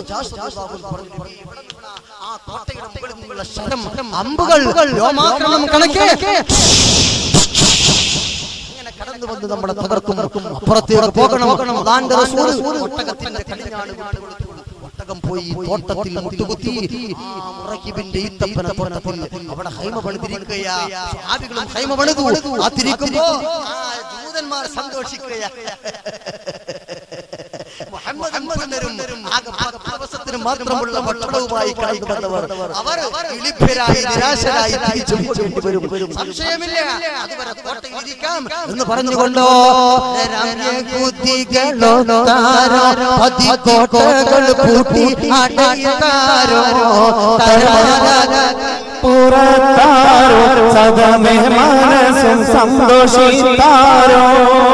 ആ കോട്ടയുടെ മുകളിൽ നിന്നുള്ള ശരം അമ്പുകൾ വ്യോമാക്രമണം കണക്കെ ഇങ്ങനെ കടന്നു വന്ന് നമ്മളെ തകർക്കും. അപ്പുറത്തേക്ക് പോകണം. അല്ലാഹുവിന്റെ റസൂൽ ഒട്ടകത്തിന്റെ കടിഞ്ഞാണ് വിട്ടുകൊടുത്തു. ഒട്ടകം പോയി തോട്ടത്തിൽ മുട്ടുകുത്തി. മുറക്കിബിന്റെ ഈത്തപ്പന തോട്ടത്തിൽ അവിടെ ഹൈമ പണിതിരിക്കുകയാ. സ്വഹാബികളും ഹൈമ പണിതു. കാത്തിരിക്കുമ്പോ ആ ജൂതന്മാർ സന്തോഷിക്കുകയാ. ദിവസത്തിന് മാത്രമുള്ള ഭക്ഷണവുമായി കടന്നു വന്നവർ അവർ ഇളിഭ്യരായി നിരാശരായി തിരിച്ചു വരും. സംശയമില്ല അതുവരെ കോട്ടയിൽ ഇരിക്കാം എന്ന് പറഞ്ഞുകൊണ്ടോ കോട്ടകൾ പൂട്ടി അടയ്ക്കാരോ പുറത്താരോ സദമേ മനസ്സും സന്തോഷിത്താരോ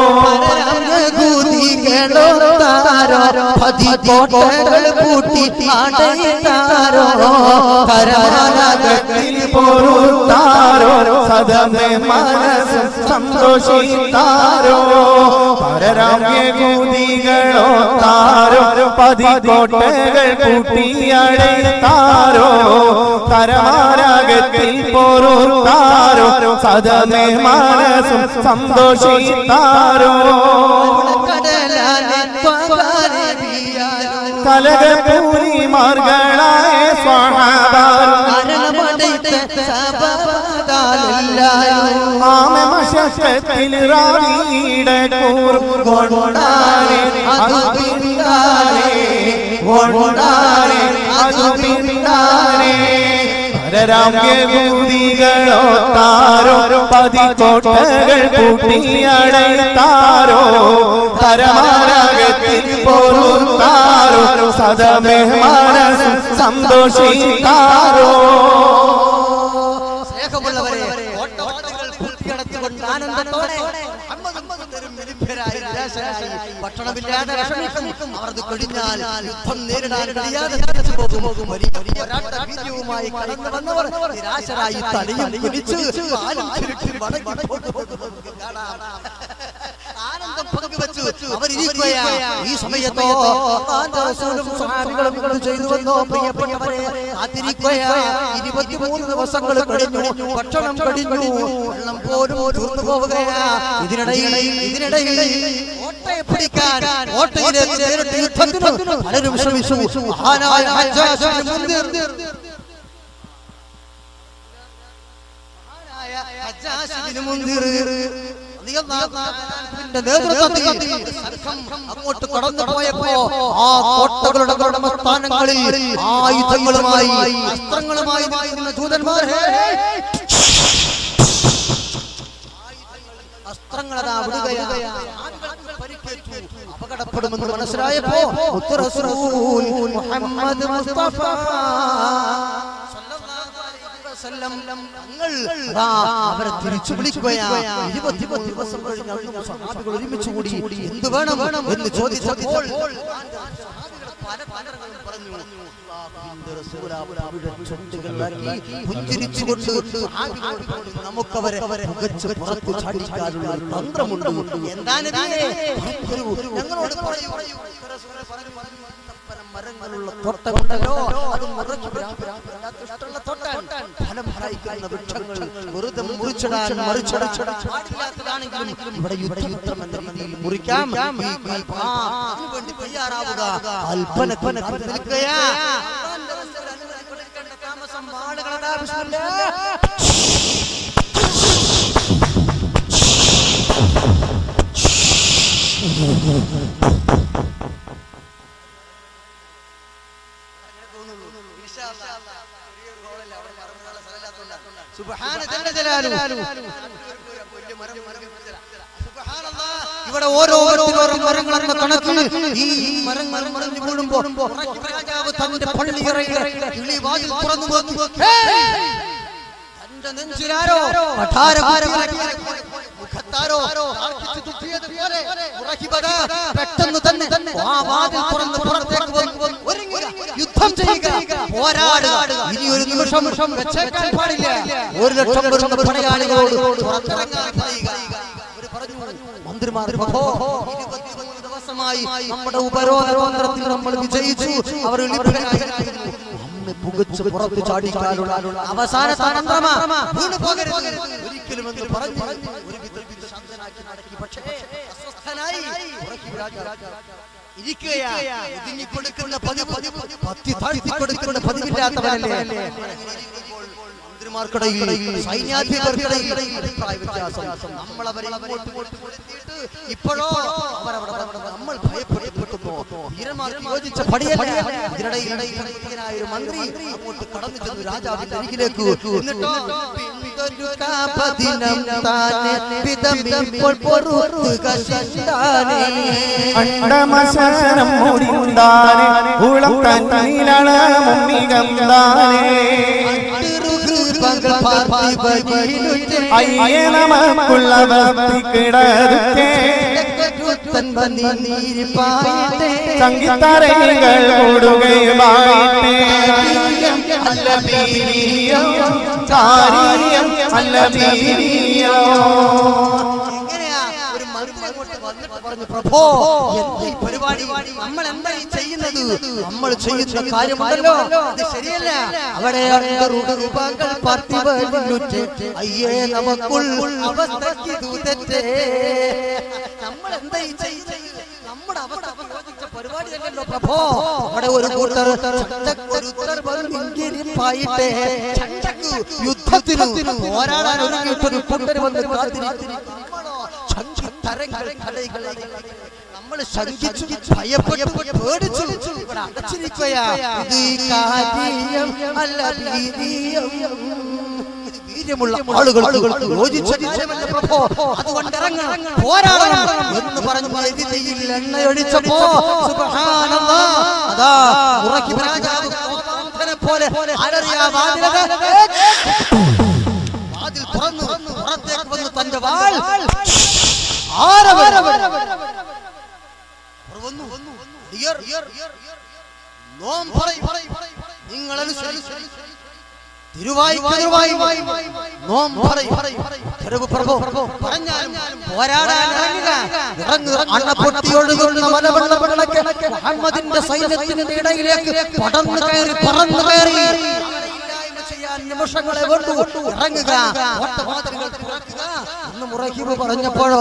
കോട്ടകൾ പൂട്ടി അടയ്ക്കാരോ പരമാനഗത്തിൽ പൊറുത്താരോ സദമേ മനസ്സും സന്തോഷിത്താരോ പരരാമ്യകൂതികളോ താരോ പതികോട്ടകൾ പൂട്ടിയടയ്ത്താരോ പരമാനഗത്തിൽ പൊറുത്താരോ സദമേ മനസ്സും സന്തോഷിത്താരോ കലകപൂരിമാർകളായ ആമെ മശക്കത്തിൽ റാവിയുടെ കൂർകൊണ്ടാനെ അതു പിന്നാനെ കൊണ്ടാനെ അതു പിന്നാനെ പരരാമ്യകൂതികളോ താരോ പതികോട്ടകൾ പൂട്ടിയടയ്ത്താരോ പരമാനഗത്തിൽ പൊറുത്താരോ സദമേ മനസ്സും സന്തോഷിത്താരോ. സ്നേഹമുള്ളവരെ കോട്ടവാതിലുകൾ പൂട്ടിയടച്ചുകൊണ്ട് ആനന്ദത്തോടെ ഭക്ഷണമില്ലാതെ വിഷമിക്കും. അവർക്ക് കഴിഞ്ഞാൽ യുദ്ധം നേരിടാൻ കഴിയാതെ തിരിച്ചു പോകും. ഭീതിയുമായി കടന്നു വന്നവർ നിരാശരായി തലയും കുനിച്ച് ആനന്ദം പങ്കുവെച്ചു അവരിരിക്കുകയാണ്. ഈ സമയത്തോ ചെയ്തുവെന്നോ പ്രിയപ്പെട്ടവരെ കാത്തിരിക്കുകയാണ്. ഇരുപത്തിമൂന്ന് ദിവസങ്ങൾ കഴിഞ്ഞു. ഭക്ഷണം കഴിഞ്ഞു. വെള്ളം പോലും തീർന്നു പോവുകയാണ്. ഇതിനിടയിൽ ഇതിനിടയിൽ കോട്ടയെ പിടിക്കാൻ കോട്ടയിലേക്ക് നേരിട്ട് യുദ്ധത്തിന് പലരും ശ്രമിച്ചു. മഹാനായ ഹജ്ജാജ് ബിൻ മുൻദിർ മഹാനായ ഹജ്ജാജ് ബിൻ മുൻദിർ നേതൃത്വത്തിൽ അങ്ങോട്ട് കടന്നു പോയപ്പോ ആ കോട്ടകളുടെ ഉടമസ്ഥാനങ്ങളിൽ ആയുധങ്ങളുമായി അസ്ത്രങ്ങളുമായി നിൽക്കുന്ന ജൂതന്മാരെ അസ്ത്രങ്ങളതാ വിടുകയാണ്. അപകടപ്പെടുമെന്ന് മനസ്സിലായപ്പോ മുഹമ്മദ് മുസ്തഫ അവരെ തിരിച്ചു വിളിക്കുകയാണ്. ഇരുപത്തിമൂന്ന് ദിവസം കഴിഞ്ഞ് സ്വഹാബികൾ ഒരുമിച്ച് കൂടി എന്ത് വേണം എന്ന് ചോദിച്ചപ്പോൾ പല പലരും പറഞ്ഞു നമുക്കവരെ പുറത്ത് ചാടിക്കാനുള്ള തന്ത്രമുണ്ട്. എന്താണ് ഞങ്ങളോട് പറയൂ. മരങ്ങളുള്ള തോട്ടമുണ്ടല്ലോ അത് ഇഷ്ടമുള്ള തോട്ടം ഫലം ഫലിക്കുന്ന വൃക്ഷങ്ങൾ വെറുതെ മുറിച്ചിടാൻ മറിച്ചിടാനില്ലാത്തതാണെങ്കിലും ഇവിടെ യുദ്ധം എന്ന രീതിയിൽ മുറിക്കാം. വേണ്ടി തയ്യാറാവുക. അല്പന താമസം ആളുകളുടെ ആവശ്യമില്ല. ഇവിടെ ഓരോ മരങ്ങളെന്ന കണക്കിന് ഈ മരങ്ങൾ മറിഞ്ഞു വീഴുമ്പോ രാജാവ് തന്റെ പള്ളിയറയുടെ കിളിവാതിൽ തുറന്നു നോക്കി തന്റെ നെഞ്ചിലാരോ മുഖത്താരോ പെട്ടെന്ന് തന്നെ ആ വാതിൽ തുറന്ന് പുറത്തേക്ക് ഒരുങ്ങി യുദ്ധം ചെയ്യുക, പോരാടുക. ഇനി ഒരു നിമിഷം വെച്ചേക്കാൻ പാടില്ല. ഒരു ലക്ഷം വരുന്ന പടയാളികളോട് പുറത്തിറങ്ങാൻ പറയുക. മന്ത്രിമാർ ഇരുപത്തിമൂന്ന് ദിവസമായി നമ്മുടെ ഉപരോധ തന്ത്രത്തിൽ നമ്മൾ വിജയിച്ചു. അവർ നമ്മെ പുകച്ച് പുറത്തു ചാടിക്കാനുള്ള അവസാന തന്ത്രമാ വീണു പോകരുത് ഒരിക്കലും എന്ന് പറഞ്ഞു ഒരു വിധത്തിൽ ശാന്തനാക്കി നടക്കി. പക്ഷേ അസ്വസ്ഥനായി ഇരിക്കുകയാ. ഒതുങ്ങി കൊടുക്കുന്ന പതിവ് പത്തി താഴ്ത്തി കൊടുക്കുന്ന പതിവില്ലാത്തവരല്ലേ. മന്ത്രിമാർക്കിടയിൽ സൈന്യാധിപർക്കിടയിൽ അഭിപ്രായ വ്യത്യാസം. നമ്മൾ അവരെ ഇപ്പോഴോ അവരവിടെ നമ്മൾ ഭയപ്പെടുന്നു. ധീരന്മാർക്ക് യോജിച്ച പടിയല്ല. ഇതിനിടയിൽ ഒരു മന്ത്രി അങ്ങോട്ട് കടന്നു ചെന്നു രാജാവിന്റെ അരികിലേക്ക്. എന്നിട്ടോ അണ്ടമശനം മുടിന്താനെ ഉളം തന്നിലാണ് മുമ്മികന്താനെ അയ്യേ നമുക്കുള്ള ഭക്തി കിടക്കെ സംഗീതരങ്ങൾ കൂടുകയുമായിട്ട് അല്ല വീര്യം ചാരിയം അല്ല വീര്യം. പ്രഭോ എന്താ ഈ പരിപാടി? നമ്മൾ എന്താ ഈ ചെയ്യുന്നത്? നമ്മൾ ചെയ്യുന്ന കാര്യമുണ്ടല്ലോ അത് ശരിയല്ല. അവിടെ അയ്യേ നമുക്കുൾ അവസ്ഥയ്ക്ക് ദൂതത്തെ. നമ്മൾ എന്താ ഈ ചെയ്യുന്നത്? നമ്മുടെ അവസ്ഥ പരിപാടി അല്ലല്ലോ പ്രഭോ. അവിടെ ഒരു കൂട്ടർ യുദ്ധത്തിന് പോരാടാൻ ഒരു കൂട്ടർ വന്ന് നമ്മൾ ശങ്കിച്ചു ഭയപ്പെട്ടു പേടിച്ചു ഇവിടെ അടച്ചിരിക്കുകയാ. വീര്യമുള്ള ആളുകൾ പ്രഭോ അതുകൊണ്ട് ഇറങ്ങണം പോരാടണം എന്ന് പറഞ്ഞു എതിരയിൽ എണ്ണയൊഴിച്ചപ്പോ സുബ്ഹാനല്ലാഹ് അതാ ഉറക്കി രാജാവ് പോലെ അലറിയ വാതിൽ തുറന്നു പുറത്തേക്ക് വന്നു തന്റെ വാൾ നിങ്ങൾ തിരുവായി മുഹമ്മദിന്റെ സൈന്യത്തിന്റെ ഇടയിലേക്ക് പടർന്നു കയറി പറന്നു കയറി നിമിഷങ്ങളെ വേണ്ടു ഇറങ്ങുക എന്ന് മുറഹിബ് പറഞ്ഞപ്പോഴോ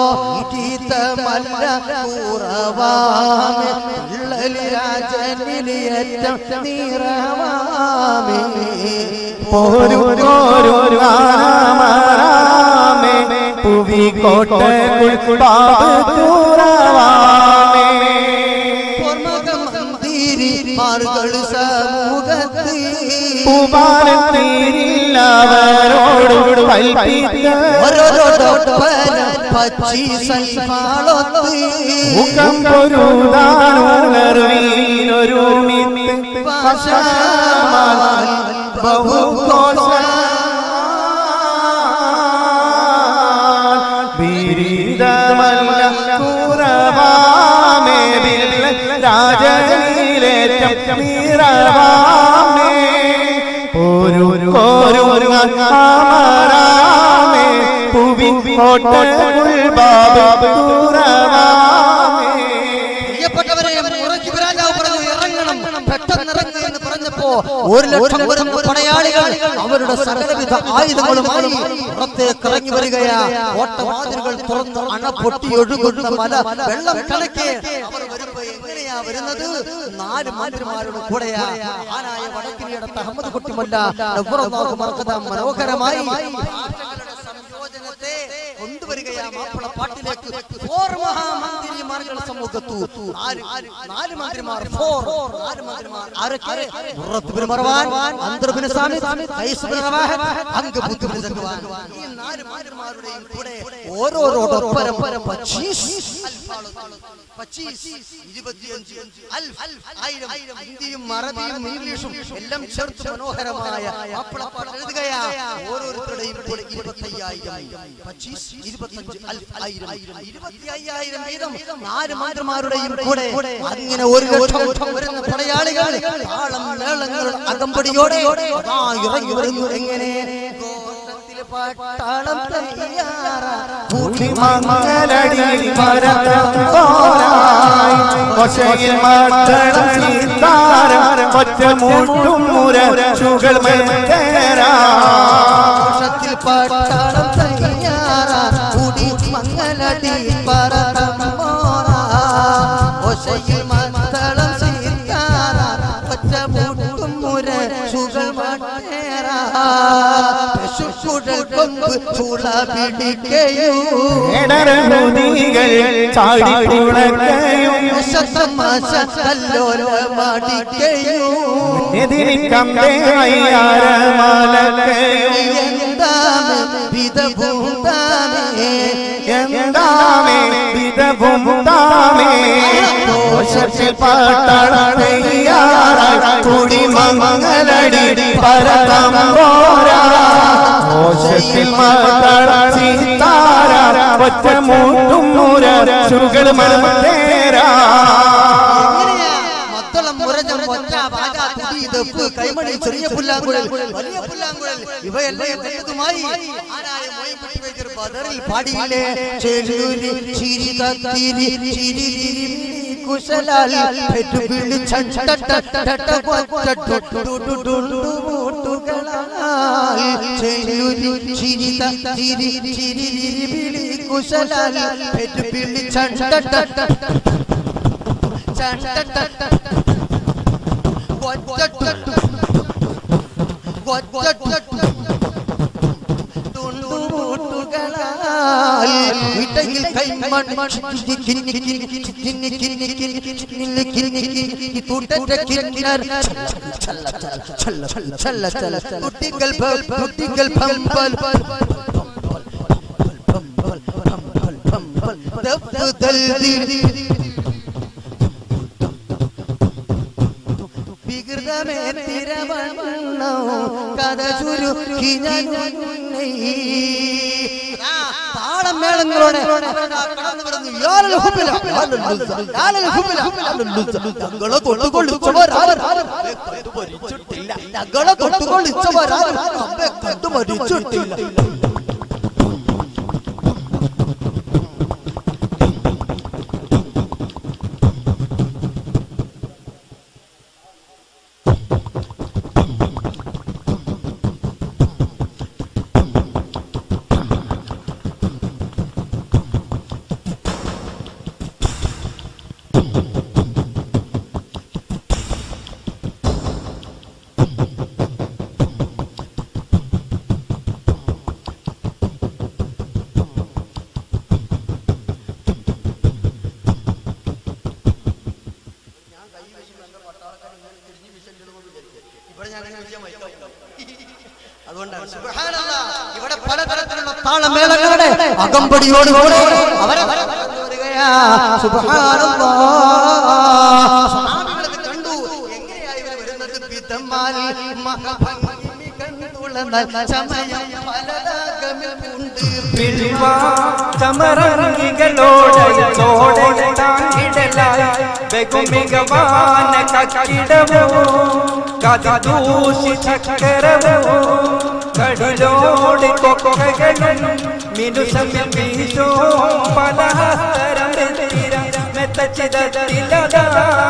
പൂവാനത്തിരില്ലവരോട് മുഖം പൊരുതാനുണർവീനൊരുമിത്ത് ബഹുഘോഷ ബിരിദമല്ല കുറവാമേ രാജനീലേറ്റം നീറവാമേ ഒരു ഒരു ആമരാമേ പുവി കോട്ടകുൾ ബാബ ദൂരവാമേ. പ്രിയപ്പെട്ടവരെ രാജാവ് പറഞ്ഞു ഇറങ്ങണം പെട്ടെന്ന് ഇറങ്ങി എന്ന് പറഞ്ഞപ്പോ ഒരു ലക്ഷം വരുന്ന പടയാളികൾ അവരുടെ സകലവിധ ആയുധങ്ങളുമായി പുറത്തേക്ക് ഇറങ്ങി വരികയാ. ഓട്ടവാതിലുകൾ തുറന്ന് അണ പൊട്ടി ഒഴുകുന്ന മല വെള്ളം കണക്കെ അവർ വരുമ്പോ എങ്ങനെയാ വരുന്നത്? നാല് മന്ത്രിമാരുടെ കൂടെയാ. ആനായ വടക്കിനിയടത്ത് അഹമ്മദ് കുട്ടിമല്ല മനോഹരമായി സംയോജനത്തെ കൊണ്ടുവരികയാ മാപ്പിള പാട്ടിലേക്ക്. ഫോർ മഹാമന്ത്രിമാരുടെ സമൂഹത്തു നാല് മന്ത്രിമാർ ഫോർ നാല് മന്ത്രിമാർ ആരൊക്കെ? മുറത്തുബിൻ മർവാൻ, അന്തർബിൻ സാമിദ്, ഖൈസ് ബിൻ റവാഹ, അംഗബുദ് ബിൻ സഖ്വാൻ. ഈ നാല് മന്ത്രിമാരുടെയും കൂടെ ഓരോരോടൊപ്പരം പച്ചീസ് ഹിന്ദിയും അറബിയും ഇംഗ്ലീഷും എല്ലാം ചേർത്ത് മനോഹരമായ എഴുതുകയാ. ഓരോരുത്തരുടെയും കൂടെ ഇരുപത്തി അയ്യായിരം വീതം നാല് മന്ത്രിമാരുടെയും കൂടെ അങ്ങനെ ഒരു ലക്ഷം വരുന്ന പടയാളികൾ താളം മേളങ്ങൾ അകമ്പടിയോടെ ഇറങ്ങി വരുന്നു. എങ്ങനെ പട്ടാളം തയ്യാറാ മംഗലടി പരതോരായി ഒശയിൽ മട്ടളം സീതാരം ഒറ്റമൂട്ടും മുരശുകൾ മേരാ വർഷത്തിൽ പട്ടാളം തയ്യാറാ കൂടി മംഗലടി പരതോരാ ഒശയിൽ മട്ടളം സീതാരം ഒറ്റമൂട്ടും മുരശുകൾ മേരാ ശുശുടൽ കൊമ്പ് ചൂള പിടിക്കയും ചാടിക്കുളക്കയും എന്താമേ വിധഭൂതാമേ എന്താമേ വിധഭൂതാമേ ദോഷത്തിൽ പട്ടാളയാറായി കൂടി മംഗലടി പരതമ്പോരാ ദോഷത്തിൽ മട്ടള ഒറ്റമൂട്ടും മുരശുകൾ മേരാ കൈമണി ചെറിയ പുല്ലാങ്കുഴൽ വലിയ പുല്ലാങ്കുഴൽ ഇവയെല്ലാം പാടിയില്ലേ കുശലാൽ കുശലാൽ ഇടയിൽ കൈമൺ കുട്ടികൾ കുട്ടികൾ വികൃതമേ തിരവണ്ണോ കഥ ചുരുക്കി ഞാൻ താളം മേളങ്ങളോടെ കടന്നു വരുന്നു തൊട്ടുകൊള്ളിച്ചവരാരിച്ചിട്ടില്ല ഇവിടെ പലതരത്തിലുള്ള താളമേളങ്ങളുടെ അകമ്പടിയോടുകൂടെ അവരെ കണ്ടു എങ്ങനെയായി ഇവർ വരുന്നത് പിതന്മാർ മഹാഭംഗി കണ്ടുള്ള സമയം പലതാകമുണ്ട് ചമറങ്ങികളോടെ ബെഗുമികവാന കക്കിടവോ കഥദൂഷി ചക്കരവോ കടലോട് കൊക്കകളും മിനുസമിൽ വീശോ പലഹസ്തരം മെത്തച്ചിതറിലതാ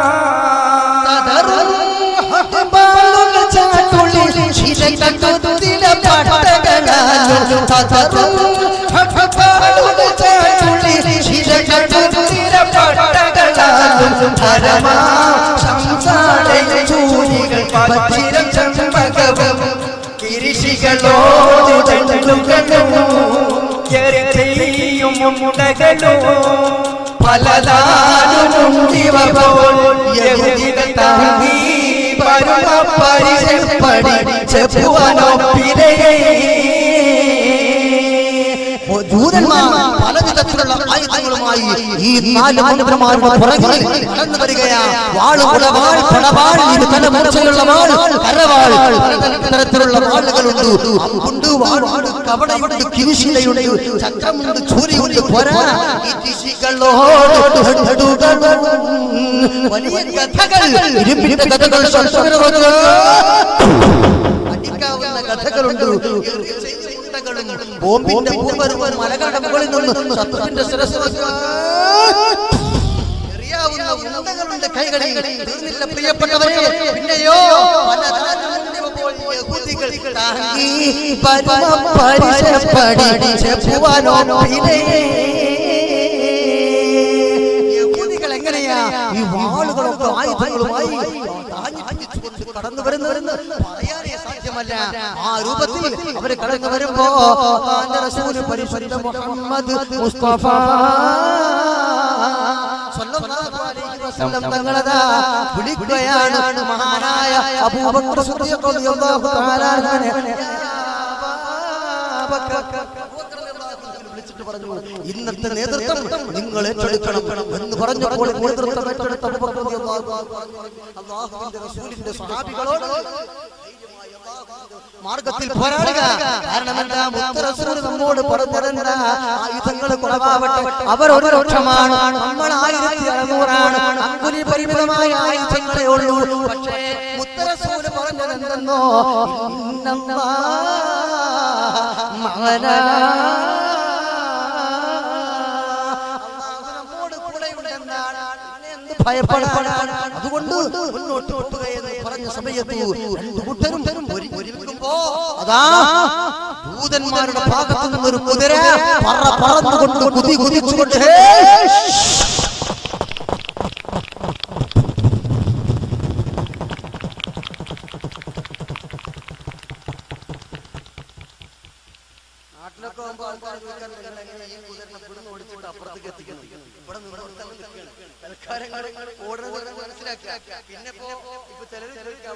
മുടകളോ പലതാനുമുണ്ടിവപോൽ യഹൂദികൾ താങ്ങി പരമ പരിചയപ്പടി ചെപ്പുവാനൊപ്പിരയേ ദൂതന്മാർ പലവിധത്തിലുള്ള ആയുധങ്ങളുമായി ഈ നാല് മന്ത്രമാരുടെ പുറകിൽ കടന്നു വരികയാ. വാളുള്ള വാൾ, പടവാൾ, ഇരുതല മൂർച്ചയുള്ള വാൾ, കരവാൾ, പലതരത്തിലുള്ള വാളുകളുണ്ട്. അമ്പുണ്ട്, വാളുണ്ട്, കവടയുണ്ട്, കിരിശിലയുണ്ട്, ചക്രമുണ്ട്, ചൂരിയുണ്ട്. പോരാ, ഈ ദിശകളോട് വലിയ കഥകൾ, ഇരുമ്പിന്റെ കഥകൾ, അടിക്കാവുന്ന കഥകളുണ്ട്. ബോംബിന്റെ ഭൂപരുവൻ മലകളുടെ മുകളിൽ നിന്ന് ശത്രുവിന്റെ ശിരസ് എറിയാവുന്ന ഉണ്ടകളുണ്ട് കൈകളിൽ. തീർന്നില്ല പ്രിയപ്പെട്ടവരെ, പിന്നെയോ യഹൂദികൾ എങ്ങനെയാ ഈ വാളുകളൊക്കെ ആയുധങ്ങളുമായി കടന്നു വരുന്നവരെന്ന് പറയാനേ സാധ്യമല്ല. ആ രൂപത്തിൽ അവര് കടന്നു വരുമ്പോ റസൂൽ പരിശുദ്ധ മുഹമ്മദ് മുസ്തഫ സല്ലല്ലാഹു അലൈഹി വസല്ലം തങ്ങളതാ വിളിക്കുകയാണ്. മഹാനായ അബൂബക്കർ സിദ്ദീഖ് റളിയല്ലാഹു തആല അൻഹു വിളിച്ചിട്ട് പറഞ്ഞു, ഇന്നത്തെ നേതൃത്വം നിങ്ങൾ ഏറ്റെടുക്കണം എന്ന് പറഞ്ഞപ്പോൾ നേതൃത്വം ഏറ്റെടുത്ത അബൂബക്കർ റളിയല്ലാഹു അല്ലാഹുവിന്റെ റസൂലിന്റെ സ്വഹാബികളോട് മാർഗത്തിൽ പോരാടുക. കാരണം എന്താ, മുത്തറസൂൽ നമ്മോട് പറഞ്ഞതെന്താ, ആയുധങ്ങൾ കുറവാവട്ടെ, അവർ ഒരു ലക്ഷമാണ്, നമ്മൾ ആയിരത്തി അറുന്നൂറാണ്, അങ്കുലി പരിമിതമായ ആയുധങ്ങളെ ഉള്ളൂ. പക്ഷേ മുത്തറസൂൽ പറഞ്ഞത് എന്തെന്നോ, ഭയപ്പെടാനാണ്. അതുകൊണ്ട് മുന്നോട്ട് കൊട്ടുകയെന്ന് പറഞ്ഞ സമയത്ത് രണ്ടു കൂട്ടരും ഒരുമിക്കുമ്പോ അതാ ദൂതന്മാരുടെ ഭാഗത്തു നിന്നൊരു കുതിര പറന്നുകൊണ്ട് കുതി കുതിച്ചുകൊണ്ട് നാട്ടിലൊക്കെ ആകുമ്പോൾ ആൾക്കാർ എങ്ങനെ ഈ കുതിരനെ ഇവിടുന്ന് ഓടിച്ചിട്ട് അപ്പുറത്തേക്ക് എത്തിക്കണം, ഇവിടെ നിന്ന് ഓടുന്നത് മനസ്സിലാക്കുക. പിന്നെ ഇപ്പൊ ഇപ്പൊ ചിലര്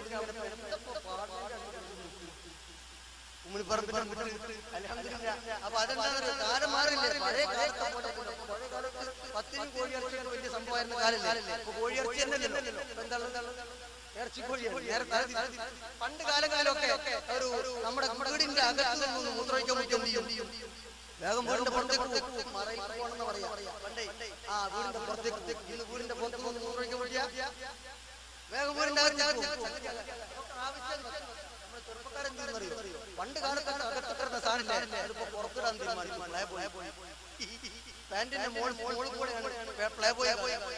അപ്പൊ അതെന്താ കാലം മാറില്ലേ? പഴയ കാലത്ത് പഴയ കാലത്ത് പത്തിനും കോഴിയിറച്ചിയൊക്കെ വലിയ സംഭവമായിരുന്ന കാലല്ലേ. ഇപ്പൊ കോഴിയിറച്ചി തന്നെയല്ലോ, എന്താണ് ഇറച്ചിക്കോഴിയാണ്. നേരത്തെ പണ്ട് കാലങ്ങളിലൊക്കെ ഒരു നമ്മുടെ വീടിന്റെ അകത്ത് നിന്ന് മൂത്രമൊഴിക്കാൻ പറ്റും വേഗം വീടിന്റെ പുറത്തേക്ക് പോകണമെന്ന് പറയാം. പണ്ടേ ആ വീടിന്റെ പുറത്തേക്ക് ഇന്ന് വീടിന്റെ പുറത്ത് നിന്ന് മൂത്രമൊഴിക്കാൻ പറ്റിയ വേഗം വീടിന്റെ ചെറുപ്പക്കാരെന്തറിയോ, പണ്ട് കാലത്ത് അകത്തിട്ടിരുന്ന സാധനമില്ല, അതിപ്പോ പുറത്തിടാൻ തീരുമാനിച്ചു. പ്ലേ ബോയ് പാന്റിന്റെ മോൾ മോളിൽ കൂടെയാണ് പ്ലേ ബോയ്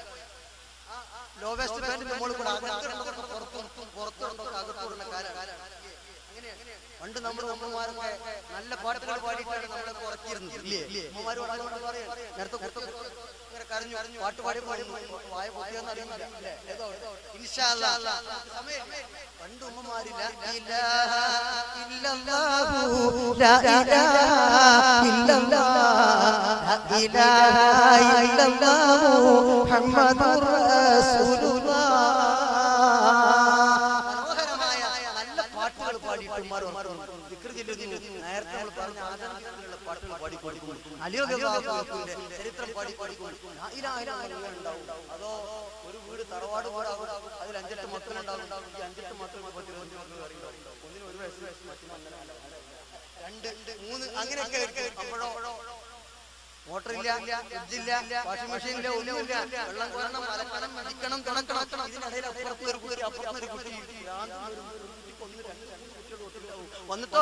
ലോ വെസ്റ്റ് പാന്റിന്റെ മോളിൽ കൂടെ അകത്തിടുന്നതൊക്കെ പുറത്തും പുറത്തുണ്ടൊക്കെ അകത്തിടുന്ന കാലമാണ്. പണ്ട് നമ്മുടെ അമ്മമാരൊക്കെ നല്ല പാട്ടുകൾ പാടിയിട്ടാണ് നമ്മളെ കുറച്ചിരുന്നത് ഇല്ലേ? അമ്മമാരോട് അതുകൊണ്ട് പറയാം, നേരത്തെ ഇങ്ങനെ കരഞ്ഞു കരഞ്ഞു പാട്ട് പാടി പാടി വായ പൊട്ടിയെന്ന് അറിയുന്നില്ല. ഇൻഷാ അല്ലാഹ് സമയം പണ്ട് ഉമ്മമാരില്ല നേരത്തെ നമ്മൾ പറഞ്ഞ ആദർശത്തിലുള്ള പാട്ടുകൾ പാടിക്കൊടുക്കും, ചരിത്രം പാടിക്കൊടുക്കും. അതോ ഒരു വീട് തറവാട് വീടാകും, അതിൽ അഞ്ചെട്ട് മക്കളുണ്ടാകും. ഈ അഞ്ചെട്ട് മക്കൾ ഒന്നിനും ഒരു വയസ്സ് രണ്ട് മൂന്ന് അങ്ങനെയൊക്കെ. അപ്പോഴോ മോട്ടറില്ല, ഫ്രിഡ്ജില്ല, വാഷിംഗ് മെഷീനില്ല, ഒന്നുമില്ല. വെള്ളം കോരണം, അലക്കണം, അടിക്കണം, തുണക്കണം. ഇതിനിടയിൽ അപ്പുറത്ത് ഒരു കുട്ടി അപ്പുറത്ത് ഒരു കുട്ടി വന്നിട്ടോ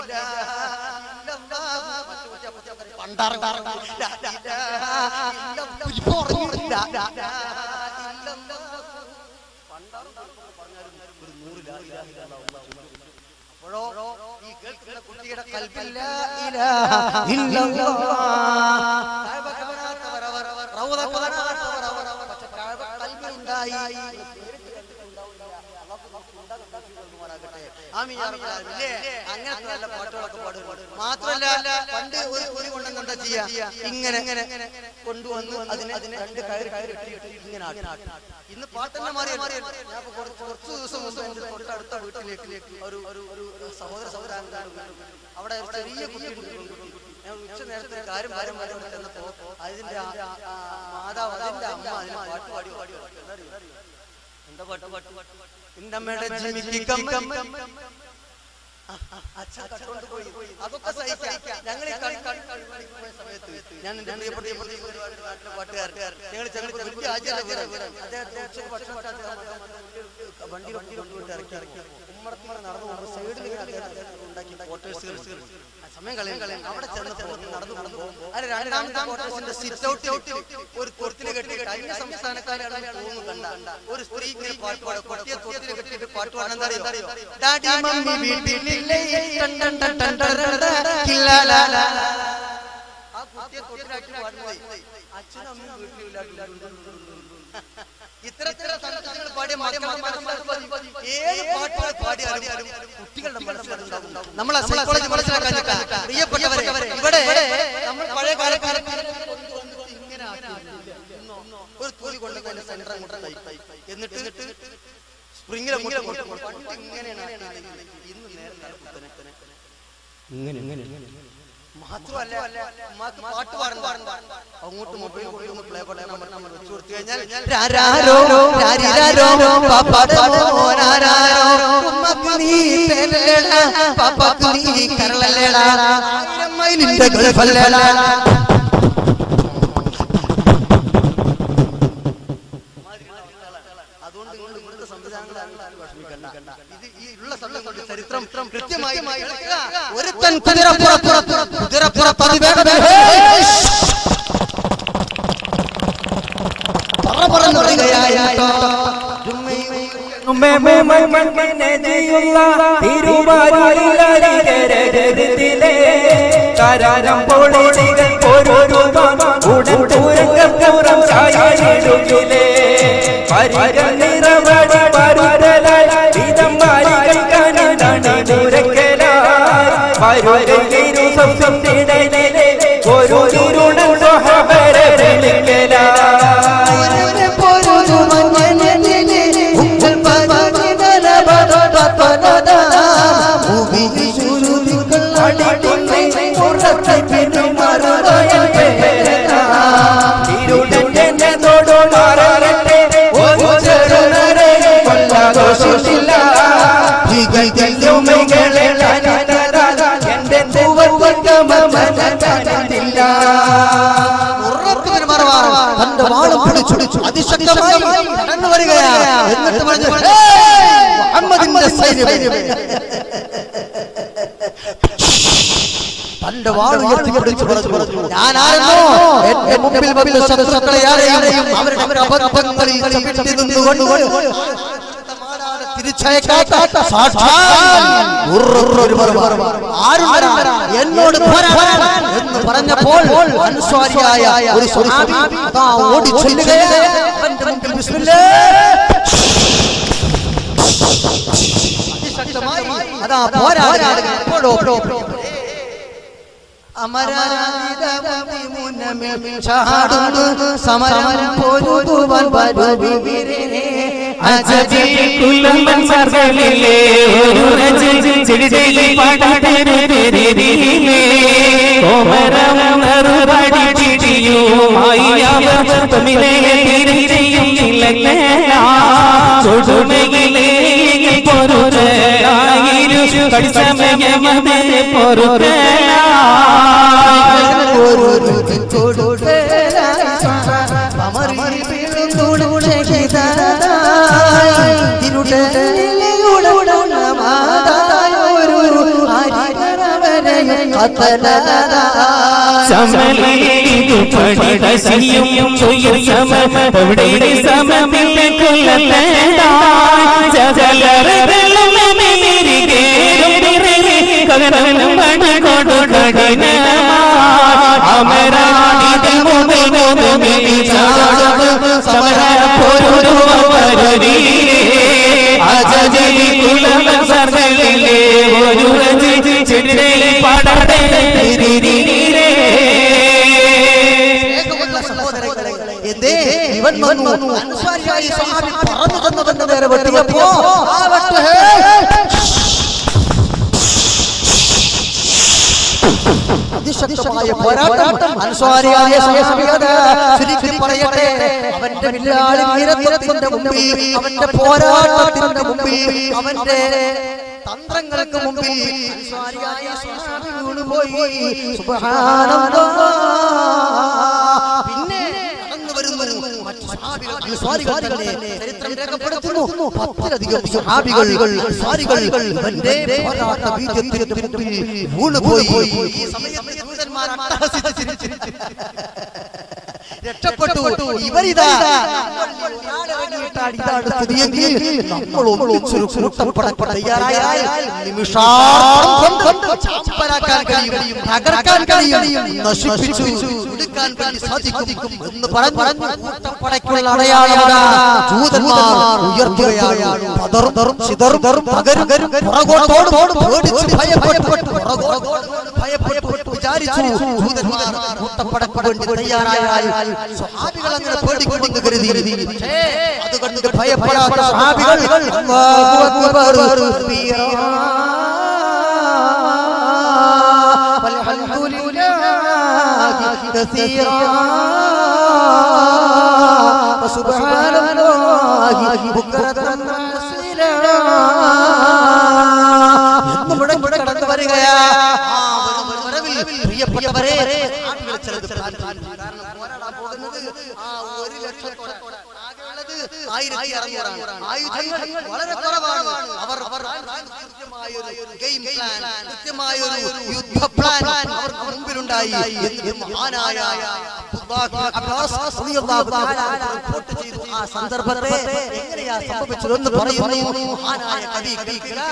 അപ്പോഴോ ഈ കേൾക്കുന്ന കുട്ടിയുടെ കൽബില്ല അങ്ങനത്തെ നല്ല പാട്ടുകളൊക്കെ പാടും. മാത്രല്ല പണ്ട് ഒരു കുരി കൊണ്ടെന്താ ചെയ്യാ, ഇങ്ങനെ ഇങ്ങനെ കൊണ്ടുവന്ന് അതിനെ അതിനെ രണ്ട് കയറി കയറി ഇങ്ങനെ ആട്ടി. ഇന്ന് പാട്ടെന്നെ മാറി. ഞാൻ കുറച്ച് ദിവസം മുമ്പ് എന്റെ തൊട്ടടുത്ത വീട്ടിലേക്ക് ഒരു ഒരു സഹോദര സഹോദര അവിടെ ചെറിയ കുട്ടി, ഞാൻ ഉച്ച നേരത്തെ കാര്യം കാര്യം വരാൻ ചെന്നപ്പോ അതിന്റെ മാതാവ് അതിന്റെ അമ്മ അതിന് പാട്ട് പാടി പാടി എന്താ പാട്ട് പാട്ട് എന്റെ അമ്മയുടെ അതൊക്കെ സഹിക്കാം. ഞങ്ങൾ സമയത്ത് ഞാൻ എന്റെ പ്രിയപ്പെട്ട നാട്ടിലെ പാട്ടുകാരൻ ഞങ്ങൾ അദ്ദേഹത്തെ വണ്ടി വണ്ടി കൊണ്ടുപോയിട്ട് ഇറക്കി ഇറക്കി ഉമ്മറത്തിങ്ങനെ നടന്നു പോകുമ്പോൾ സൈഡിൽ ഉണ്ടാക്കി ക്വാർട്ടേഴ്സുകൾ സമയം കളയും കളയും അവിടെ ചെന്നപ്പോൾ നടന്നു പോകുമ്പോൾ അതിന് രണ്ടാമത്തെ ക്വാർട്ടേഴ്സിന്റെ സിറ്റ് ഔട്ടിൽ ഒരു തൊട്ടില് കെട്ടി കഴിഞ്ഞ സംസ്ഥാനക്കാരാണ് പോകുന്നു കണ്ട ഒരു സ്ത്രീ ഇങ്ങനെ പാട്ട് പാടും കൊട്ടിയ തൊട്ടില് കെട്ടിയിട്ട് പാട്ട് പാടാൻ എന്താ അറിയോ? ഡാഡി മമ്മി വീട്ടിലില്ലേ ടണ്ടൻ ടണ്ടൻ ടണ്ടൻ കില്ലാലാല. ആ കുട്ടിയെ തൊട്ടിലാക്കി പാടുന്നത് അച്ഛനും അമ്മയും വീട്ടിലില്ലാട്ടില്ല. ഇത്തരത്തിലുള്ള സംഗീതങ്ങൾ പാടിയ ഏത് പാട്ടുകൾ പാടിയാലും കുട്ടികളുടെ മനസ്സിലുണ്ടാകും. നമ്മളെ സൈക്കോളജി മനസ്സിലാക്കാൻ പ്രിയപ്പെട്ടവരെ, ഇവിടെ നമ്മൾ പഴയ കാലക്കാലത്ത് ഇങ്ങനെ ഒരു തുണി കൊണ്ടുവന്ന് സെന്റർ എന്നിട്ട് സ്പ്രിങ്ങിലെ ഇങ്ങനെയാണ് ഇന്ന് നേരെ മാത്രമല്ല പാട്ട് പാടുന്ന അങ്ങോട്ട് മൊബൈൽ കൊണ്ടുവന്ന് പ്ലേ പാടാൻ നമ്മൾ വെച്ചു കൊടുത്തു കഴിഞ്ഞാൽ അതുകൊണ്ട് ഇവിടുത്തെ സംവിധാനങ്ങളാണ് ചരിത്രം കൃത്യമായി ഒരുത്തൻ കുതിരപ്പുറത്ത് കുതിരപ്പുറത്ത് അതിവേഗം പറന്നു വരികയായിരുന്നു. അതിശക്തമായി കടന്നു വരികയാണ്. എന്നിട്ട് പറഞ്ഞു മുഹമ്മദിന്റെ സൈന്യം തന്റെ വാൾ ഉയർത്തിപ്പിടിച്ചു പറഞ്ഞു, ഞാനായിരുന്നു എന്റെ മുമ്പിൽ വന്ന ശത്രുക്കളെ ആരെയും അവരുടെ അബദ്ധങ്ങളിൽ ചവിട്ടി നിന്നുകൊണ്ട് തിരിച്ചയക്കാത്ത എന്നോട് എന്ന് പറഞ്ഞപ്പോൾ അൻസ്വാരിയായ ഒരു സ്വഹാബി അതാ ഓടി ചെല്ലുകയാണ്. അവന്റെ മുമ്പിൽ അതിശക്തമായി അതാ പോരാടുകയാണ്. അമരാജിതമുനമിൽ ചാടുന്നു സമരം പൊരുതുവാൻ വരുവിരേ അജബി കുലമൻ സർവലിലെ ഒരു രജി ചിടിലി പടതരരരരിലേ കോമരം നറുപടി ചിടിയുമായി അവർ തമ്മിലെ തിരിയും ഇല്ലല്ല ചുടുമയിലേ പൊരുതലായിരു കടിസമയമതേ പൊരുതലായി ഒരു കൊടുത്തലായി അമറിൽ വീഴുന്നുടേ ഹിതനായി തിരുടലിയുട മാതായൊരു ആരികരവരെയും കത്തലായി സമലിതു പഠിതസിയും ഉയർ സമം അവിടെ സമമില്ല കൊല്ലത്തേടായി ജഗലരലം മേരികേരും നിറയെ കകരം പണകൊടു കഠിനമായി അമരാണിതൽ മുതൽ മുതൽ ചാടും സമര പൊരുവരുവീരേ അജജലി കുലം സർവലിലെ ഒരു രജി ചിടിലി പടതരരരിലേ എന്തേ ഇവൻ വന്നു അൻസ്വാരിയായ സ്വഹാബി പറന്നു തന്നവന്റെ നേരെ വെട്ടിയപ്പോ ആ വെട്ട് അതിശക്തമായ പോരാട്ടം അൻസ്വാരിയായ സ്വഹാബിയുടെ ചുരുക്കി പറയട്ടെ അവന്റെ വില്ലാളി വീരത്വത്തിന്റെ മുമ്പിൽ അവന്റെ പോരാട്ടത്തിന്റെ മുമ്പിൽ അവന്റെ തന്ത്രങ്ങൾക്ക് മുമ്പിൽ അൻസ്വാരിയായ സ്വഹാബി വീണുപോയി. സുബ്ഹാനല്ലാഹ്. പിന്നെ കടന്നു വരുന്നു സ്വഹാബികൾ തന്നെ ചരിത്രം രേഖപ്പെടുത്തുന്നു. പത്തിലധികം സ്വഹാബികൾ അൻസാരികൾ ഇവന്റെ പോരാട്ട ബീജത്തിന്റെ മുമ്പിൽ വീണുപോയി. ഈ സമയത്ത് ജൂതന്മാർ അട്ടഹസിച്ച് ചിരിച്ചിരിച്ചു രക്ഷപ്പെട്ടു. ഇവരിതാ ഇതാണ് സ്ഥിതിയെങ്കിൽ നമ്മൾ ഒന്നിച്ചൊരു കൂട്ടപ്പടക്കം തയ്യാറായാൽ നിമിഷാർദ്ധം കൊണ്ട് ചാമ്പലാക്കാൻ കഴിയും, തകർക്കാൻ കഴിയും, നശിപ്പിച്ചു എടുക്കാൻ വേണ്ടി സാധിക്കും എന്ന് പറഞ്ഞു കൂട്ടപ്പടയ്ക്കുള്ള അടയാളമാണ് ജൂതന്മാർ ഉയർത്തുകയാണ്. പതറും ചിതറും പകരും പുറകോട്ടോട് പേടിച്ച് ഭയപ്പെട്ടു ഭയപ്പെട്ടു വിചാരിച്ചു ജൂതന്മാർ കൂട്ടപ്പടക്ക് വേണ്ടി തയ്യാറായാൽ സ്വഹാബികൾ അങ്ങനെ പേടിക്കുമെന്ന് കരുതി. അതുകൊണ്ട് ഭയപ്പെടാത്ത സ്വഹാബികൾ അല്ലാഹു അക്ബർ വൽഹംദുലില്ലാഹി കസീറാ വസുബ്ഹാനല്ലാഹി ബുക്റതൻ വഅസീലാ എന്ന് മുടങ്ങി കടന്നു വരികയാ. വരവിൽ പ്രിയപ്പെട്ടവരെ പോരാടാൻ പോകുന്നത് ആ ഒരു ലക്ഷത്തോടെ ആകെയുള്ളത് ആയിരത്തി അറുന്നൂറാണ്. ആയുധങ്ങൾ വളരെ കുറവാണ്. അവർ കൃത്യമായ ഒരു ഗെയിം പ്ലാൻ, കൃത്യമായ ഒരു യുദ്ധ പ്ലാൻ അവർക്ക് മുമ്പിലുണ്ടായി. മഹാനായ റിപ്പോർട്ട് ചെയ്തു ആ സന്ദർഭത്തെ എങ്ങനെയാ സംഭവിച്ചതെന്ന് പറയുന്നു മഹാനായ കവി കവികള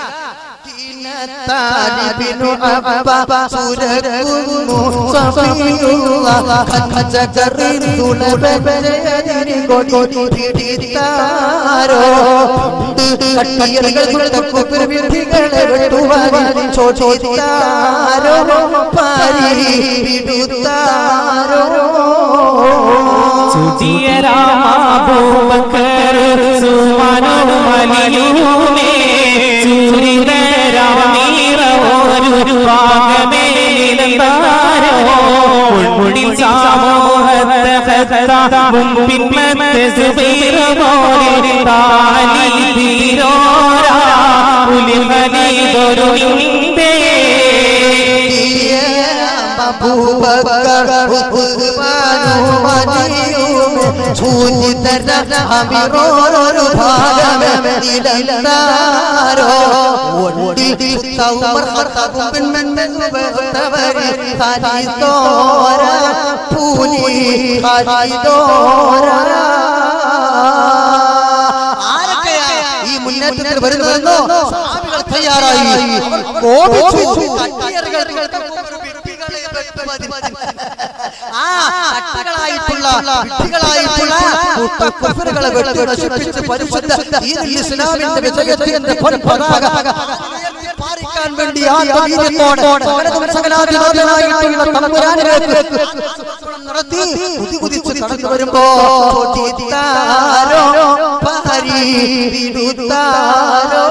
അബൂബക്കർ സുബ്ഹാനഹു വലിയുമേ സൂര്യരാമീറോരു ഭാഗമേലിലതാരോ മുൾമുടി സാമോഹത്ത മുമ്പിൻ മത്തെ സുബൈറോരെ താലി തീരോരാ ഉലിമലിദൊരു നിന്തേ അബൂബക്കർ ഉസ്മാനു വലിയുമേ സൂര്യരാമീറോരു ഭാഗമേലിലതാരോ മുൾമുടി തൗബർ ഖത്തബുൻ മൻ ബതവരി ഖാലിദോര പൂനി ഖാലിദോര ആരൊക്കെയാ ഈ മുന്നേറ്റത്തിൽ വരുന്നതെന്നോ സ്വഹാബികൾ തയ്യാറായി. അവർ കോപിച്ചു കട്ടിയറുകൾ ആ കട്ടകളായിട്ടുള്ള വിഡ്ഢികളായിട്ടുള്ള കുഫറുകളെ വെട്ടി നശിപ്പിച്ച് പരിശുദ്ധ ദീനുൽ ഇസ്ലാമിന്റെ വിജയത്തിന്റെ പതാക പാറിക്കാൻ വേണ്ടി ആ വീര്യത്തോടെ സകലതും സകലാധിപതിയായിട്ടുള്ള തമ്പുരാനിലേക്ക് നടത്തി കുതികുതിച്ച് കടന്നു വരുമ്പോ ചോദിത്താരോ പാരി വിടുത്താരോ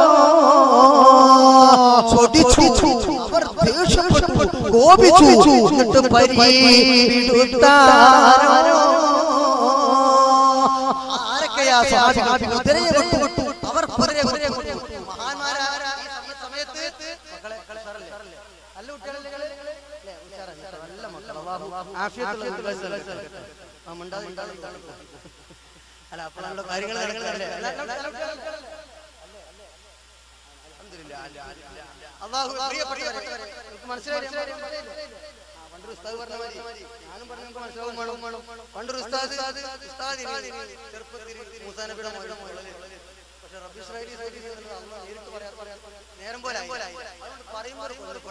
ചോദിച്ചു അവർ ദേഷ്യപ്പെട്ടു കോപിച്ചു എന്നിട്ട് പരി വിടുത്താരോ ആരൊക്കെയാ സ്വഹാബികൾ ഉദരയെ വിട്ടു അവർ പുറരെ വിട്ടു മഹാന്മാരായ ഈ സമയത്ത് മക്കളെ നല്ല കുട്ടികളല്ലേ അല്ലേ ഉച്ചാറാണ് നല്ല മക്കൾ അല്ലാഹു ആഫിയത്തുള്ള ആ മണ്ടാ അല്ല അപ്പോഴാണല്ലോ കാര്യങ്ങൾ നടക്കുന്നല്ലേ അല്ലാഹു പ്രിയപ്പെട്ടവരെ നിങ്ങൾക്ക് മനസ്സിലായി പണ്ടൊരു ഉസ്താദ് പറഞ്ഞ മാതിരി ഞാനും പറഞ്ഞു നിങ്ങൾക്ക് മനസ്സിലാവും വേണം. പണ്ടൊരു ഉസ്താദ് ഉസ്താദ് ചെറുപ്പത്തിൽ മൂസാ നബിയുടെ മകൻ പക്ഷെ റബ്ബി ഇസ്രായേലി അല്ലാഹു നേരിട്ട് പറയാ നേരം പോലെ അതുകൊണ്ട് പറയുമ്പോൾ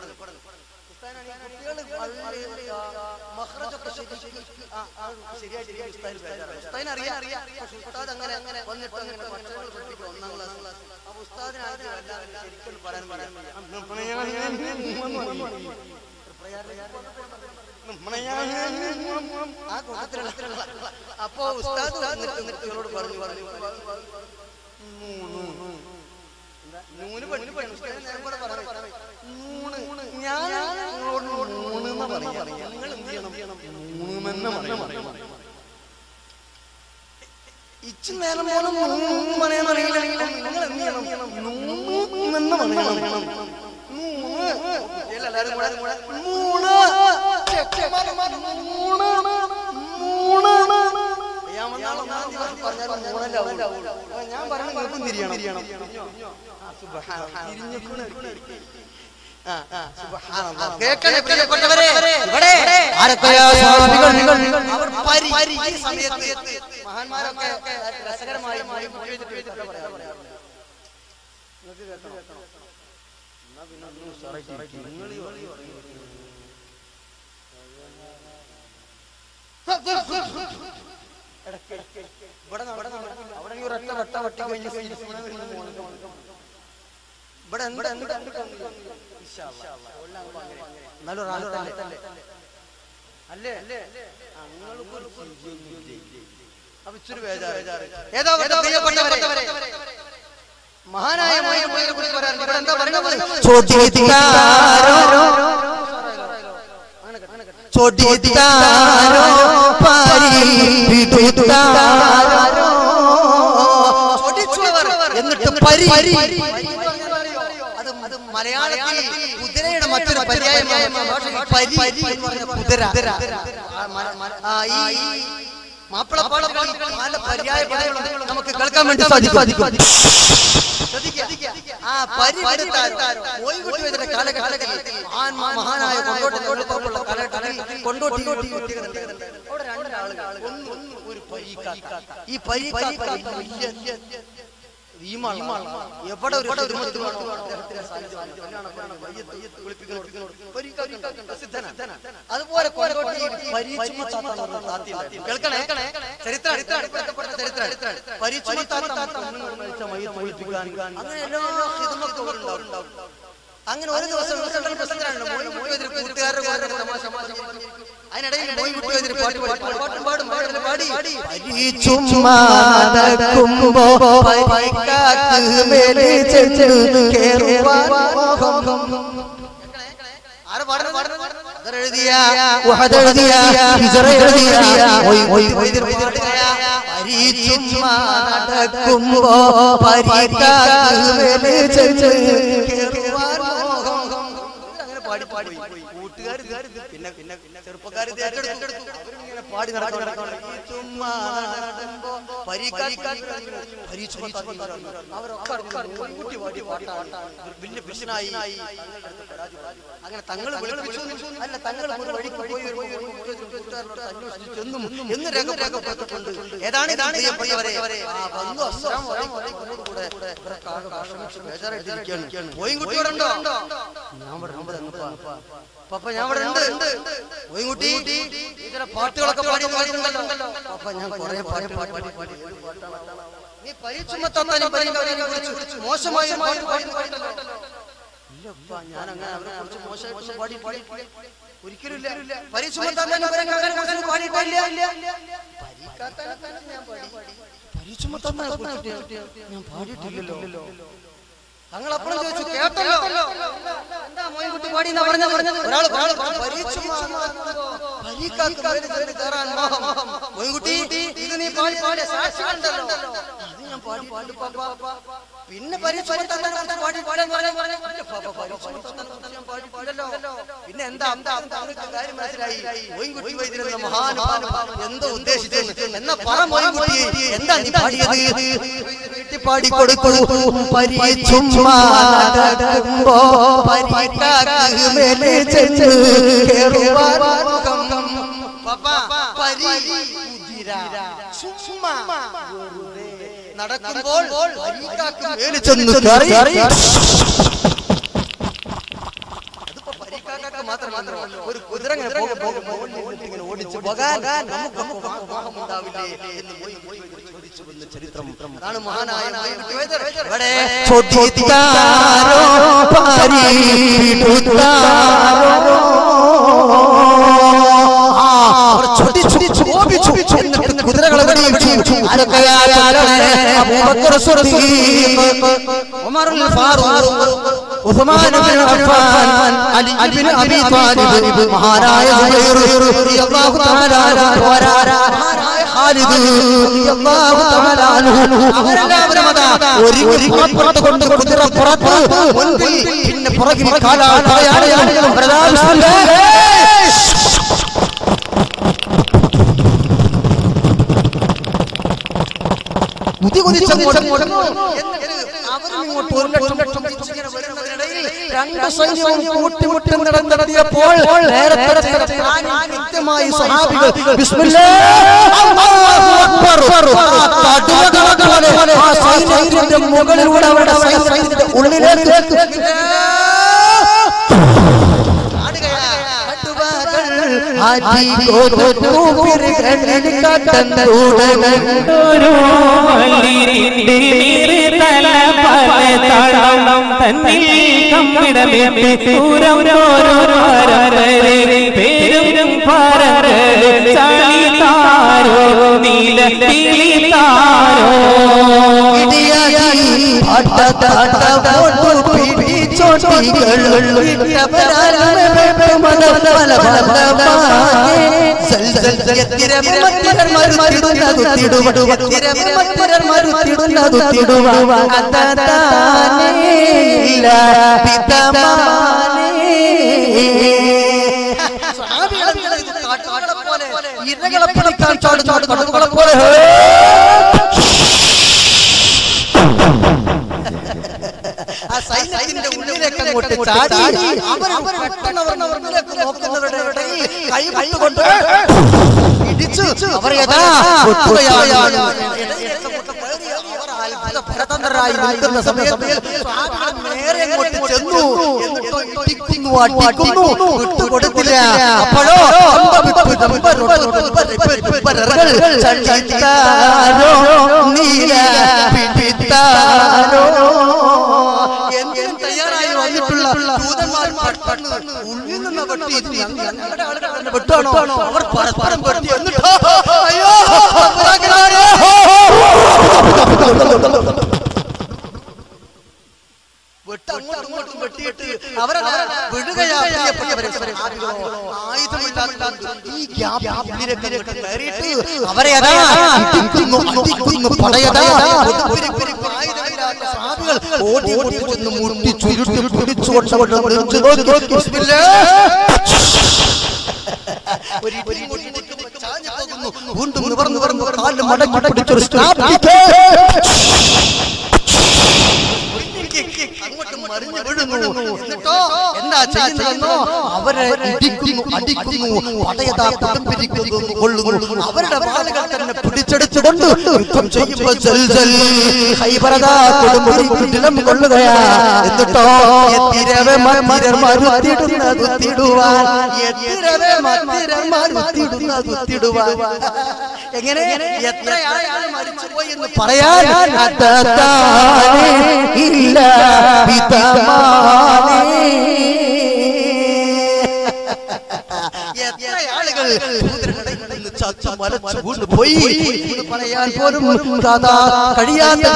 ഉസ്താദിനെ അറിയാം ഉസ്താദ് അങ്ങനെ അങ്ങനെ വന്നിട്ട് അങ്ങനെ മറ്റൊരാൾ പഠിപ്പിക്കും ഒന്നാം ക്ലാസ് അപ്പൊ ഉസ്താദിനാണ് ശരിക്കും പറയാൻ പറയാൻ അപ്പോ ഉസ്താദ് നിങ്ങളോട് പറഞ്ഞു പറഞ്ഞു നൂന് പെണ്ണ് പെണ്ണ് ഞാൻ കൂടെ പറഞ്ഞു നൂണ് ഞാൻ നിങ്ങളോട് നൂണ് എന്ന് പറയാം നിങ്ങൾ എന്ത് ചെയ്യണം മൂന്നെന്ന് പറയണം ഇച്ചു നേരം പോലെ മൂന്ന് പറയാൻ അറിയില്ലെങ്കിൽ നിങ്ങൾ എന്ത് ചെയ്യണം നൂന്നെന്ന് പറയണം മൂന്ന് എല്ലാവരും കൂടെ മൂന്ന് മൂന്ന് മൂന്ന് ഞാൻ പറഞ്ഞു തിരിയണം. കേൾക്കണേ പ്രിയപ്പെട്ടവരെ, ഇവിടെ ആരൊക്കെയാ സ്വാമികൾ അവർ പരി ഈ സമയത്ത് മഹാന്മാരൊക്കെ രസകരമായി മഹാനായ എന്നിട്ട് പരി അത് മലയാളത്തിൽ കുതിരയുടെ മറ്റൊരു പര്യായമായ കുതിര. ഈ മാപ്പിളപ്പാട പല പര്യായ പദങ്ങളും നമുക്ക് കേൾക്കാൻ വേണ്ടി സാധിക്കും. ആ പരിപാടിയുടെ കാലഘട്ടത്തിൽ മഹാനായ കൊണ്ടോട്ടുള്ള കാലഘട്ടത്തിൽ കൊണ്ടോട്ടി അവിടെ രണ്ടാളുകൾ ഒരു പരീക്കാക്ക. ഈ പരീക്കാക്ക എവിടെ ഒരു അതുപോലെ കേൾക്കണേ ചരിത്രം അങ്ങനെ എല്ലാ അങ്ങനെ ഒരു ദിവസം അതിനിടയിൽ പാട്ട് പാടും പാടി കൂട്ടുകാർ പിന്നെ പിന്നെ ചെറുപ്പക്കാർ പാടി നടക്കണം. അങ്ങനെ തങ്ങൾ അല്ല തങ്ങൾ എന്ന് രംഗപ്പെടുത്തിട്ടുണ്ട്. ഏതാണ് ഇതാണ് പോയിക്കുട്ടിയോടുണ്ടോ? പപ്പ ഞാൻ ഇവിടെ ഉണ്ട്. പോയിക്കുട്ടി ഇതിലെ പാട്ടുകളൊക്കെ പാടി പാടിയിട്ടുണ്ടല്ലോ. പപ്പ ഞാൻ കുറെ പാടി പാടി പാടി പാടി നീ പരീക്ഷ മോശമായ പാട്ട് പാടിയിട്ടുണ്ടല്ലോ. ഇല്ലപ്പ ഞാൻ അങ്ങനെ അവരെ കുറിച്ച് മോശമായിട്ട് പാടി പാടി ഒരിക്കലും ഇല്ല. പരീക്ഷ പാടിയിട്ടില്ല. ഞാൻ പാടിയിട്ടില്ലല്ലോ. തങ്ങൾ അപ്പുറം ചോദിച്ചു കേട്ടല്ലോ എന്താ മോയിൻകുട്ടി പാടി എന്നാ പറഞ്ഞ പറഞ്ഞത് ഒരാൾ മോയിൻകുട്ടി ഇത് നീ പാടി പാടി സാക്ഷികളുണ്ടല്ലോ അത് ഞാൻ പാടി പാടി പിന്നെ പരീക്ഷ പാടി പാടാൻ പാടില്ലോ. പിന്നെ എന്താ കാര്യം മനസ്സിലായി മോയിൻകുട്ടി വൈദ്യരെന്ന മഹാനുഭാവൻ എന്തോ ഉദ്ദേശിച്ചു എന്നാ പറ മോയിൻകുട്ടി എന്താ നീ പാടിയത്? പാടി കൊടുത്തു പരീക്ഷ നടക്കുമ്പോൾ മാത്രം മാത്രമല്ല ഒരു കുതിര ഓടിച്ചു പോകാൻ ഉണ്ടാവില്ലേ എന്ന് ചരിത്രം. അതാണ് മഹാനായ കുതിരകളെ മഹാനായ കൊണ്ട് കുതിര പുറത്ത് പിന്നെ പുറകിൽ കുതി കുതിച്ചങ്ങോട്ട് അവരിങ്ങോട്ട് ഒരു ലക്ഷം ലക്ഷം തിരിച്ചിങ്ങനെ വരുന്നതിനിടയിൽ രണ്ട് സൈന്യവും കൂട്ടിമുട്ടി നടത്തിയപ്പോൾ കൃത്യമായി സ്വഹാബികൾ ആ സൈന്യത്തിന്റെ മുകളിലൂടെ അവരുടെ സൈന്യത്തിന്റെ ഉള്ളിലേക്ക് ഇരകളെ പിടിക്കാൻ ചാടുന്ന കടലുകളെ പോലെ ആ സൈന്യത്തിന്റെ ഉള്ളിലേക്ക് അങ്ങോട്ട് ചാടി അവർ പെട്ടെന്ന് അവർ മുന്നിലേക്ക് നോക്കുന്നവരുടെ ഇടയിൽ കൈകൊണ്ട് ഇടിച്ചു അവർ യഥാ ഒത്തുകയാണ്. പരതന്ത്രരായി നിൽക്കുന്ന സമയത്ത് നേരെ അങ്ങോട്ട് ചെന്നു ഇടിക്കുന്നു അടിക്കുന്നു വിട്ടുകൊടുത്തില്ല. അപ്പോഴോ എന്തിനും തയ്യാറായി വന്നിട്ടുള്ള ദൂതന്മാർ ഉള്ളിൽ നിന്ന് വെട്ടി വെട്ടാണോ അവർ പരസ്പരം വെട്ടി എന്നിട്ടോ അയ്യോ വെട്ടങ്ങോട്ടും വെട്ടിയിട്ട് അവരെ വിടുകയാ. ആയുധമില്ലാത്ത ഈ ഗ്യാപ്പിലേക്ക് കയറിയിട്ട് അവരെ ഓടി ഓടി ചെന്ന് മുട്ടി ചുരുട്ടി പിടിച്ചു വീണ്ടും നിവർന്നു നിവർന്നു കാലിൽ മടക്കി പിടിച്ചൊരു അങ്ങോട്ട് മറിഞ്ഞു വീഴുന്നു. എന്നിട്ടോ എന്താ ചെയ്യുന്നതെന്നോ അവരെ ഇടിക്കുന്നു അടിക്കുന്നു പടയതാ കുടുംബിരിക്കുന്നു കൊള്ളുന്നു. അവരുടെ വാളുകൾ തന്നെ പിടിച്ചെടുത്തുകൊണ്ട് യുദ്ധം ചെയ്യുമ്പോൾ കുടുംബം കൊള്ളുകയാ. എന്നിട്ടോ എത്തിരവേ മരുത്തിടുന്നതുത്തിടുവാൻ എത്തിരവേ മരുത്തിടുന്നതുത്തിടുവാൻ എങ്ങനെ എത്ര ആളുകൾ മരിച്ചുപോയി എന്ന് പറയാൻ ഇല്ല എത്ര ആളുകൾ പോയി പറയാൻ പോലും കഴിയാത്ത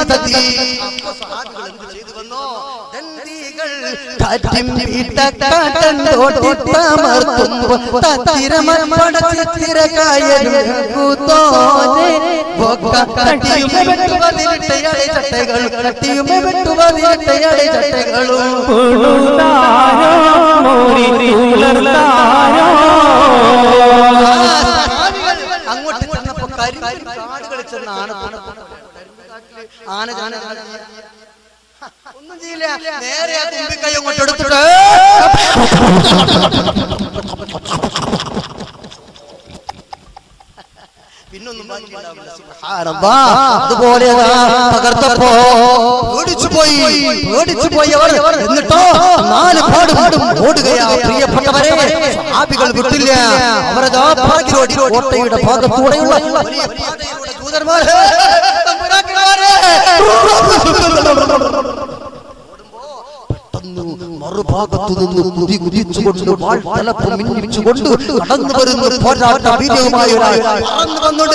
അങ്ങോട്ട് ചെന്നപ്പോ കാടുകളിൽ ചെന്ന ആന ആന ആന ഒന്നും ചെയ്യില്ല. നേരെ ആ തുമ്പിക്കൈ അങ്ങോട്ട് എടുത്തിട്ട് പിന്നൊന്നും അതുപോലെ പകർത്തപ്പോ ഓടിച്ചു പോയി ഓടിച്ചു പോയി അവർ. എന്നിട്ടോ നാല് പാട് പാടും ഓടുകയാ. പ്രിയപ്പെട്ടവരെ ആപികൾ വിട്ടില്ല. അവരതാ ഭാഗ്യരോടി കോട്ടയുടെ ഭാഗത്തൂടെയുള്ള ദൂതന്മാർ മറുഭാഗത്തു നിന്ന് കുതി കുതിച്ചുകൊണ്ട് വാൾ തലപ്പ് മിന്നിച്ചുകൊണ്ട് കടന്നു വരുന്ന പോരാട്ട വീര്യവുമായ ഒരാൾ പറന്നു വന്നുകൊണ്ട്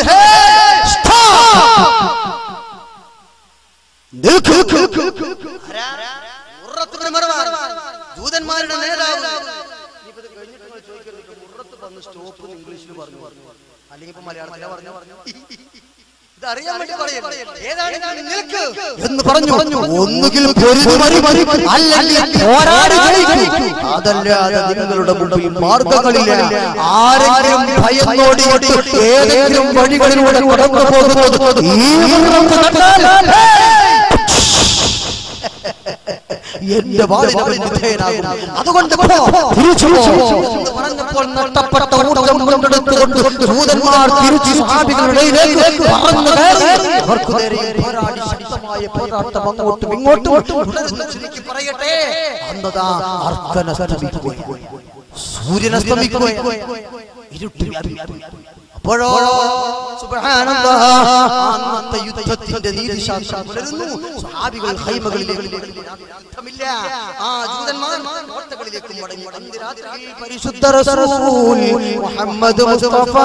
ദൂതന്മാരുടെ നേതാവ് ഇംഗ്ലീഷിൽ പറഞ്ഞു അല്ലെങ്കിൽ ഇപ്പൊ മലയാളത്തിലെ പറഞ്ഞു ഇതറിയാൻ വേണ്ടി പറയുന്നു. ഏതാണ് നിൽക്ക് എന്ന് പറഞ്ഞു. ഒന്നുകിൽ അല്ലെങ്കിൽ പോരാടി അതല്ലാതെ നിങ്ങളുടെ മുമ്പിൽ മാർഗങ്ങളില്ല. ആരെങ്കിലും ഭയന്നോടി ഏതെങ്കിലും വഴികളിലൂടെ കടന്നു പോകുന്നത് ഈ കണ്ടാൽ എന്റെ വാളിന് അവൻ വിധേയനാകും. അതുകൊണ്ട് തിരിച്ചു പറഞ്ഞപ്പോൾ നഷ്ടപ്പെട്ട ഊർജ്ജം കൊണ്ടെടുത്തുകൊണ്ട് ജൂതന്മാർ തിരിച്ചു സ്വഹാബികളുടെ ഇടയിലേക്ക് പറന്നു കയറി. അവർക്ക് നേരെ പോരാടി ശക്തമായ പോരാട്ടം അങ്ങോട്ടും ഇങ്ങോട്ടും ചുരുക്കി പറയട്ടെ, അന്നതാ അർക്കനസ്തമിക്കുകയാണ്, സൂര്യനസ്തമിക്കുകയാണ്, ഇരുട്ട് വ്യാപിക്കുകയാണ്. അപ്പോഴോ സുബ്ഹാനല്ലാഹ്, അന്നത്തെ യുദ്ധത്തിന്റെ നീതിശാസ്ത്രം പുലരുന്നു. സ്വഹാബികൾ ഖൈമകളിലേക്ക് യുദ്ധമില്ല. ആ ജൂതന്മാർ കോട്ടകളിലേക്ക് മടങ്ങി. അന്ന് രാത്രിയിൽ പരിശുദ്ധ റസൂൽ മുഹമ്മദ് മുസ്തഫ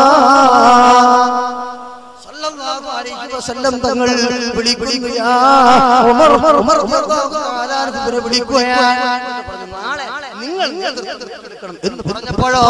സല്ലല്ലാഹു അലൈഹി വസല്ലം തങ്ങൾ വിളിക്കുകയാ. ഉമർ ഉമർ റളിയല്ലാഹു വിളിക്കുകയാണ്. നാളെ നിങ്ങൾ നേതൃത്വം എന്ന് പറഞ്ഞപ്പോഴോ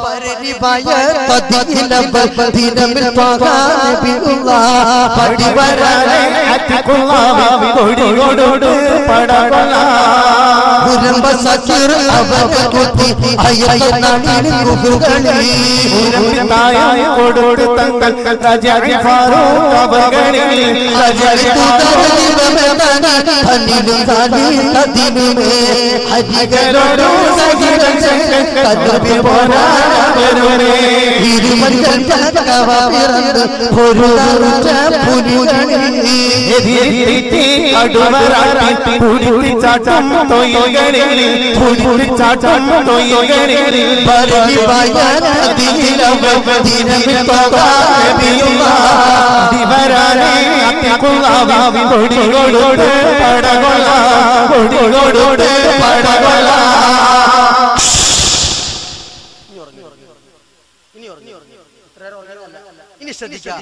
ഇനി ശ്രദ്ധിക്കുക.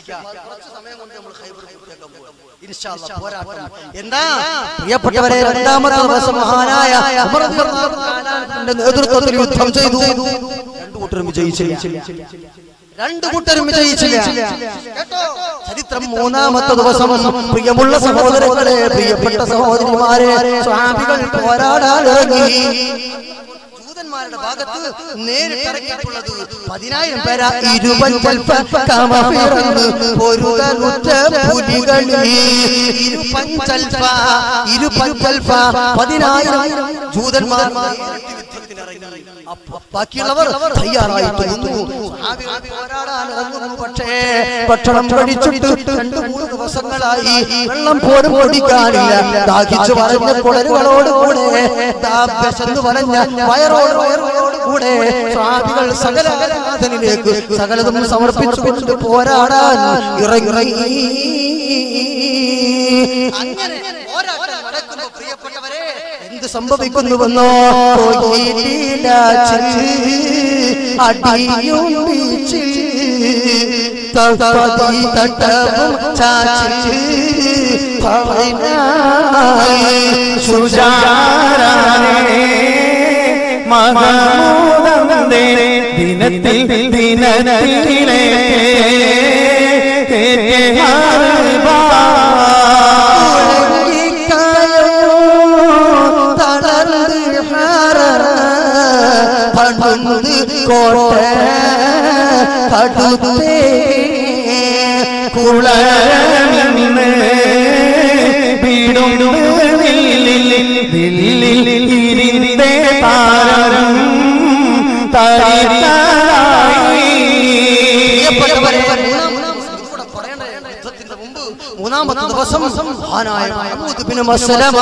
എന്താ പ്രിയപ്പെട്ടവരെ, രണ്ടാമത്തെ ദിവസം മഹാനായ ഉമർ റളിയല്ലാഹു തആലയുടെ നേതൃത്വത്തിൽ യുദ്ധം ചെയ്തു. രണ്ടു കൂട്ടരും വിജയിച്ചില്ല. രണ്ടു കൂട്ടരും വിജയിച്ചില്ല. കേട്ടോ, ചരിത്രം മൂന്നാമത്തെ ദിവസം പ്രിയമുള്ള സഹോദരങ്ങളെ, പ്രിയപ്പെട്ട സഹോദരിമാരെ, സ്വഹാബികൾ പോരാടാൻ ഇറങ്ങി. ജൂതന്മാരുടെ ഭാഗത്ത് നേരിട്ടിറങ്ങിയിട്ടുള്ളത് പതിനായിരം പേരാ. പതിനായിരം ജൂതന്മാർ ബാക്കിയുള്ളവർ തയ്യാറായിട്ട് പോരാടാൻ ഇറങ്ങുന്നു. പക്ഷേ ഭക്ഷണം കഴിച്ചിട്ട് രണ്ടു മൂന്ന് ദിവസങ്ങളായി വെള്ളം പോലും കുടിക്കാനില്ല. ദാഹിച്ചു പറഞ്ഞ കുടലുകളോടുകൂടെ എന്ന് പറഞ്ഞ വയറോട് വയറോടുകൂടെ സ്വഹാബികൾ സകല ആരാധനയിലേക്ക് സകലതും സമർപ്പിച്ചുകൊണ്ട് പോരാടാൻ ഇറങ്ങി. അങ്ങനെ പോരാട്ടം നടക്കുന്നു. പ്രിയപ്പെട്ടവരെ, എന്ത് സംഭവിക്കുന്നുവെന്നോ അടിയും വീച്ച് തട്ടവും ചാച്ച് സുജാരേ മഹമൂദേ ദിനത്തിൽ ദിനത്തിലെ കോട്ട കടുത്തേ കുളമിന്ന് വീടും ദില്ലിലിരിന്തേ താരം തരിതായി. മൂന്നാമത്തെ ദിവസം മഹാനായ മഹ്മൂദ് ബിൻ മസ്ലമ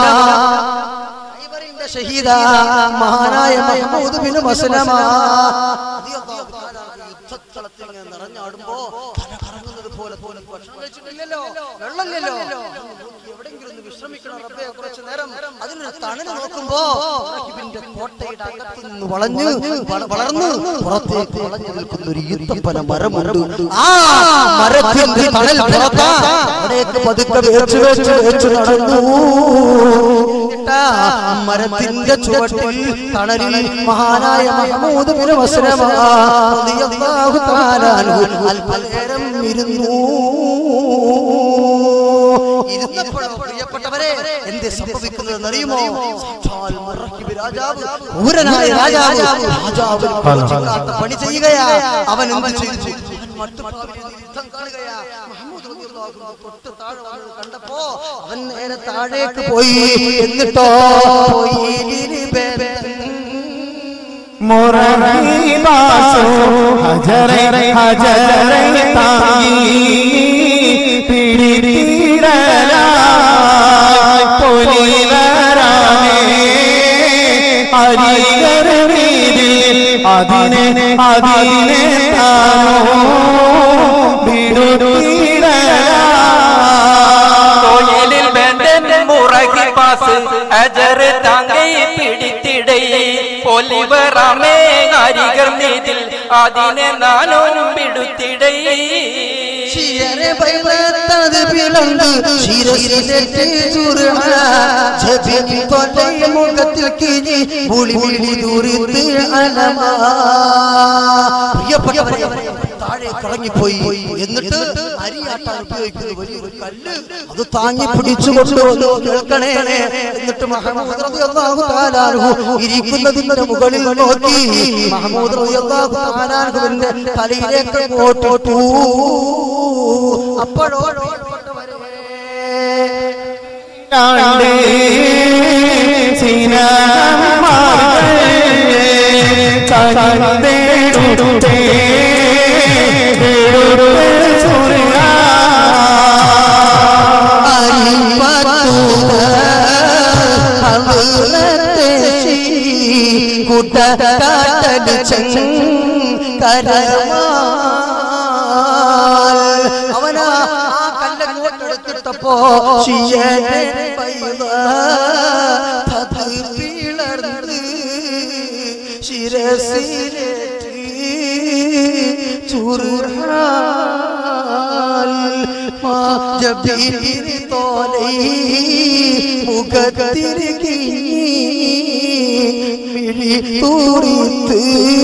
ഷഹീദ മഹാനായ മഹ്മൂദ് ബിൻ മസ്ലമ യുദ്ധസ്ഥലത്തിൽ നിറഞ്ഞാടുമ്പോ തല കറങ്ങുന്നത് പോലെ പോലെ ഭക്ഷണം കഴിച്ചിട്ടില്ലല്ലോ, വെള്ളമില്ലല്ലോ, എവിടെയെങ്കിലും ഒന്ന് വിശ്രമിക്കണം റബ്ബേ കുറച്ചു നേരം. അതിനൊരു തണല് നോക്കുമ്പോ ഇവന്റെ കോട്ടയുടെ അകത്ത് നിന്ന് വളഞ്ഞ് വളർന്ന് പുറത്തേക്ക് വളഞ്ഞു നിൽക്കുന്ന ഒരു ഈത്തപ്പന മരമുണ്ട്. ആ മരത്തിന്റെ തണൽ പുറത്താ അവിടേക്ക് പതുക്കെ വേർച്ച് വേർച്ച് വേർച്ച് നടന്നു. മരത്തിന്റെ ചുവട്ടിൽ തണലിൽ മഹാനായ മഹ്മൂദ് ബിൻ മസ്ലമ റളിയല്ലാഹു തആല അൻഹു അല്പനേരം ഇരുന്നു. ഇരുന്നപ്പോഴോ പ്രിയപ്പെട്ടവരെ എന്ത് സംഭവിക്കുന്നതെന്ന് അറിയുമോ? രാജാവ് ഊരനായ രാജാവ് രാജാവ് പണി ചെയ്യുകയാ. അവൻ എന്ത് ചെയ്തു? യുദ്ധം കാണുകയാ. മഹ്മൂദ് റളിയല്ലാഹു തൊട്ട് താഴെ വന്നത് കണ്ടപ്പോ അവൻ നേരെ താഴേക്ക് പോയി. എന്നിട്ടോ മുറഹിബാസോ ഹജറെ ഹജറെ താങ്ങി പിടിതീരലായി പൊലിവരാമേ അരികരമീതിൽ അതിനെ അതിനെ താനോ കോയിലിൽ ബന്ധൻ മുറഹിബാസ് ഹജറെ താങ്ങി പിടിത്തിടൈ പൊലിവരാമേ അരികർ നീതിൽ അതിനെ നാനും പിടുത്തിടൈ. ശിയരെ ബൈബത്തത് പിളർന്ന് ശിരസിലേറ്റ് ചുരുള ജബിനി തൊലൈ മുഖത്തിൽ കിഴി പുളി പുളി ദൂരിത്ത് അലമാ. പ്രിയപ്പെട്ടവരെ താഴെ കളങ്ങിപ്പോയി. എന്നിട്ട് അരിയാട്ടാൻ ഉപയോഗിക്കുന്ന വലിയൊരു കല്ല് അത് താങ്ങി പിടിച്ചു കൊണ്ടുവന്നു. കേൾക്കണേ. എന്നിട്ട് മഹമൂദ് റളിയല്ലാഹു തആല അൻഹു ഇരിക്കുന്നതിന്റെ മുകളിൽ നോക്കി മഹമൂദ് റളിയല്ലാഹു തആല അൻഹുവിന്റെ തലയിലേക്ക് കോട്ടിട്ടു. അപ്പോഴോ അവനാ ആ കല്ലങ്ങോട്ടെടുത്തിട്ടപ്പോ പിളർന്ന് ശിരസിലേറ്റ് ചുരുളാൽ ജബീരി തോലൈ മുഖത്തിരികി മിഴി തൂറിത്ത്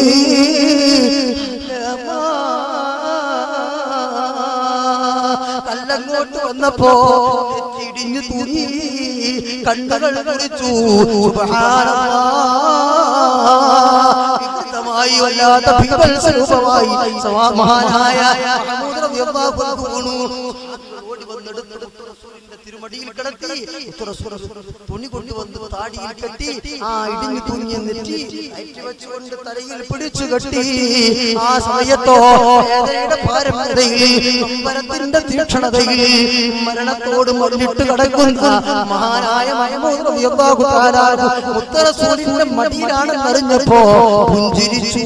കല്ലങ്ങോട്ട് വന്നപ്പോ ഇടിഞ്ഞു തൂങ്ങി കണ്ണുകൾ കുറിച്ചു. വികൃതമായി വല്ലാത്ത ഭീകരസ്വരൂപമായി മഹാനായ മഹമൂദ് റളിയല്ലാഹു അൻഹു വീണു. ഓടി വന്നെടുത്ത് റസൂലിന്റെ തിരുമടിയിൽ കിടത്തി തുണി കൊണ്ടുവന്ന് താടിയിൽ കെട്ടി ആ ഇടിഞ്ഞു തൂങ്ങിയ നെറ്റി അയറ്റി വെച്ചുകൊണ്ട് തലയിൽ പിടിച്ചു കെട്ടി. ആ സമയത്തോ വേദനയുടെ പാരമ്പര്യതയിൽ മരത്തിന്റെ തീക്ഷണതയിൽ മരണത്തോട് മുന്നിട്ട് കിടക്കുന്ന മഹാനായ മഹമൂദ് റളിയല്ലാഹു തആല മുത്ത റസൂലിന്റെ മടിയിലാണെന്ന് അറിഞ്ഞപ്പോ പുഞ്ചിരിച്ചു.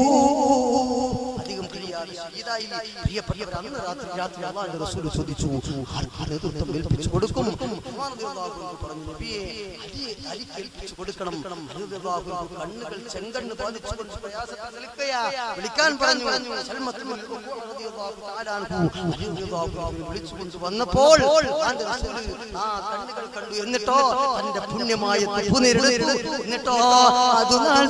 പ്രിയപ്പെട്ടവർ അന്ന് രാത്രി രാത്രി അല്ലാഹുവിന്റെ റസൂൽ ചോദിച്ചു ആർക്ക് നേതൃത്വം ഏൽപ്പിച്ചു കൊടുക്കും? പറഞ്ഞു നബിയെ അലി ഏൽപ്പിച്ചു കൊടുക്കണം. കണ്ണുകൾ ചെങ്കണ്ണ് ബാധിച്ചുകൊണ്ട് പ്രയാസത്തിൽ നിൽക്കുകയാ. വിളിക്കാൻ പറഞ്ഞു. വിളിച്ചുകൊണ്ട് വന്നപ്പോൾ ആ കണ്ണുകൾ കണ്ടു. എന്നിട്ടോ തന്റെ പുണ്യമായ തുപ്പുനീരെടുത്തു. എന്നിട്ടോ അതുനാൾ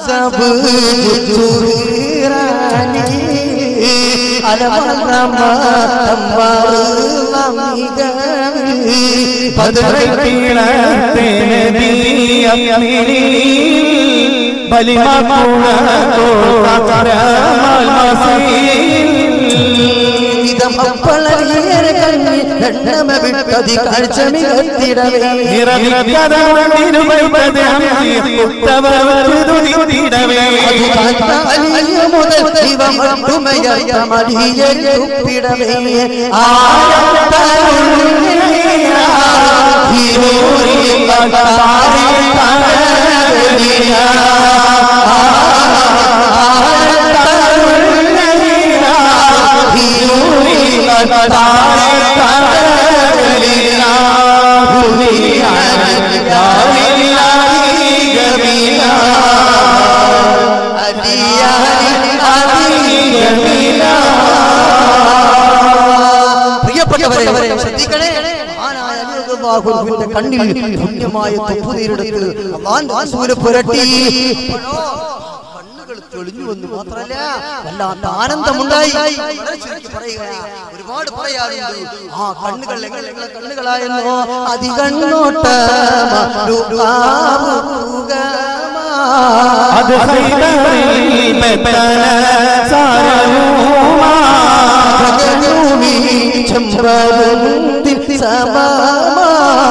കണ്ണിൽ പുണ്യമായ തുപ്പുനീരെടുത്ത് അല്ലാഹുവിന്റെ റസൂൽ പുരട്ടി. കണ്ണുകൾ തെളിഞ്ഞു വന്നു. മാത്രമല്ല വല്ലാത്ത ആനന്ദമുണ്ടായി. ഒരുപാട് പറയാറുണ്ട് ആ കണ്ണുകൾ എങ്ങനെ കണ്ണുകളായെന്നോ. അതികണ്ണോട്ട അത് ഹൈദറിൽ പെട്ടന സാരൂമാ ഭഗനൂമി ചെമ്പരുന്തിൻ സമാമാ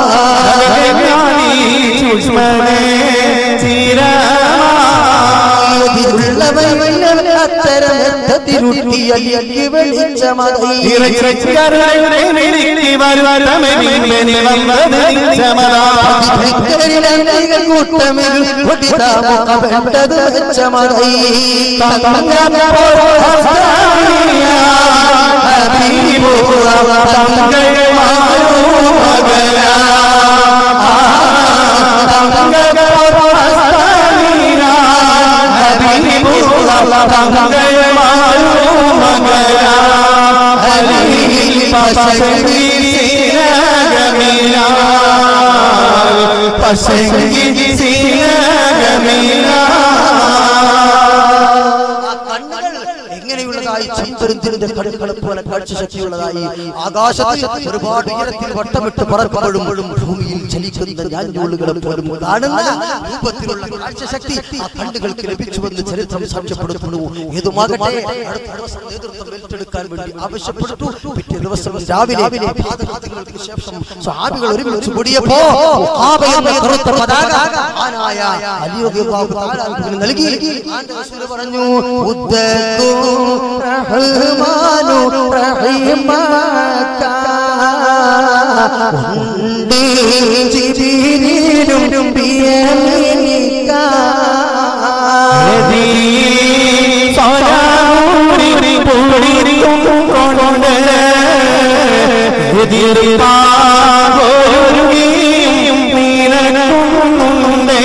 ചുഷ്മനെ അത്തരമെത്തിരുട്ടിയല്ലിക്ക് വെളിച്ചമതൈ കൂട്ടമിൽ ഒടിതാമുഖപ്പെട്ടത് വെച്ചമതൈ എങ്ങനെയുള്ളതായി ചെമ്പരുന്തിന്റെ കടുക്കളെ പോലെ കാഴ്ചശക്തിയുള്ളതായി ആകാശത്തിൽ ഒരുപാട് ഉയരത്തിൽ വട്ടമിട്ട് പറക്കപ്പെടുമ്പോഴും ഭൂമിയിൽ ചലിക്കുന്ന ഞാഞ്ഞൂളുകളെ പോലും കാണുന്ന രൂപത്തിലുള്ള കാഴ്ചശക്തി ആ കണ്ണുകൾക്ക് ലഭിച്ചുവെന്ന് ചരിത്രം സാക്ഷ്യപ്പെടുത്തുന്നു. ഏതുമാകട്ടെ അടുത്ത ദിവസം നേതൃത്വം ഏറ്റെടുക്കാൻ വേണ്ടി ആവശ്യപ്പെട്ടു. പിറ്റേ ദിവസം രാവിലെ പാദങ്ങൾക്ക് ശേഷം സ്വഹാബികൾ ഒരുമിച്ച് കൂടിയപ്പോ കറുത്ത പതാക ആനായ അലി റളിയല്ലാഹു തആല നൽകി. റസൂൽ പറഞ്ഞു റഹ്മാനു റഹീമക ഉണ്ടി ജിബിരിലും ബിയമിനിക ഹദീ സലാമുരി പുരിയും കൊണ്ട് എതിർപ്പാഗോരുകയും നീനക്കുണ്ടേ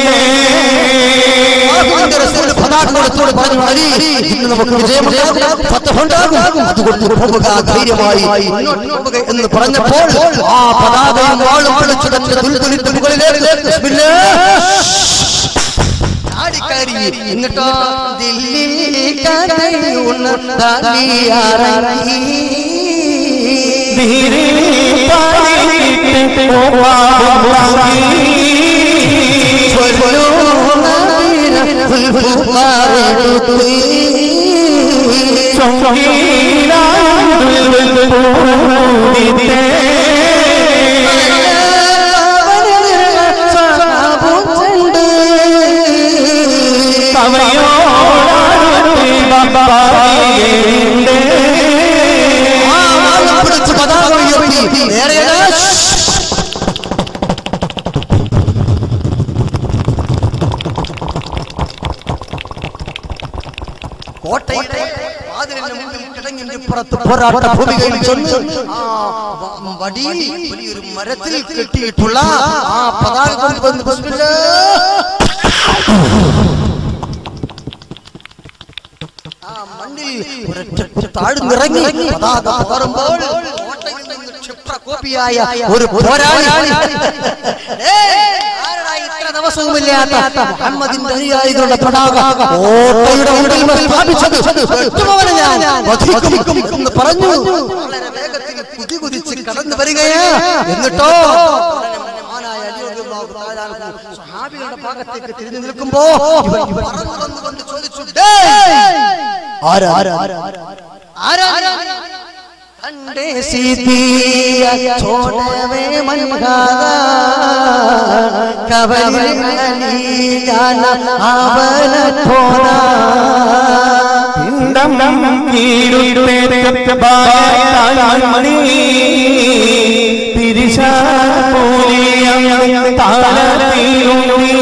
റസൂൽ പതാകത്തോട് പറഞ്ഞു അലി ഇന്ന് നമുക്ക് വിജയമുണ്ടാകും, ഫതഹുണ്ടാകും, അതുകൊണ്ട് പോവുക ധൈര്യമായി മുന്നോട്ട് പോവുക എന്ന് പറഞ്ഞപ്പോൾ ആ പതാകയും വാളും പിടിച്ചുടച്ച് ദുൽദുലിന്റെ മുകളിലേക്ക് ആടിക്കയറി. എന്നിട്ടോ ദില്ലിൽ കഥയുണ ദാലിയാറങ്ങി ധീരേ പാടിട്ട് പോവാങ്ങി കോട്ടയുടെ വാതിലിന് മുമ്പിൽ കിടങ്ങിന്റെ പുറത്ത് പോരാട്ട ഭൂമികയിൽ ചെന്ന് ആ വടിയിൽ വലിയൊരു മരത്തിൽ കെട്ടിയിട്ടുള്ള ആ പതാക കൊണ്ടുവന്ന് ആ മണ്ണിൽ താഴ്ന്നിറങ്ങി പതാക പകരുമ്പോൾ കോട്ടയിൽ നിന്ന് ക്ഷിപ്രകോപിയായ ഒരു പോരാളി ഇത്ര ദിവസവുമില്ലാത്ത മുഹമ്മദിന്റെ അനുയായികളുടെ പതാക കോട്ടയുടെ മുകളിൽ സ്ഥാപിച്ചത് ഞാൻ വധിക്കും എന്ന് പറഞ്ഞു. വളരെ വേഗത്തിൽ കുതി കുതിച്ച് കടന്നു വരികയാ. എന്നിട്ടോ സ്വഹാബികളുടെ ഭാഗത്തേക്ക് തിരിഞ്ഞു നിൽക്കുമ്പോ പറന്നു വന്നുകൊണ്ട് ചോദിച്ചു, ആരാ ആരാ अंडे सीतिया छोड़वे मन गादा कबरी अली जाना आवन थोड़ा पिंडम कीरुते बामणि तिरिशा पोलिया तालूनी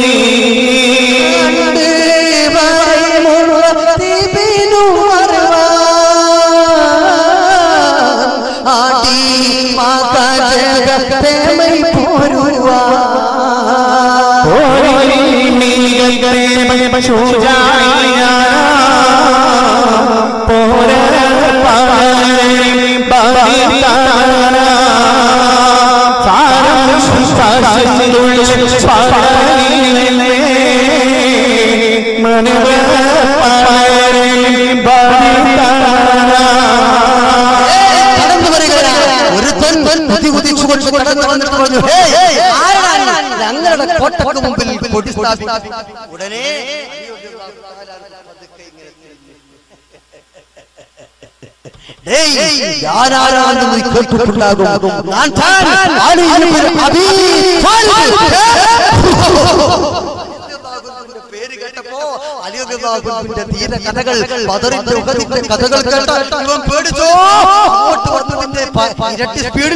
തങ്ങളുടെ കോട്ടയ്ക്ക് മുമ്പിൽ കൊടി സ്ഥാപിക്കും. ഉടനെ ഞാനാരാണെന്ന് കേട്ടിട്ടുണ്ടാകും. ഞാൻ താൻ അലി ഇബ്നു അബീ ത്വാലിബ്. പേര് കേട്ടപ്പോ അലി റളിയല്ലാഹുവിന്റെ ധീര കഥകൾ, ബദറിന്റെ ഉഹദിന്റെ കഥകൾ കേട്ട് ഇവൻ പേടിച്ചോ. അങ്ങോട്ട് വന്നതിന്റെ ഇരട്ടി സ്പീഡിൽ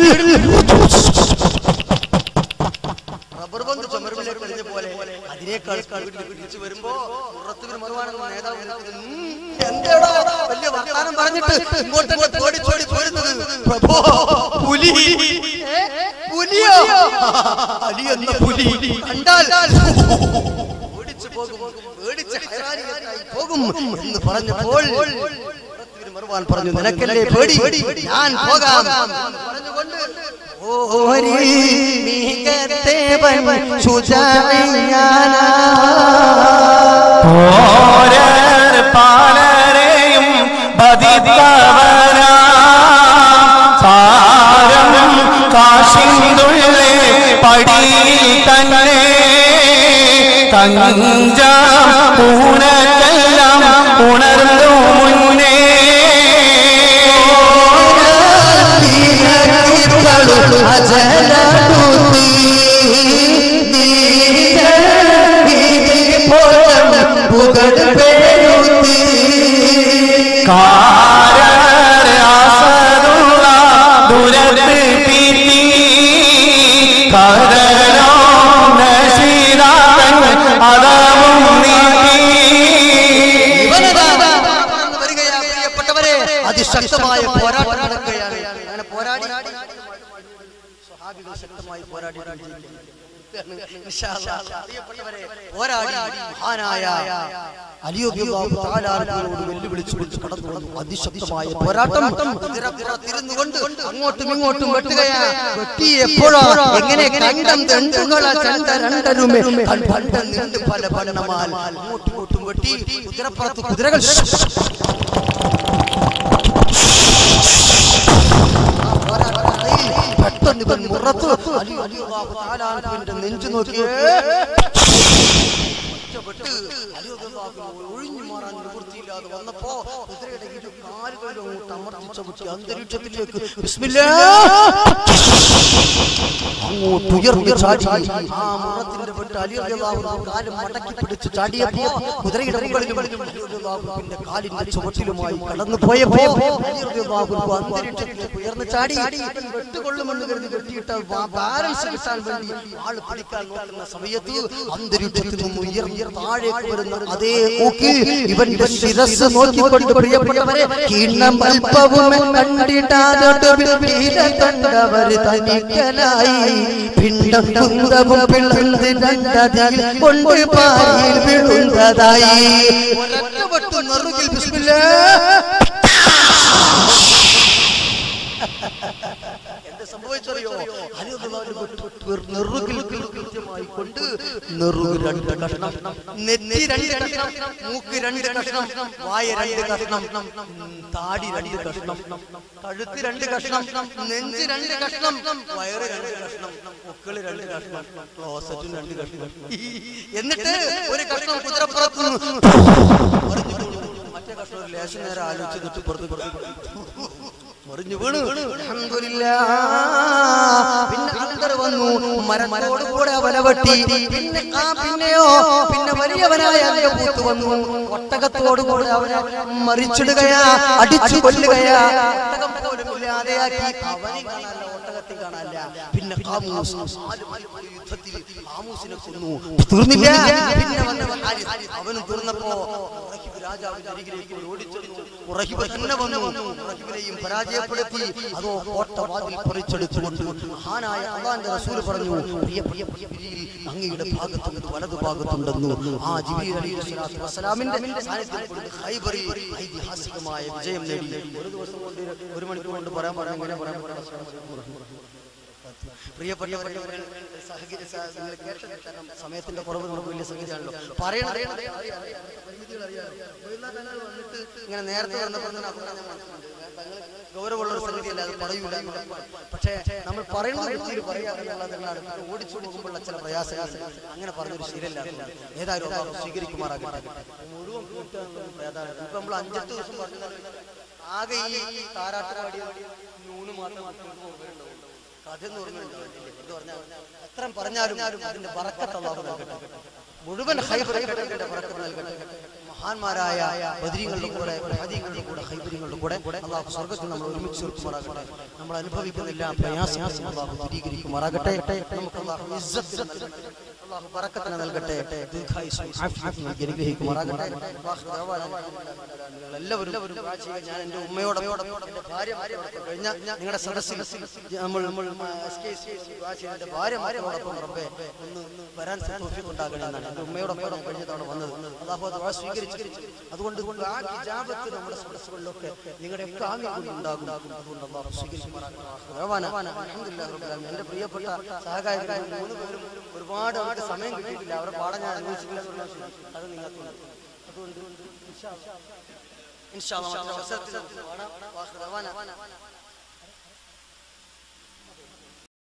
റബ്ബർ ബന്ദ് ചുമരുമിലേക്ക് എറിഞ്ഞ പോലെ അതിനേക്കാൾ സ്പീഡിൽ പിടിച്ചു വരുമ്പോ മുറത്തുബിൻ മർവാൻ എന്ന നേതാവ് എന്താടാ വലിയ വർത്താനം പറഞ്ഞിട്ട് ഇങ്ങോട്ടൊക്കെ പേടിച്ചോടി പോരുന്നത്? പ്രഭോ, പുലി. പുലിയോ? അലി എന്ന പുലി കണ്ടാൽ പേടിച്ചു പോകും, പേടിച്ച് ഹൈറാനിയത്തായി പോകും എന്ന് പറഞ്ഞപ്പോൾ മുറത്തുബിൻ മർവാൻ പറഞ്ഞു, നിനക്കല്ലേ പേടി, ഞാൻ പോകാം പറഞ്ഞുകൊണ്ട് പാലരെയും പതിത്തവനാ സാരം കാശിന്തുള്ളേ പടിയിൽ തന്നെ കഞ്ചാം പൂനക്കെല്ലാം ഉണർന്നു മുന്നേ അതിശക്തമായ പോരാട്ടം നടക്കുകയാണ്. അങ്ങനെ പോരാടി സ്വഹാബികൾ ശക്തമായി പോരാടി പോരാടി മഹാനായ അലി റളിയല്ലാഹു തആല അൻഹുവിനോട് വെല്ലുവിളിച്ചു വിളിച്ചു കടന്നു വന്നു. അതിശക്തമായ പോരാട്ടം. തിരുന്നുകൊണ്ട് അങ്ങോട്ടും ഇങ്ങോട്ടും വെട്ടുകയാണ്. വെട്ടി എപ്പോഴാ എങ്ങനെ കണ്ടം രണ്ടുകള ചണ്ട രണ്ടരുമേ കണ്ടം രണ്ട് പല പലമാൽ അങ്ങോട്ടും ഇങ്ങോട്ടും വെട്ടി കുതിരപ്പുറത്ത് കുതിരകൾ പെട്ടെന്ന് ഇവൻ മുറത്ത് അലി റളിയല്ലാഹു തആല അൻഹുവിന്റെ നെഞ്ചു നോക്കിയേ ഒറ്റപ്പെട്ട് അലി റളിയല്ലാഹു ഒഴിഞ്ഞു മാറാൻ നിവൃത്തിയില്ലാതെ വന്നപ്പോ കുതിരയുടെ ഇരു കാലുകളും അങ്ങോട്ട് അമർത്തിച്ചു വെച്ച് അന്തരീക്ഷത്തിലേക്ക് ബിസ്മില്ലാഹ് അങ്ങോട്ട് ഉയർന്നു ചാടി. ആ മുറത്തിന്റെ പെട്ട് അലി റളിയല്ലാഹു കാലും മടക്കി പിടിച്ച് ചാടിയപ്പോ കുതിരയുടെ മുകളിലും അലി റളിയല്ലാഹുവിന്റെ കാലിന്റെ ചുവട്ടിലുമായി കടന്നു പോയപ്പോ അലി റളിയല്ലാഹു അന്തരീക്ഷത്തിലേക്ക് ഉയർന്നു ചാടി. വെട്ടുകൊള്ളുമെന്ന് കരുതി കെട്ടിയിട്ട ബാലൻസ് കിട്ടാൻ വേണ്ടി ആള് പിടിക്കാൻ നോക്കുന്ന സമയത്ത് അന്തരീക്ഷത്തിൽ നിന്ന് ഉയർന്ന് താഴേക്ക് വരുന്ന അതേ നോക്കി ഇവന്റെ ശിരസ് നോക്കിക്കൊണ്ട് പ്രിയപ്പെട്ടവരെ കീണം അല്പവും കണ്ടിട്ടാതൊട്ട് കണ്ടവർ തനിക്കലായി പിണ്ടം കുന്തവും പിളർന്ന് രണ്ടതിൽ കൊണ്ട് പാലിൽ വീഴുന്നതായി. ഒരൊറ്റ നെറുകിൽ ബിസ്മില്ലാഹ് സംഭവിച്ചറിയോ? നെറുകിൽ കൃത്യമായി കൊണ്ട് നെറുക് രണ്ട് കഷ്ണം, നെറ്റി രണ്ട് കഷ്ണം, മൂക്ക് രണ്ട് കഷ്ണം, വായ രണ്ട് കഷ്ണം, താടി രണ്ട് കഷ്ണം, കഴുത്ത് രണ്ട് കഷ്ണം, നെഞ്ച് രണ്ട് കഷ്ണം, വയറ് രണ്ട് കഷ്ണം, പൊക്കിള് രണ്ട് കഷ്ണം, ക്ലോസറ്റും രണ്ട് കഷ്ണം. എന്നിട്ട് ഒരു കഷ്ണം കുതിരപ്പുറത്ത് മറ്റേ കഷ്ണം ഒരു ലേശം നേരം ആലോചിച്ചിട്ട് പുറത്ത് മറിഞ്ഞു വീണു. അൽഹംദുലില്ലാഹ്. പിന്നെ അന്തർ വന്നു, മരത്തോട് കൂടെ അവനെ വെട്ടി. പിന്നെ ആ പിന്നെയോ പിന്നെ വലിയവനായ അങ്കപൂത്ത് വന്നു, ഒട്ടകത്തോട് കൂടെ അവനെ മറിച്ചിടുകയാ, അടിച്ചു കൊല്ലുകയാ. ഒട്ടകം പോലും ഇല്ലാതെയാക്കി. അവനെ കാണാനല്ല, ഒട്ടകത്തെ കാണാനല്ല. പിന്നെ ഖാമൂസ് യുദ്ധത്തിൽ ഖാമൂസിനെ കൊന്നു. തീർന്നില്ല. പിന്നെ വന്ന ഹാരിസ്, അവനും തീർന്നപ്പോ രാജാവിന്റെ അരികിലേക്ക് ഓടിച്ചെന്നു. ഉറഹിബ് തന്നെ വന്നു, ഉറഹിബിനെയും പരാജയപ്പെടുത്തി. അതോ കോട്ട വാതിൽ പറിച്ചെടുത്തുകൊണ്ട് മഹാനായ അല്ലാഹുവിന്റെ റസൂൽ പറഞ്ഞു, പ്രിയ പ്രിയ ജിബ്രീൽ അങ്ങയുടെ ഭാഗത്തുണ്ട്, വലതു ഭാഗത്തുണ്ടെന്നു. ആ ജിബ്രീൽ അലൈഹിസ്സലാത്തു വസ്സലാമിന്റെ സാന്നിധ്യത്തിൽ ഖൈബറിൽ ഐതിഹാസികമായ വിജയം നേടി. ഒരു ദിവസം കൊണ്ട് ഒരു മണിക്കൂർ കൊണ്ട് പറയാൻ പറയാൻ എങ്ങനെ പറയാൻ പറയാൻ പ്രിയപ്പെട്ടവരെ സമയത്തിന്റെ കുറവ് നമുക്ക് വലിയ സംഗതിയാണല്ലോ. പറയണ പരിമിതികൾ അറിയാം. ഇങ്ങനെ നേരത്തെ വന്നപ്പോൾ ഗൗരവമുള്ള ഒരു സംഗതിയല്ല, അത് പറയൂല. പക്ഷേ നമ്മൾ പറയുന്നത് വൃത്തിയിൽ പറയാതെ ഓടിച്ചു പോകുമ്പോഴുള്ള ചില പ്രയാസങ്ങൾ അങ്ങനെ പറഞ്ഞൊരു ശീലമില്ല. ഏതായാലും സ്വീകരിക്കുമാറാകട്ടെ. മുഴുവൻ ഇപ്പൊ നമ്മൾ അഞ്ചെട്ട് ദിവസം പറഞ്ഞു ആകെ ഈ താരാട്ട് പാടിയ നൂണ് മാത്രം കഥയെന്ന് പറഞ്ഞിട്ടുണ്ടാവില്ല. എന്ന് പറഞ്ഞാൽ എത്ര പറഞ്ഞാലും അതിന്റെ ബറക്കത്ത് അല്ലാഹു നൽകട്ടെ. മുഴുവൻ ഖൈബറിന്റെ ബറക്കത്ത് നൽകട്ടെ. മഹാന്മാരായ ബദരീങ്ങളുടെ കൂടെ ഹദീങ്ങളുടെ കൂടെ ഖൈബറിങ്ങളുടെ കൂടെ അല്ലാഹു സ്വർഗ്ഗത്തിൽ നമ്മൾ ഒരുമിച്ച് ചേർക്കുമാറാകട്ടെ. നമ്മൾ അനുഭവിക്കുന്ന എല്ലാ പ്രയാസങ്ങളും അല്ലാഹു ദൂരീകരിക്കുമാറാകട്ടെ. നമുക്ക് അല്ലാഹു ഇസ്സത്ത് നൽകട്ടെ, അല്ലാഹു ബറക്കത്ത് നൽകട്ടെ, ദീർഘായുസ്സും ആഫിയത്തും നൽകി അനുഗ്രഹിക്കുമാറാകട്ടെ. എല്ലാവരും ഞാൻ എൻ്റെ ഉമ്മയോടൊപ്പം എൻ്റെ ഭാര്യമാരോടൊപ്പം കഴിഞ്ഞ നിങ്ങളുടെ സദസ്സിൽ നമ്മൾ എൻ്റെ ഭാര്യമാരോടൊപ്പം റബ്ബേ ഒന്ന് വരാൻ തൗഫീഖ് ഉണ്ടാകണേ എന്നാണ്. എൻ്റെ ഉമ്മയോടൊപ്പം കഴിഞ്ഞ തവണ വന്നത്. അല്ലാഹു അത് സ്വീകരിച്ചു. അതുകൊണ്ട് ആ ഇജാബത്ത് നമ്മുടെ സദസ്സുകളിലൊക്കെ നിങ്ങളുടെയൊക്കെ ആമീൻ ഉണ്ടാകും. അതുകൊണ്ട് അല്ലാഹു സ്വീകരിക്കുമാറാകട്ടെ. അൽഹംദുലില്ലാഹി റബ്ബിൽ ആലമീൻ. എൻ്റെ പ്രിയപ്പെട്ട സഹകാരികൾ മൂന്ന് പേരും ഒരുപാട് അവർക്ക് സമയം കിട്ടിയിട്ടില്ല. അവരുടെ പാഠം ഞാൻ അനുഭവിച്ചിട്ടില്ല. അത് നിങ്ങൾക്ക് അതുകൊണ്ട് ഇൻഷാ അല്ലാഹ് ഇൻഷാ അല്ലാഹ് അവസരത്തിൽ